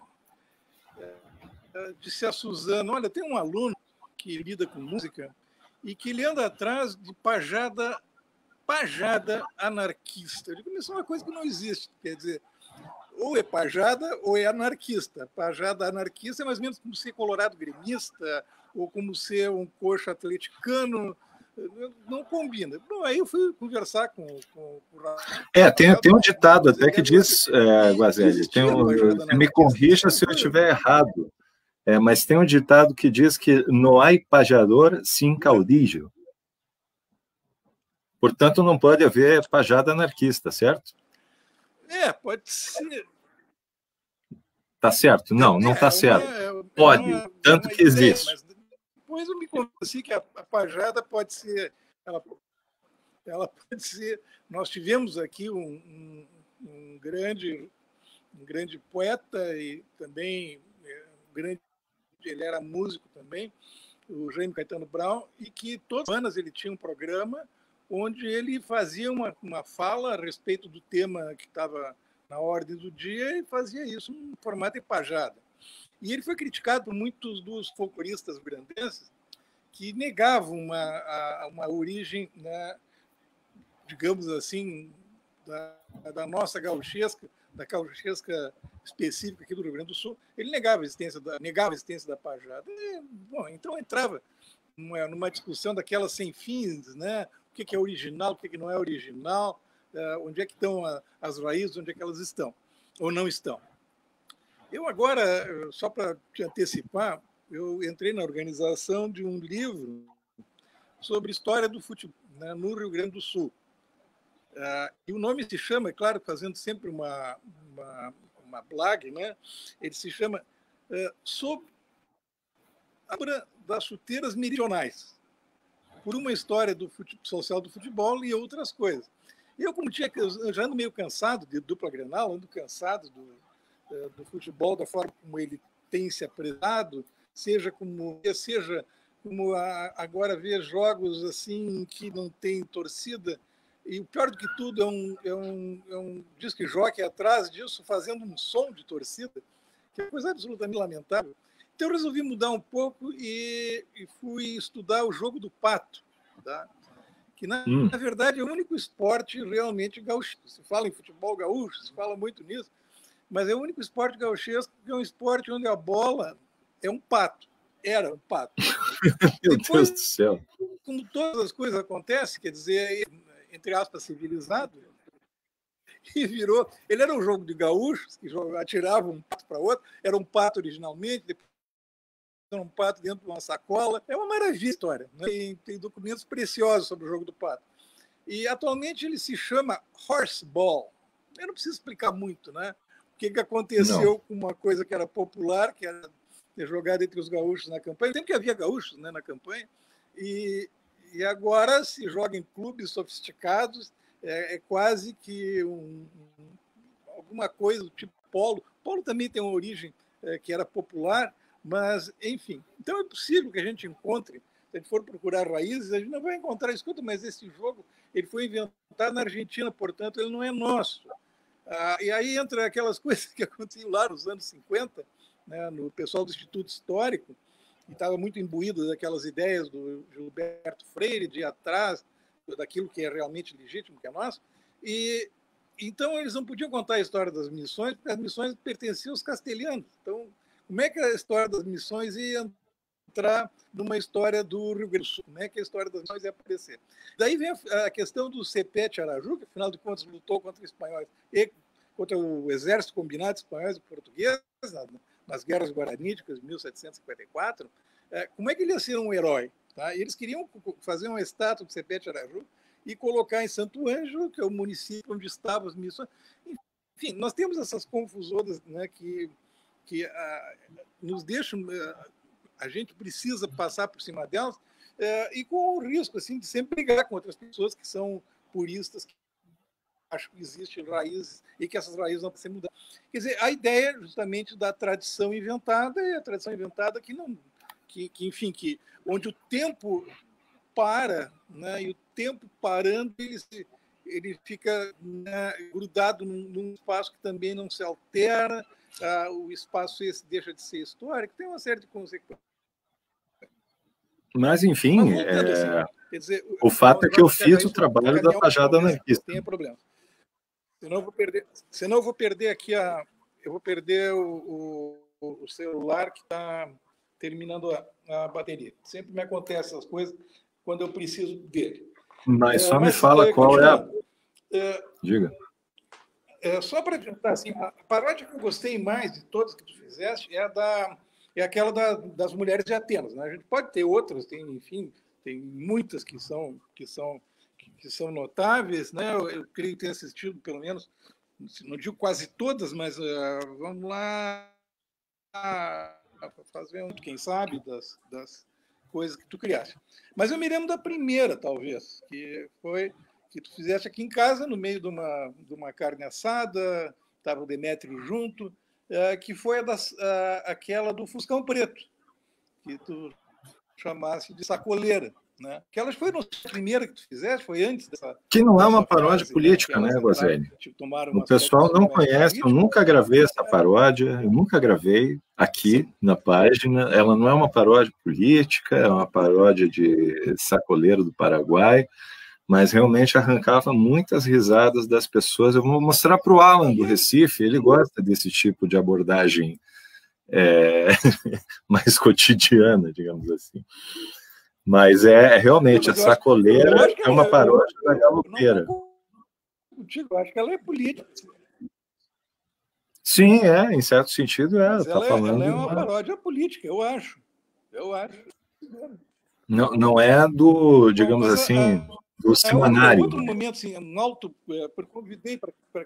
É, disse a Susana, olha, tem um aluno que lida com música e que ele anda atrás de pajada, pajada anarquista. Eu digo, isso é uma coisa que não existe, quer dizer, ou é pajada ou é anarquista. Pajada anarquista é mais ou menos como ser colorado gremista ou como ser um coxa atleticano. Não combina. Bom, aí eu fui conversar com, com, com o Rafael. É, tem, tem um ditado até que diz, é, Guazelli, tem um, me corrija se eu estiver errado, É, mas tem um ditado que diz que no hay pajador sin caudillo. Portanto, não pode haver pajada anarquista, certo? É, pode ser. Tá certo? Não, não está é certo. Uma, é pode, uma, tanto é que ideia, existe. Mas depois eu me convenci que a, a pajada pode ser... Ela, ela pode ser... Nós tivemos aqui um, um, um, grande, um grande poeta e também um grande... Ele era músico também, o Jaime Caetano Brown, e que todas as semanas ele tinha um programa onde ele fazia uma, uma fala a respeito do tema que estava na ordem do dia e fazia isso em formato de pajada. E ele foi criticado por muitos dos folcloristas grandenses que negavam uma, a, uma origem, né, digamos assim, da, da nossa gauchesca, da gauchesca específica aqui do Rio Grande do Sul. Ele negava a existência da, negava a existência da pajada. E, bom, então entrava numa, numa discussão daquelas sem fins, né? O que é original, o que não é original, uh, onde é que estão a, as raízes, onde é que elas estão, ou não estão. Eu agora, só para te antecipar, eu entrei na organização de um livro sobre história do futebol, né, no Rio Grande do Sul. Uh, e o nome se chama, é claro, fazendo sempre uma, uma, uma blague, né? Ele se chama uh, Sobre a Obra das Chuteiras Meridionais, por uma história do futebol, social do futebol e outras coisas. E eu, como tinha, eu já ando meio cansado de dupla Grenal, ando cansado do, uh, do futebol, da forma como ele tem se apresentado, seja como, seja como a, agora ver jogos assim que não tem torcida. E o pior do que tudo é um, é um, é um disc jockey atrás disso, fazendo um som de torcida, que é uma coisa absolutamente lamentável. Então, eu resolvi mudar um pouco e, e fui estudar o jogo do pato, tá? Que, na, hum. na verdade, é o único esporte realmente gaúcho. Se fala em futebol gaúcho, se fala muito nisso, mas é o único esporte gauchesco que é um esporte onde a bola é um pato. Era um pato. Meu Depois, Deus do céu. Como todas as coisas acontecem, quer dizer... entre aspas, civilizado, e virou... Ele era um jogo de gaúchos, que atiravam um pato para outro, era um pato originalmente, depois era um pato dentro de uma sacola. É uma maravilha a história, né? Tem, tem documentos preciosos sobre o jogo do pato. E, atualmente, ele se chama horseball. Eu não preciso explicar muito, né? O que, que aconteceu não. com uma coisa que era popular, que era jogada entre os gaúchos na campanha. Sempre que havia gaúchos, né, na campanha, e... E agora se joga em clubes sofisticados, é, é quase que um, um, alguma coisa do tipo polo. Polo também tem uma origem é, que era popular, mas, enfim. Então é possível que a gente encontre, se a gente for procurar raízes, a gente não vai encontrar. Escuta, mas esse jogo ele foi inventado na Argentina, portanto, ele não é nosso. Ah, e aí entra aquelas coisas que aconteciam lá nos anos cinquenta, né, no pessoal do Instituto Histórico, e estava muito imbuído daquelas ideias do Gilberto Freire, de ir atrás daquilo que é realmente legítimo, que é nosso. E então eles não podiam contar a história das missões, porque as missões pertenciam aos castelhanos. Então, como é que a história das missões ia entrar numa história do Rio Grande do Sul? Como é que a história das missões ia aparecer? Daí vem a questão do Cepete Araju, que, afinal de contas, lutou contra os espanhóis e contra o exército combinado espanhóis e portugueses, nas guerras guaraníticas de mil setecentos e cinquenta e quatro, como é que ele ia ser um herói? Tá? Eles queriam fazer uma estátua de Cepete Araju e colocar em Santo Ângelo, que é o município onde estavam as missões. Enfim, nós temos essas confusões, né, que, que a, nos deixam... A gente precisa passar por cima delas, é, e com o risco assim, de sempre brigar com outras pessoas que são puristas, que acho que existem raízes e que essas raízes não podem ser mudadas. Quer dizer, a ideia justamente da tradição inventada é a tradição inventada que não, que, que enfim, que onde o tempo para, né, e o tempo parando ele, se, ele fica, né, grudado num, num espaço que também não se altera, ah, o espaço esse deixa de ser histórico, tem uma série de consequências. Mas, enfim, Mas, é... assim, quer dizer, o fato é que eu fiz o trabalho da pajada anarquista. Tem problema. Senão eu vou perder, senão eu vou perder aqui a, eu vou perder o, o, o celular que está terminando a, a bateria. Sempre me acontecem essas coisas quando eu preciso dele. Mas é, só mas, me fala é, qual é a... É, Diga. É, só para adiantar, assim, a paródia que eu gostei mais de todas que tu fizeste é a da, é aquela da, das mulheres de Atenas, né? A gente pode ter outras, tem, enfim, tem muitas que são, que são, que são notáveis, né? Eu, eu creio ter assistido, pelo menos, não digo quase todas, mas uh, vamos lá fazer um, quem sabe, das, das coisas que tu criaste. Mas eu me lembro da primeira, talvez, que foi que tu fizeste aqui em casa, no meio de uma, de uma carne assada, estava o Demétrio junto, uh, que foi a das, uh, aquela do Fuscão Preto, que tu chamasse de sacoleira. Né? Aquela foi a primeira que tu fizeste, foi antes dessa... Que não é uma paródia fase, política, né, Guazelli? Tipo, o pessoal não conhece, eu nunca gravei essa paródia, eu nunca gravei aqui Sim. na página, ela não é uma paródia política, é uma paródia de sacoleiro do Paraguai, mas realmente arrancava muitas risadas das pessoas. Eu vou mostrar para o Alan do Recife, ele gosta desse tipo de abordagem é, mais cotidiana, digamos assim. Mas é realmente, a sacoleira é uma paródia da galopeira. Eu acho que ela é política. Sim, é, em certo sentido, é. Mas tá ela, falando ela é uma uma... paródia política, eu acho. Eu acho. Não, não é do, digamos mas, assim, a, do a, semanário. Em outro momento, assim, um alto, é, eu convidei para... Pra...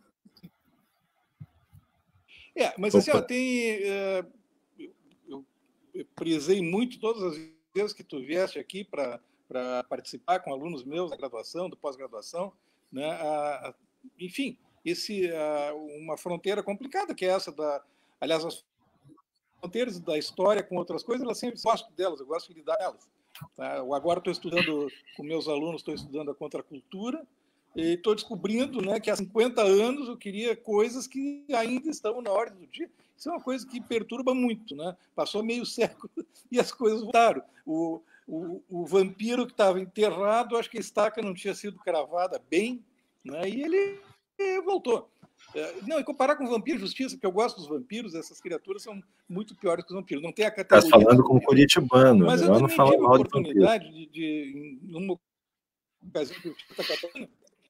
É, mas Opa. assim, ó, tem... É, eu, eu prisei muito todas as vezes que tu vieste aqui para participar com alunos meus da graduação, do pós-graduação, né? A, a, enfim, esse, a, uma fronteira complicada que é essa da... Aliás, as fronteiras da história com outras coisas, elas sempre gosto delas, eu gosto de lidar elas. Tá? Eu agora estou estudando, com meus alunos, estou estudando a contracultura e estou descobrindo, né, que há cinquenta anos eu queria coisas que ainda estão na ordem do dia. Isso é uma coisa que perturba muito, né? Passou meio século e as coisas voltaram. O, o, o vampiro que estava enterrado, acho que a estaca não tinha sido cravada bem, né? E ele voltou. Não, e comparar com o Vampiro Justiça, porque eu gosto dos vampiros, essas criaturas são muito piores que os vampiros. Não tem a categoria. Estás falando com o curitibano, mas eu não também tive a oportunidade de, de, numa ocasião que eu tive Santa Catarina,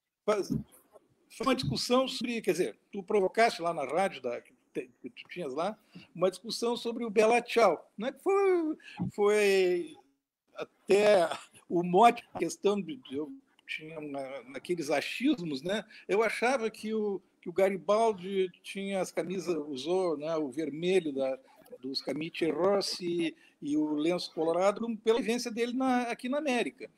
foi uma discussão sobre, quer dizer, tu provocaste lá na rádio da, que tu tinhas lá, uma discussão sobre o Bela Tchau, né? Foi, foi até o mote, a questão de eu tinha uma, naqueles achismos, né? Eu achava que o que o Garibaldi tinha as camisas, usou, né, o vermelho da, dos Camiche Rossi e o lenço colorado pela vivência dele na, aqui na América.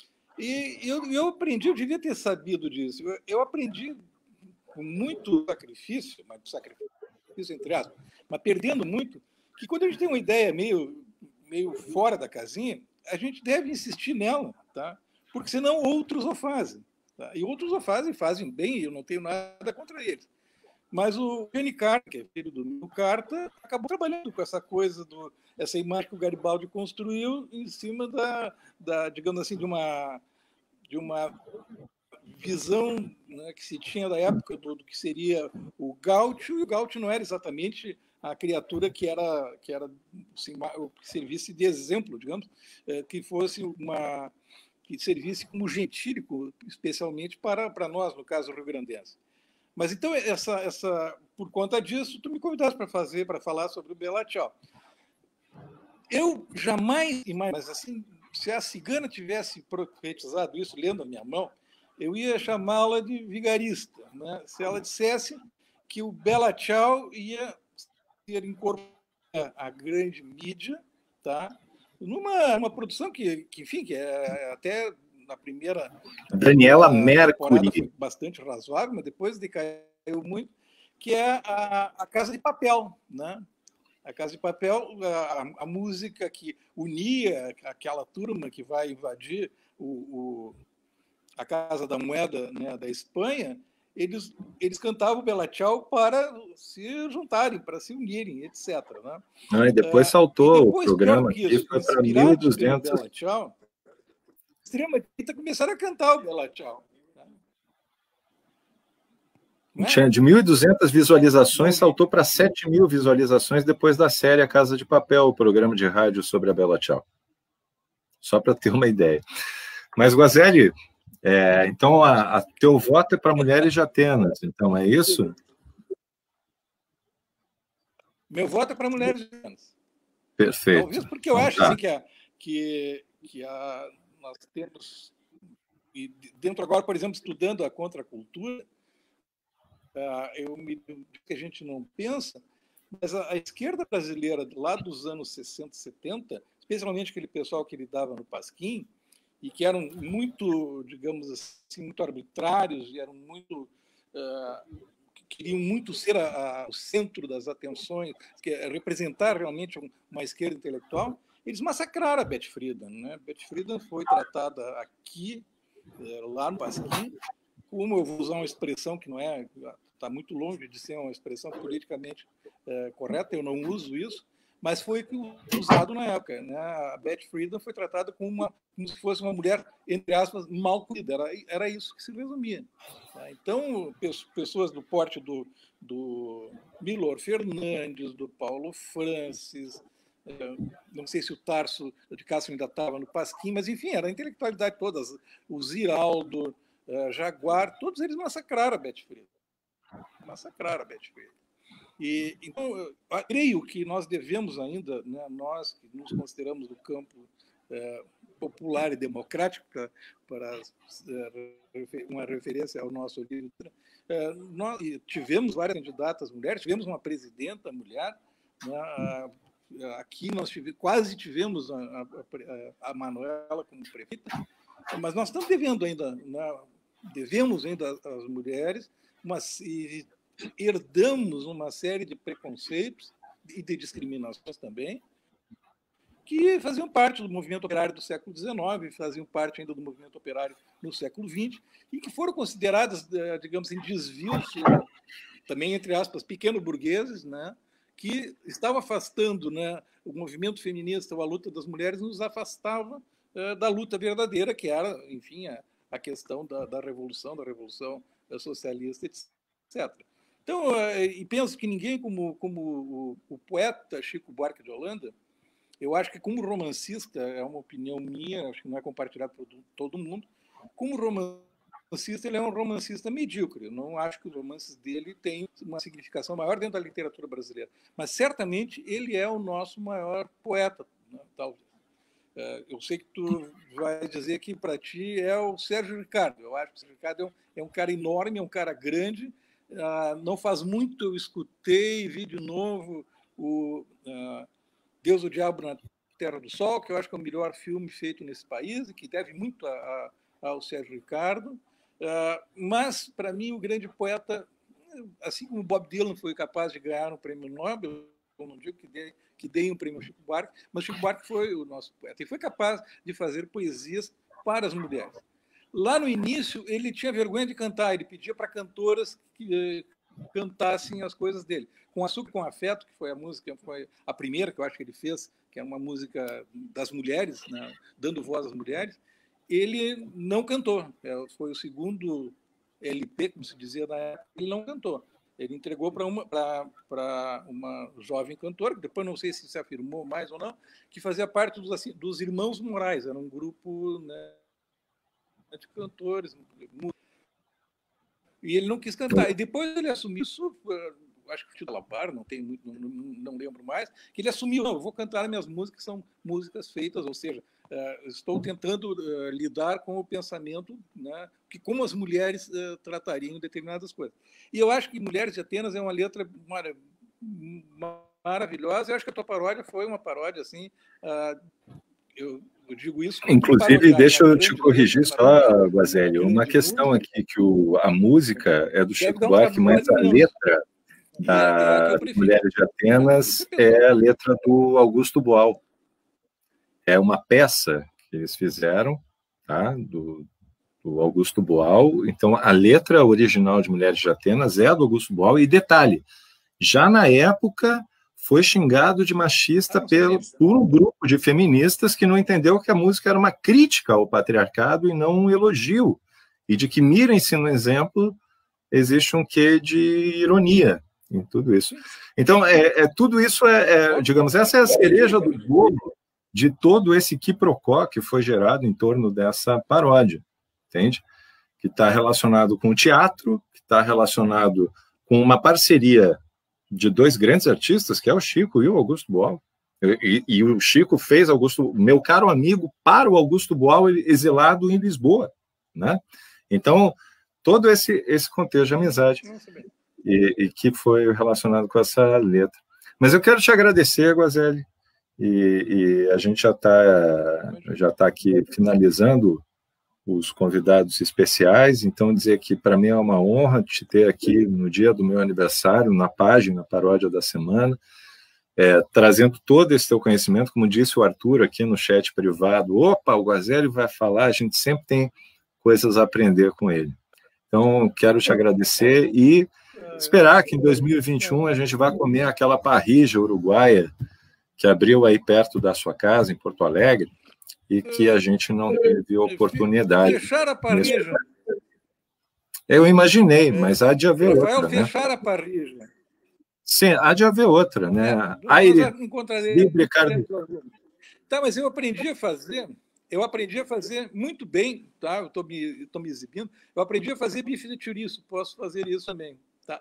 E eu, eu aprendi, eu devia ter sabido disso, eu, eu aprendi com muito sacrifício, mas sacrifício entre aspas, mas perdendo muito, que quando a gente tem uma ideia meio, meio fora da casinha, a gente deve insistir nela, tá? Porque senão outros o fazem. Tá? E outros o fazem, fazem bem, e eu não tenho nada contra eles. Mas o Gene Carter, que é filho do Mil Carter, acabou trabalhando com essa coisa, do, essa imagem que o Garibaldi construiu em cima da, da digamos assim, de uma, de uma visão, né, que se tinha da época do, do que seria o gaúcho, e o gaúcho não era exatamente a criatura que era que era assim, que servisse de exemplo, digamos, que fosse uma que servisse como gentílico, especialmente para, para nós, no caso rio-grandense. Mas então, essa, essa, por conta disso, tu me convidaste para fazer, para falar sobre o Bela Tchau. Eu jamais, mas assim, se a cigana tivesse profetizado isso, lendo a minha mão, eu ia chamá-la de vigarista, né? Se ela dissesse que o Bela Tchau ia ser incorporado à grande mídia, tá? Numa uma produção que, que, enfim, que é até na primeira... Daniela Mercury. Foi bastante razoável, mas depois decaiu muito, que é a, a Casa de Papel, né? A Casa de Papel, a, a música que unia aquela turma que vai invadir o, o, a Casa da Moeda, né, da Espanha, eles, eles cantavam o Bela Tchau para se juntarem, para se unirem, etcétera. Né? Ah, e depois saltou e depois, o programa aqui, foi para mil e duzentos. Bela Tchau, extrema-direita começaram a cantar o Bela Tchau. Né? Tinha de mil e duzentas visualizações, saltou para sete mil visualizações depois da série A Casa de Papel, o programa de rádio sobre a Bela Tchau. Só para ter uma ideia. Mas, Guazelli, é, então, a, a teu voto é para mulheres de Atenas, então é isso? Meu voto é para mulheres de Atenas. Perfeito. Talvez porque eu então, acho tá. assim, que, a, que, que a, nós temos, e dentro agora, por exemplo, estudando a contracultura, uh, eu me que a gente não pensa, mas a, a esquerda brasileira lá dos anos sessenta, setenta, especialmente aquele pessoal que lidava no Pasquim, e que eram muito, digamos assim, muito arbitrários, e eram muito... Uh, queriam muito ser a, a, o centro das atenções, que é representar realmente uma esquerda intelectual, eles massacraram a Beth Friedan. Né? Beth Friedan foi tratada aqui, lá no Pasquim, como, eu vou usar uma expressão que não é, está muito longe de ser uma expressão politicamente é, correta, eu não uso isso, mas foi usado na época. Né? A Beth Friedan foi tratada como, uma, como se fosse uma mulher, entre aspas, mal cuidada. Era, era isso que se resumia. Então, pessoas do porte do, do Milor Fernandes, do Paulo Francis, não sei se o Tarso de Castro ainda estava no Pasquim, mas, enfim, era a intelectualidade toda, o Ziraldo, Jaguar, todos eles massacraram a Beth Friedan. Massacraram a Beth Friedan. E, então, eu creio que nós devemos ainda, né, nós que nos consideramos do campo é, popular e democrático, pra, para é, uma referência ao nosso livro, é, nós tivemos várias candidatas mulheres, tivemos uma presidenta mulher, né, aqui nós tive, quase tivemos a, a, a Manuela como prefeita, mas nós estamos devendo ainda, né, devemos ainda às mulheres, mas e, herdamos uma série de preconceitos e de discriminações também, que faziam parte do movimento operário do século dezenove, faziam parte ainda do movimento operário no século vinte, e que foram consideradas, digamos, em desvios, também, entre aspas, pequeno-burgueses, né, que estavam afastando, né, o movimento feminista, a luta das mulheres, nos afastava uh, da luta verdadeira, que era, enfim, a, a questão da, da revolução, da revolução socialista, etcétera. Então, e penso que ninguém como, como o, o poeta Chico Buarque de Holanda, eu acho que como romancista, é uma opinião minha, acho que não é compartilhada por todo mundo, como romancista, ele é um romancista medíocre. Eu não acho que os romances dele têm uma significação maior dentro da literatura brasileira, mas certamente ele é o nosso maior poeta, né, talvez. Eu sei que tu vai dizer que para ti é o Sérgio Ricardo. Eu acho que o Sérgio Ricardo é um, é um cara enorme, é um cara grande. Uh, não faz muito eu escutei, vi de novo o uh, Deus, o Diabo na Terra do Sol, que eu acho que é o melhor filme feito nesse país e que deve muito a, a, ao Sérgio Ricardo. Uh, mas, para mim, o grande poeta, assim como Bob Dylan foi capaz de ganhar um prêmio Nobel, eu não digo que dei, que dei um prêmio ao Chico Buarque, mas Chico Buarque foi o nosso poeta e foi capaz de fazer poesias para as mulheres. Lá no início, ele tinha vergonha de cantar, ele pedia para cantoras que eh, cantassem as coisas dele. Com Açúcar com Afeto, que foi a música, foi a primeira que eu acho que ele fez, que é uma música das mulheres, né, dando voz às mulheres, ele não cantou. Foi o segundo L P, como se dizia na época, ele não cantou. Ele entregou para uma, para uma jovem cantora, que depois não sei se se afirmou mais ou não, que fazia parte dos, assim, dos Irmãos Morais, era um grupo, né, de cantores, e ele não quis cantar. E depois ele assumiu isso, acho que o Labar, não tem muito, não, não lembro mais, que ele assumiu, não, eu vou cantar minhas músicas, que são músicas feitas, ou seja, uh, estou tentando uh, lidar com o pensamento, né, que como as mulheres uh, tratariam determinadas coisas. E eu acho que Mulheres de Atenas é uma letra mar maravilhosa, eu acho que a tua paródia foi uma paródia, assim, uh, eu Eu digo isso. Inclusive, deixa eu te corrigir só, Guazelli, uma questão aqui, que o, a música é do Chico Buarque, mas a letra da Mulheres de Atenas é a letra do Augusto Boal. É uma peça que eles fizeram, tá, do, do Augusto Boal. Então, a letra original de Mulheres de Atenas é a do Augusto Boal. E detalhe, já na época foi xingado de machista ah, pelo, por um grupo de feministas que não entendeu que a música era uma crítica ao patriarcado e não um elogio, e de que mirem-se no exemplo, existe um quê de ironia em tudo isso. Então, é, é, tudo isso é, é, digamos, essa é a cereja do bolo de todo esse quiprocó que foi gerado em torno dessa paródia, entende? Que está relacionado com o teatro, que está relacionado com uma parceria de dois grandes artistas, que é o Chico e o Augusto Boal, E, e o Chico fez Augusto, meu caro amigo, para o Augusto Boal, exilado em Lisboa, né? Então, todo esse, esse contexto de amizade e, e que foi relacionado com essa letra. Mas eu quero te agradecer, Guazelli, e, e a gente já está já tá aqui finalizando os convidados especiais, então dizer que para mim é uma honra te ter aqui no dia do meu aniversário, na página Paródia da Semana, é, trazendo todo esse teu conhecimento, como disse o Arthur aqui no chat privado, opa, o Guazelli vai falar, a gente sempre tem coisas a aprender com ele. Então, quero te agradecer e esperar que em dois mil e vinte e um a gente vá comer aquela parrilla uruguaia que abriu aí perto da sua casa, em Porto Alegre, e que a gente não teve oportunidade. Fechar a parrilla. Eu imaginei, mas há de haver Rafael, outra, né? fechar a parrilla. Sim, há de haver outra, né? É, Aire, encontrarei... Ricardo. Tá, mas eu aprendi a fazer, eu aprendi a fazer muito bem, tá? Eu estou me, tô me exibindo. Eu aprendi a fazer bife de chouriço, posso fazer isso também, tá?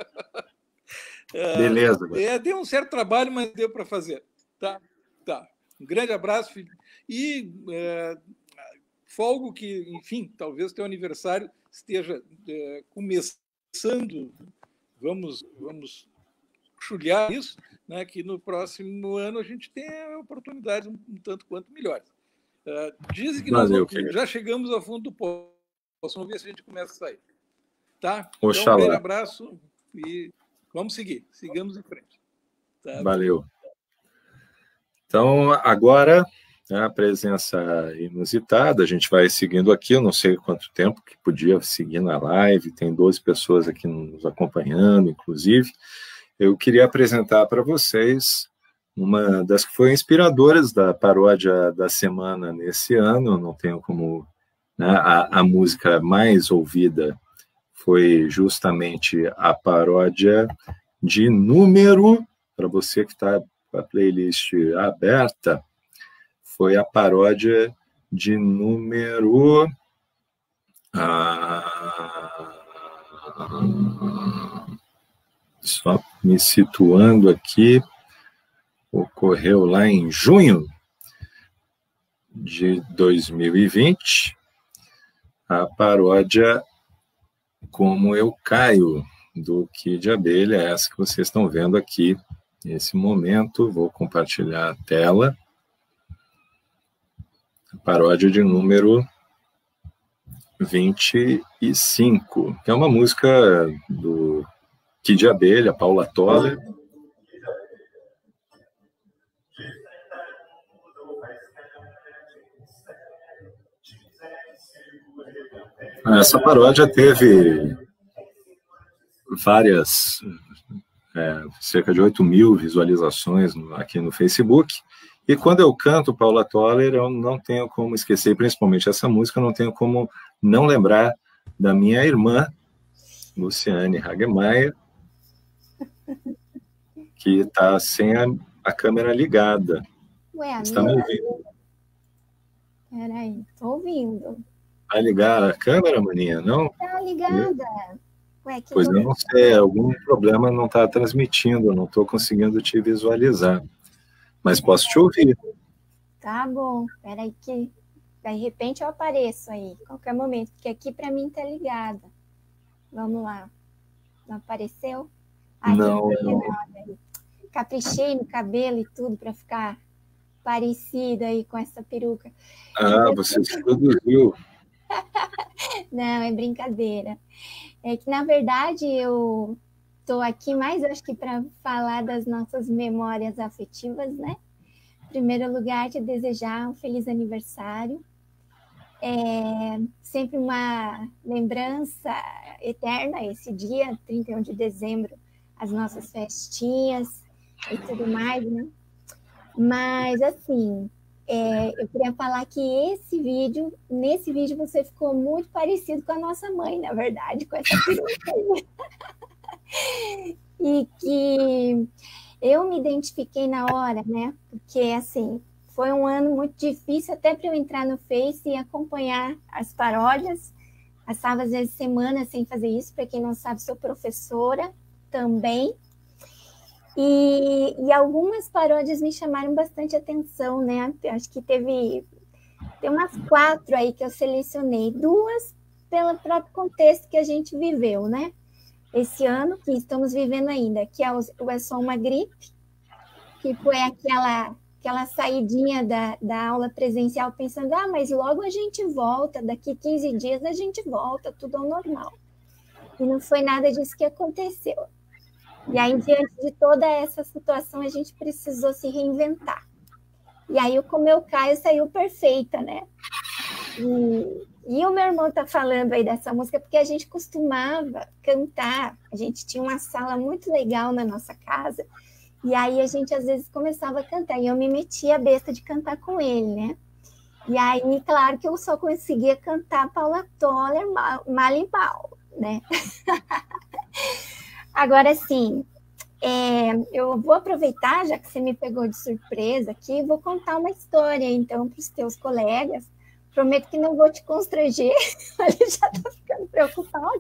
Beleza. É, deu um certo trabalho, mas deu para fazer, tá? Tá. Um grande abraço e é, folgo que, enfim, talvez teu aniversário esteja é, começando, vamos, vamos chulhar isso, né, que no próximo ano a gente tenha oportunidades um, um tanto quanto melhores. Uh, dizem que nós Valeu, vamos, já chegamos ao fundo do poço, vamos ver se a gente começa a sair. Tá? Oxalá. Então, um grande abraço e vamos seguir, sigamos em frente. Tá? Valeu. Então, agora, né, a presença inusitada, a gente vai seguindo aqui, eu não sei quanto tempo que podia seguir na live, tem doze pessoas aqui nos acompanhando, inclusive. Eu queria apresentar para vocês uma das que foi inspiradoras da paródia da semana nesse ano, não tenho como... Né, a, a música mais ouvida foi justamente a paródia de número, para você que está com a playlist aberta, foi a paródia de número... Ah, só me situando aqui, ocorreu lá em junho de dois mil e vinte, a paródia Como Eu Caio, do Kid Abelha, essa que vocês estão vendo aqui nesse momento. Vou compartilhar a tela. A paródia de número vinte e cinco, que é uma música do Kid Abelha, Paula Toller. Essa paródia teve várias, é, cerca de oito mil visualizações aqui no Facebook, e quando eu canto Paula Toller, eu não tenho como esquecer, principalmente essa música, eu não tenho como não lembrar da minha irmã, Luciane Hagemeyer, que está sem a, a câmera ligada. Ué, está me ouvindo? Peraí, estou ouvindo. Vai ligar a câmera, maninha? Não? Tá ligada. Ué, que pois eu não sei, algum problema não está transmitindo, não estou conseguindo te visualizar. Mas posso te ouvir. Tá bom, peraí que de repente eu apareço aí, qualquer momento, porque aqui para mim tá ligada. Vamos lá. Não apareceu? Ai, não, não. Caprichei no cabelo e tudo para ficar parecida aí com essa peruca. Ah, você se produziu. Não, é brincadeira. É que, na verdade, eu estou aqui mais, acho que, para falar das nossas memórias afetivas, né? Em primeiro lugar, te desejar um feliz aniversário. É sempre uma lembrança eterna esse dia, trinta e um de dezembro, as nossas festinhas e tudo mais, né? Mas, assim... É, eu queria falar que esse vídeo, nesse vídeo você ficou muito parecido com a nossa mãe, na verdade, com essa peruca aí. E que eu me identifiquei na hora, né? Porque, assim, foi um ano muito difícil até para eu entrar no Face e acompanhar as paródias. Passava, às vezes, semanas sem fazer isso. Para quem não sabe, sou professora também. E, e algumas paródias me chamaram bastante atenção, né? Acho que teve tem umas quatro aí que eu selecionei, duas pelo próprio contexto que a gente viveu, né? Esse ano, que estamos vivendo ainda, que é o, o É Só Uma Gripe, que foi aquela, aquela saidinha da, da aula presencial pensando, ah, mas logo a gente volta, daqui quinze dias a gente volta, tudo ao normal. E não foi nada disso que aconteceu. E aí, diante de toda essa situação, a gente precisou se reinventar. E aí, o Como Eu Caio saiu perfeita, né? E, e o meu irmão está falando aí dessa música porque a gente costumava cantar. A gente tinha uma sala muito legal na nossa casa. E aí, a gente, às vezes, começava a cantar. E eu me metia a besta de cantar com ele, né? E aí, claro que eu só conseguia cantar Paula Toller, mal, mal e mal, né? Agora, sim, é, eu vou aproveitar, já que você me pegou de surpresa aqui, vou contar uma história, então, para os teus colegas. Prometo que não vou te constranger, ele já está ficando preocupado.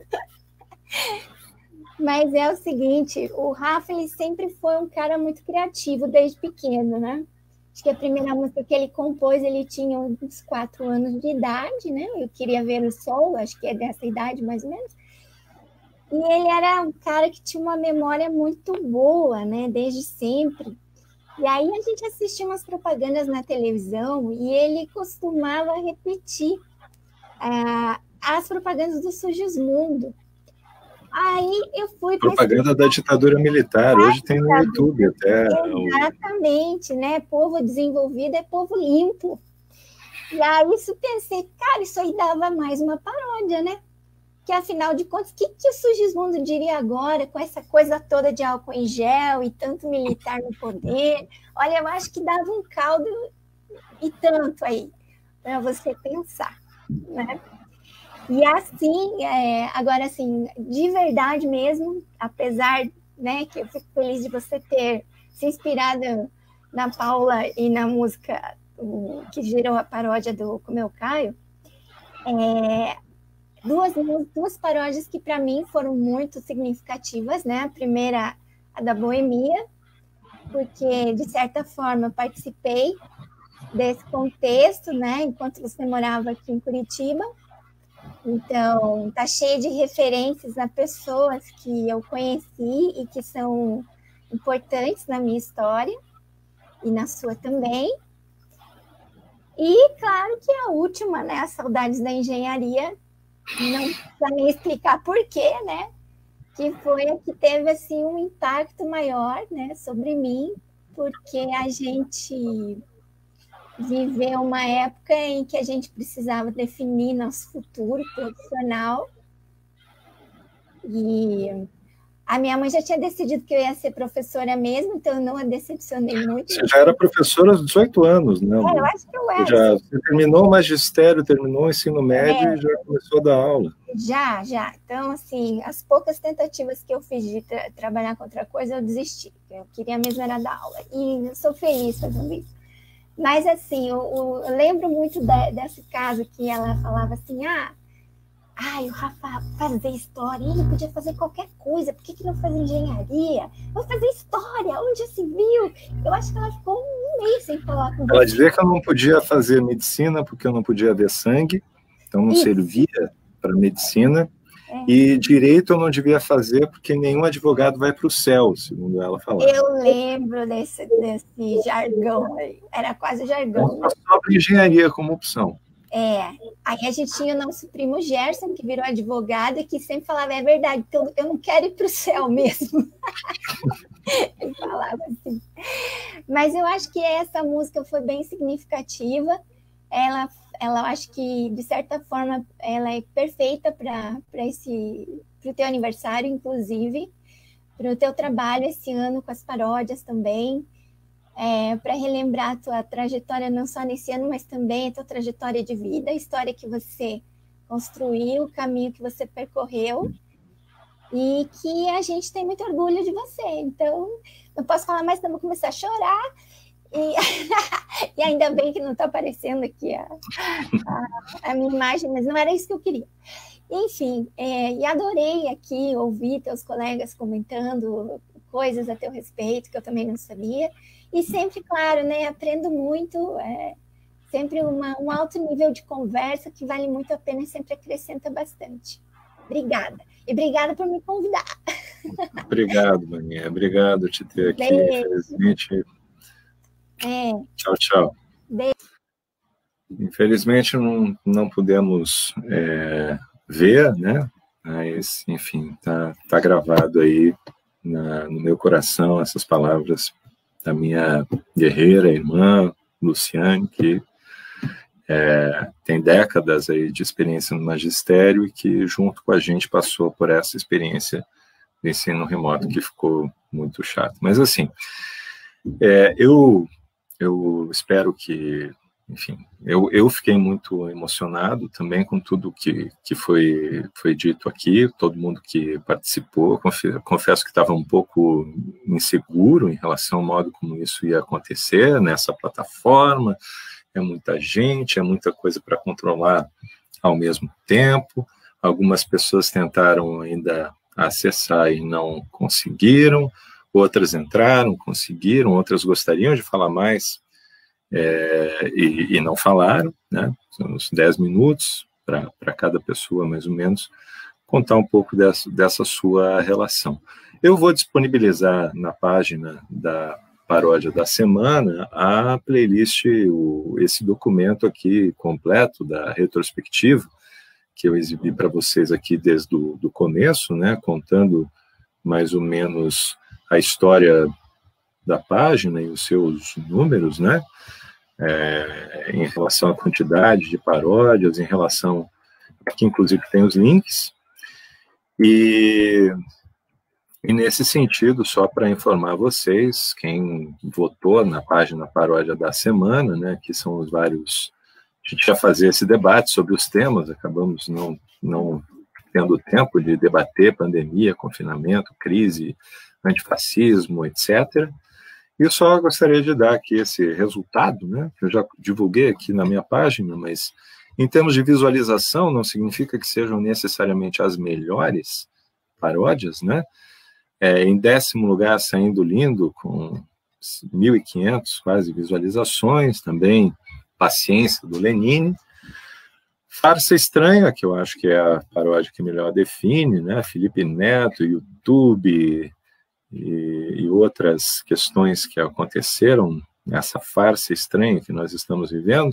Mas é o seguinte, o Rafa, ele sempre foi um cara muito criativo desde pequeno, né? Acho que a primeira música que ele compôs, ele tinha uns quatro anos de idade, né? Eu Queria Ver o Sol, acho que é dessa idade, mais ou menos. E ele era um cara que tinha uma memória muito boa, né? Desde sempre. E aí a gente assistia umas propagandas na televisão e ele costumava repetir ah, as propagandas do Sugismundo. Aí eu fui... Propaganda da ditadura militar, hoje tem no YouTube até. Exatamente, né? Povo desenvolvido é povo limpo. E aí isso pensei, cara, isso aí dava mais uma paródia, né? Que afinal de contas, o que, que o Sugismundo diria agora com essa coisa toda de álcool em gel e tanto militar no poder? Olha, eu acho que dava um caldo e tanto aí para você pensar, né? E assim, é, agora assim, de verdade mesmo, apesar, né, que eu fico feliz de você ter se inspirado na Paula e na música o, que gerou a paródia do Como Eu Caio, é, duas, duas paródias que para mim foram muito significativas, né? A primeira, a da Boemia, porque de certa forma eu participei desse contexto, né, enquanto você morava aqui em Curitiba. Então, tá cheio de referências a pessoas que eu conheci e que são importantes na minha história e na sua também. E, claro, que a última, né, as Saudades da Engenharia, não precisa nem explicar por quê, né, que foi a que teve, assim, um impacto maior, né, sobre mim, porque a gente viveu uma época em que a gente precisava definir nosso futuro profissional. E a minha mãe já tinha decidido que eu ia ser professora mesmo, então eu não a decepcionei muito. Você já era professora aos dezoito anos, né? É, eu acho que eu era. Já, você terminou o magistério, terminou o ensino médio é, e já começou a dar aula. Já, já. Então, assim, as poucas tentativas que eu fiz de tra trabalhar com outra coisa, eu desisti. Eu queria mesmo era dar aula. E eu sou feliz fazendo isso. Mas, assim, eu, eu lembro muito de, desse caso que ela falava assim, ah, ai, o Rafa fazer história, ele podia fazer qualquer coisa, por que, que não faz engenharia? Vou fazer história, onde já se viu? Eu acho que ela ficou um mês sem falar com Ela dizia que eu não podia fazer medicina porque eu não podia ver sangue, então não Isso. servia para medicina. É. E direito eu não devia fazer porque nenhum advogado vai para o céu, segundo ela falava. Eu lembro desse, desse jargão aí, era quase jargão. Então, só para engenharia como opção. É, aí a gente tinha o nosso primo Gerson, que virou advogado e que sempre falava, é verdade, então eu não quero ir para o céu mesmo. Ele falava assim. Mas eu acho que essa música foi bem significativa, ela ela acho que, de certa forma, ela é perfeita para esse para o teu aniversário, inclusive, para o teu trabalho esse ano com as paródias também, é, para relembrar a tua trajetória não só nesse ano, mas também a tua trajetória de vida, a história que você construiu, o caminho que você percorreu, e que a gente tem muito orgulho de você. Então, não posso falar mais, senão vou começar a chorar. E, e ainda bem que não está aparecendo aqui a, a, a minha imagem, mas não era isso que eu queria. Enfim, é, e adorei aqui ouvir teus colegas comentando coisas a teu respeito que eu também não sabia. E sempre, claro, né, aprendo muito, é sempre uma, um alto nível de conversa que vale muito a pena e sempre acrescenta bastante. Obrigada. E obrigada por me convidar. Obrigado, Maninha. Obrigado te ter aqui. Beijo. Infelizmente. É. Tchau, tchau. Beijo. Infelizmente não, não pudemos é, ver, né? Mas, enfim, tá, tá gravado aí na, no meu coração essas palavras da minha guerreira, irmã, Luciane, que é, tem décadas aí de experiência no magistério e que, junto com a gente, passou por essa experiência de ensino remoto que ficou muito chato. Mas, assim, é, eu, eu espero que, enfim, eu, eu fiquei muito emocionado também com tudo que, que foi, foi dito aqui, todo mundo que participou. Confesso que estava um pouco inseguro em relação ao modo como isso ia acontecer nessa plataforma. É muita gente, é muita coisa para controlar ao mesmo tempo. Algumas pessoas tentaram ainda acessar e não conseguiram, outras entraram, conseguiram, outras gostariam de falar mais é, e, e não falaram, né? São uns dez minutos para cada pessoa, mais ou menos, contar um pouco dessa, dessa sua relação. Eu vou disponibilizar na página da Paródia da Semana a playlist, o, esse documento aqui completo da retrospectiva, que eu exibi para vocês aqui desde o do começo, né, contando mais ou menos a história da página e os seus números, né, é, em relação à quantidade de paródias, em relação, aqui inclusive tem os links, e... E nesse sentido, só para informar vocês, quem votou na página Paródia da Semana, né, que são os vários... A gente ia fazer esse debate sobre os temas, acabamos não, não tendo tempo de debater pandemia, confinamento, crise, antifascismo, etcétera. E eu só gostaria de dar aqui esse resultado, né, que eu já divulguei aqui na minha página, mas em termos de visualização não significa que sejam necessariamente as melhores paródias, né? É, em décimo lugar, Saindo Lindo, com mil e quinhentas quase visualizações, também Paciência, do Lenine. Farsa Estranha, que eu acho que é a paródia que melhor define, né? Felipe Neto, YouTube e, e outras questões que aconteceram nessa farsa estranha que nós estamos vivendo.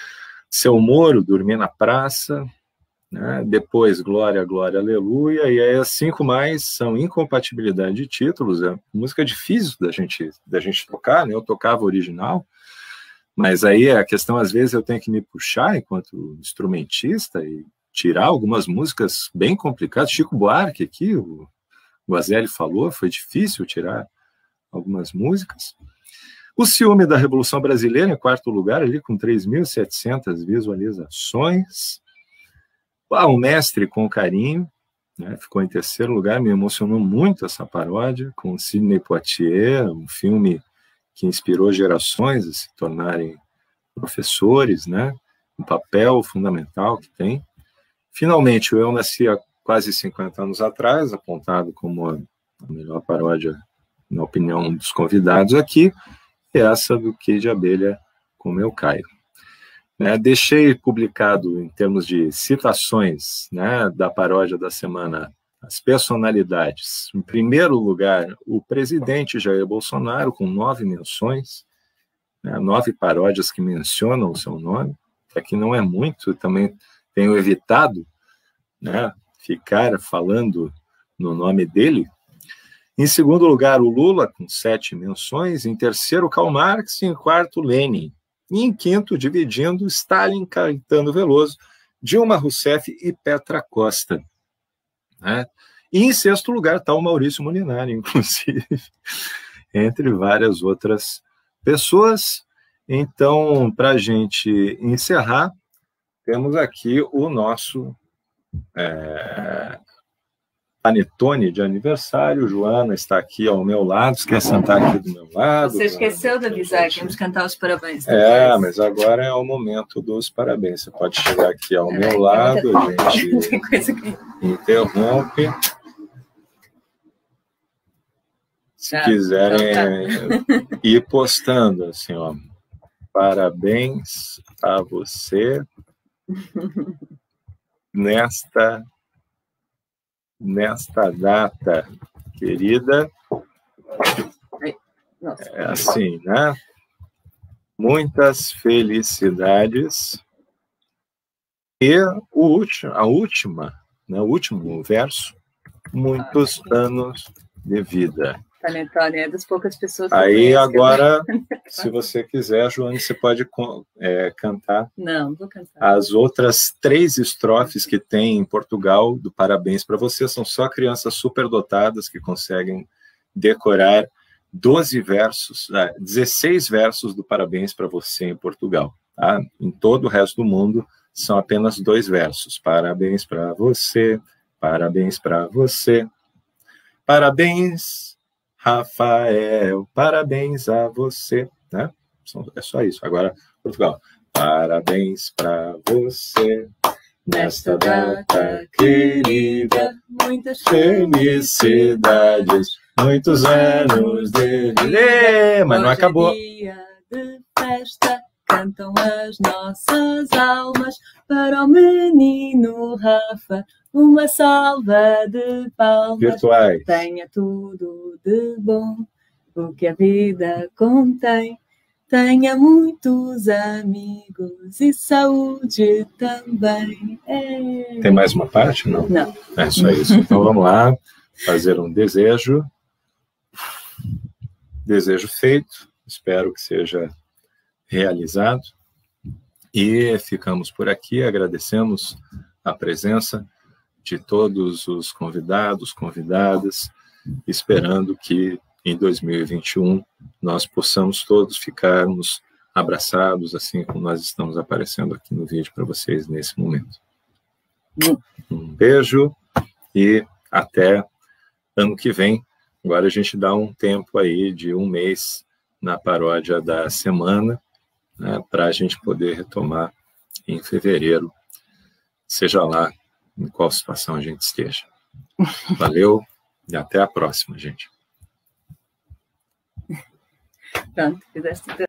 Seu Moro, Dormir na Praça, né? Depois Glória, Glória, Aleluia, e aí as cinco mais são Incompatibilidade de Títulos, é música difícil da gente, da gente tocar, né? Eu tocava original, mas aí a questão, às vezes, eu tenho que me puxar enquanto instrumentista e tirar algumas músicas bem complicadas. Chico Buarque aqui, o Guazelli falou, foi difícil tirar algumas músicas. O Ciúme da Revolução Brasileira, em quarto lugar, ali com três mil e setecentas visualizações. Ah, o Mestre com Carinho, né, ficou em terceiro lugar, me emocionou muito essa paródia, com Sidney Poitier, um filme que inspirou gerações a se tornarem professores, né, um papel fundamental que tem. Finalmente, o Eu Nasci há quase cinquenta anos atrás, apontado como a melhor paródia, na opinião dos convidados aqui, e essa do Quê de Abelha com Meu Caio. É, deixei publicado, em termos de citações, né, da paródia da semana, as personalidades. Em primeiro lugar, o presidente Jair Bolsonaro, com nove menções, né, nove paródias que mencionam o seu nome, que aqui não é muito, também tenho evitado, né, ficar falando no nome dele. Em segundo lugar, o Lula, com sete menções. Em terceiro, Karl Marx. E em quarto, Lenin. E em quinto, dividindo, Stalin, Caetano Veloso, Dilma Rousseff e Petra Costa. Né? E em sexto lugar está o Maurício Molinari, inclusive, entre várias outras pessoas. Então, para a gente encerrar, temos aqui o nosso é, panetone de aniversário. Joana está aqui ao meu lado, você quer sentar aqui do meu lado? Você esqueceu de avisar que vamos cantar os parabéns. É, mas agora é o momento dos parabéns. Você pode chegar aqui ao é, meu lado, a gente que... interrompe. Se ah, quiserem então tá. ir postando, assim, ó, parabéns a você nesta, nesta data, querida. É assim, né? Muitas felicidades. E o último, a última, né, o último verso, muitos ah, anos de vida. Panetone é das poucas pessoas que Aí agora, se você quiser, Joane, você pode é, cantar. Não, vou cantar. As outras três estrofes que tem em Portugal do Parabéns para Você. São só crianças superdotadas que conseguem decorar doze versos, dezesseis versos do Parabéns para Você em Portugal. Tá? Em todo o resto do mundo, são apenas dois versos. Parabéns para você, parabéns para você. Parabéns, Rafael, parabéns a você. Né? É só isso. Agora, Portugal. Parabéns para você, nesta data querida, muitas felicidades, muitos anos de vida. Mas não acabou. Dia de festa, cantam as nossas almas para o menino Rafa. Uma salva de palmas. Virtuais. Tenha tudo de bom, o que a vida contém. Tenha muitos amigos e saúde também. É. Tem mais uma parte? Não? Não. É só isso. Então vamos lá, fazer um desejo. Desejo feito. Espero que seja realizado. E ficamos por aqui. Agradecemos a presença de todos os convidados, convidadas, esperando que em dois mil e vinte e um nós possamos todos ficarmos abraçados, assim como nós estamos aparecendo aqui no vídeo para vocês nesse momento. Um beijo e até ano que vem. Agora a gente dá um tempo aí de um mês na paródia da semana, né, para a gente poder retomar em fevereiro, seja lá em qual situação a gente esteja. Valeu e até a próxima, gente. Pronto, fizeste